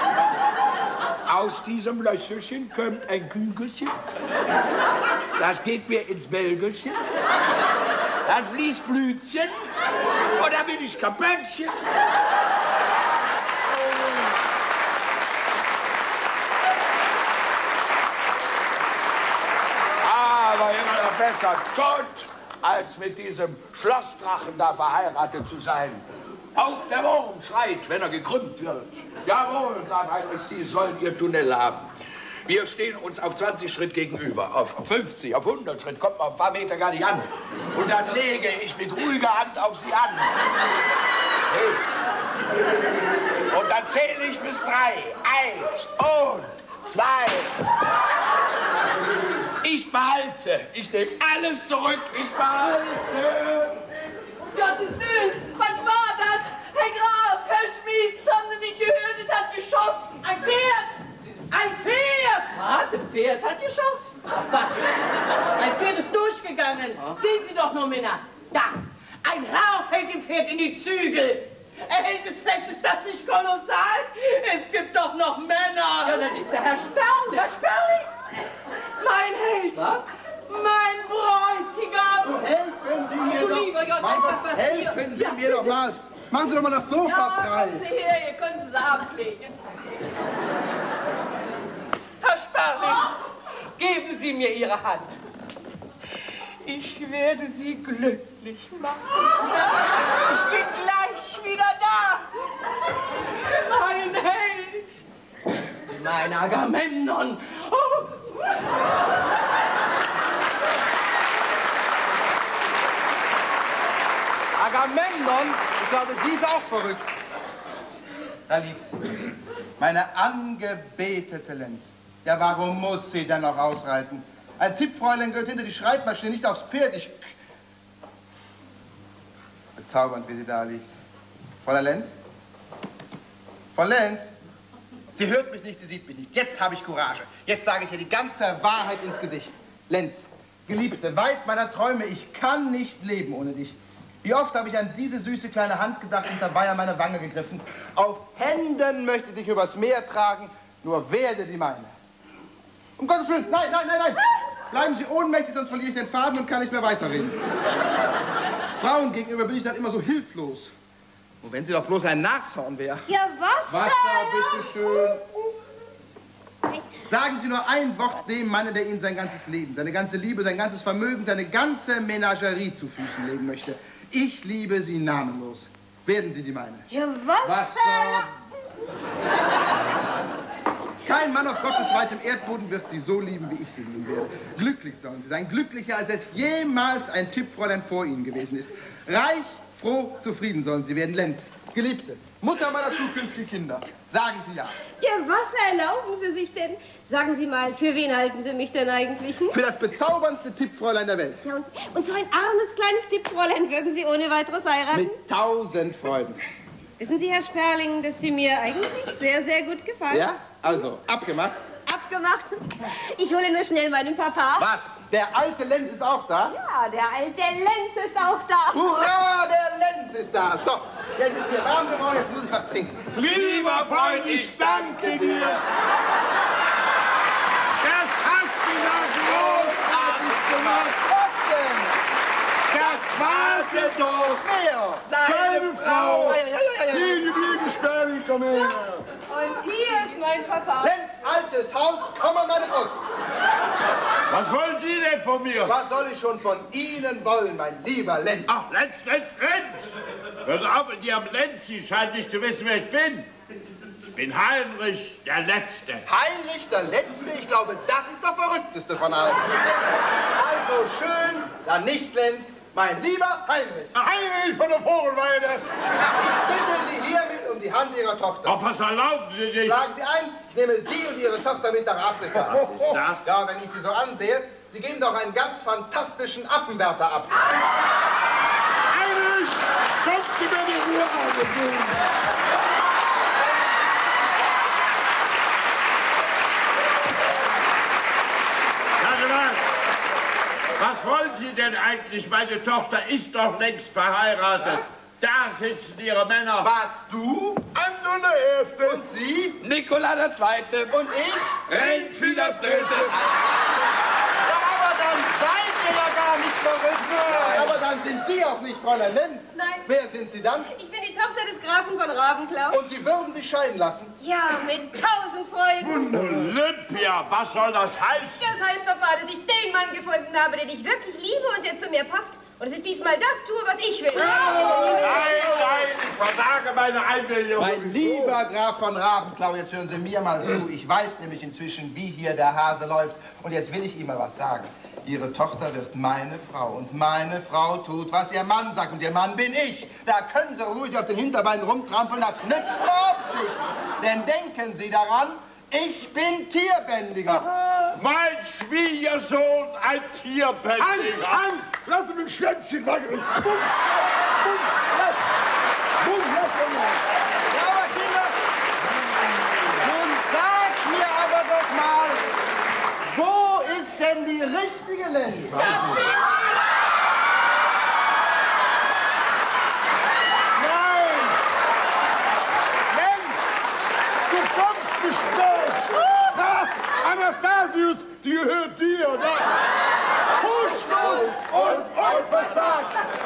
Aus diesem Löchelchen kommt ein Kügelchen. Das geht mir ins Bälgelchen. Dann fließt Blütchen. Und dann bin ich Kapöttchen. Aber immer noch besser tot, als mit diesem Schlossdrachen da verheiratet zu sein. Auch der Wurm schreit, wenn er gekrümmt wird. Jawohl, Graf Heinrich, Sie sollen Ihr Tunnel haben. Wir stehen uns auf zwanzig Schritt gegenüber. Auf fünfzig, auf hundert Schritt kommt man ein paar Meter gar nicht an. Und dann lege ich mit ruhiger Hand auf Sie an. Und dann zähle ich bis drei. Eins und zwei. Ich behalte. Ich nehme alles zurück. Ich behalte.
Um Gottes Willen, was war das? Herr Graf, Herr Schmidt! Schmieds, haben Sie mich gehört? Es hat geschossen. Ein Pferd. Ein Pferd. Was? Ein Pferd hat geschossen. Was? Ein Pferd ist durchgegangen. Sehen Sie doch nur, Männer. Da. Ein Rauf hält dem Pferd in die Zügel. Er hält es fest, ist das nicht kolossal? Es gibt doch noch Männer. Ja, das ist der Herr Sperling. Herr Sperling? Mein Held. Was? Mein Bräutigam.
Helfen Sie mir
du
doch.
Lieber Gott,
Mein
was
Gott,
ist passiert?
helfen Sie mir doch mal. Machen Sie doch mal das Sofa
ja,
frei.
Kommen Sie her, hier können Sie sie ablegen. Herr Sperling, geben Sie mir Ihre Hand. Ich werde Sie glücklich machen. Ich bin gleich wieder da. Mein Held. Mein Agamemnon. Oh.
Agamemnon, ich glaube, die ist auch verrückt. Da liegt sie. Meine angebetete Lenz. Ja, warum muss sie denn noch ausreiten? Ein Tippfräulein gehört hinter die Schreibmaschine, nicht aufs Pferd. Ich... Bezaubernd, wie sie da liegt. Fräulein Lenz? Frau Lenz? Sie hört mich nicht, sie sieht mich nicht. Jetzt habe ich Courage. Jetzt sage ich ihr die ganze Wahrheit ins Gesicht. Lenz, Geliebte, weit meiner Träume, ich kann nicht leben ohne dich. Wie oft habe ich an diese süße kleine Hand gedacht und dabei an meine Wange gegriffen. Auf Händen möchte ich dich übers Meer tragen, nur werde die meine. Um Gottes Willen, nein, nein, nein, nein. Bleiben Sie ohnmächtig, sonst verliere ich den Faden und kann nicht mehr weiterreden. Frauen gegenüber bin ich dann immer so hilflos. Und wenn sie doch bloß ein Nashorn wäre.
Ja, Wasser!
Wasser, bitteschön. Sagen Sie nur ein Wort dem Manne, der Ihnen sein ganzes Leben, seine ganze Liebe, sein ganzes Vermögen, seine ganze Menagerie zu Füßen legen möchte. Ich liebe Sie namenlos. Werden Sie die meine?
Ja, Wasser!
Wasser. Kein Mann auf Gottes weitem Erdboden wird Sie so lieben, wie ich Sie lieben werde. Glücklich sollen Sie sein, glücklicher, als es jemals ein Tippfräulein vor Ihnen gewesen ist. Reich, froh, zufrieden sollen Sie werden. Lenz, Geliebte, Mutter meiner zukünftigen Kinder, sagen Sie ja.
Ja, was erlauben Sie sich denn? Sagen Sie mal, für wen halten Sie mich denn eigentlich? Hm?
Für das bezauberndste Tippfräulein der Welt.
Ja, und, und so ein armes, kleines Tippfräulein würden Sie ohne weiteres heiraten?
Mit tausend Freuden.
Wissen Sie, Herr Sperling, dass Sie mir eigentlich sehr, sehr gut gefallen?
Ja? Also, abgemacht.
Abgemacht. Ich hole nur schnell meinen Papa.
Was? Der alte Lenz ist auch da?
Ja, der alte Lenz ist auch da.
Hurra, der Lenz ist da. So, jetzt ist mir warm geworden, jetzt muss ich was trinken.
Lieber Freund, ich danke dir. Das hast du doch großartig gemacht.
Was denn?
Das war sie doch.
Wer?
Seine Frau.
Ja, ja, ja, ja, ja.
Liegen geblieben, Sperling, komm her.
Und hier ist mein Papa.
Lenz, altes Haus, komm an meine Brust.
Was wollen Sie denn von mir?
Was soll ich schon von Ihnen wollen, mein lieber Lenz?
Ach, Lenz, Lenz, Lenz! Hört auf mit Ihrem Lenz, Sie scheinen nicht zu wissen, wer ich bin. Ich bin Heinrich der Letzte.
Heinrich der Letzte? Ich glaube, das ist der verrückteste von allen. Also schön, dann nicht Lenz, mein lieber Heinrich.
Heinrich von der Vogelweide.
Ich bitte Sie hiermit um die Hand Ihrer Tochter.
Auf was erlauben Sie sich?
Schlagen Sie ein, ich nehme Sie und Ihre Tochter mit nach Afrika.
Was ist das?
Ja, wenn ich Sie so ansehe, Sie geben doch einen ganz fantastischen Affenwärter ab.
Heinrich, kommt zu mir die Ruhe an.
Was wollen Sie denn eigentlich? Meine Tochter ist doch längst verheiratet. Da sitzen Ihre Männer.
Was, du?
Anton der Erste.
Und Sie?
Nikola der Zweite.
Und ich?
Renfi das Dritte.
Ja, aber dann seid ihr ja gar nicht verrückt. Aber dann sind Sie auch nicht Fräulein Lenz.
Nein.
Wer sind Sie dann?
Ich bin die Tochter des Grafen von Ravenklau.
Und Sie würden sich scheiden lassen?
Ja, mit tausend Freuden.
Olympia, was soll das heißen?
Das heißt, Papa, dass ich den Mann gefunden habe, den ich wirklich liebe und der zu mir passt. Und dass ich diesmal das tue, was ich will.
Nein, nein, ich versage meine Einwilligung.
Mein lieber Graf von Ravenklau, jetzt hören Sie mir mal zu. Ich weiß nämlich inzwischen, wie hier der Hase läuft. Und jetzt will ich Ihnen mal was sagen. Ihre Tochter wird meine Frau. Und meine Frau tut, was ihr Mann sagt. Und ihr Mann bin ich. Da können Sie ruhig auf den Hinterbeinen rumtrampeln. Das nützt überhaupt nichts. Denn denken Sie daran, ich bin Tierbändiger.
Mein Schwiegersohn, ein Tierbändiger.
Hans, Hans, lass ihn mit dem Schwänzchen wackeln. Bumm, bumm, lass. Bumm, lass ihn mal.
Ja, aber die richtige Lenz.
Nein! Lenz! Du kommst zu spät! Na, Anastasius, die gehört dir, oder? Kuschlos und unverzagt!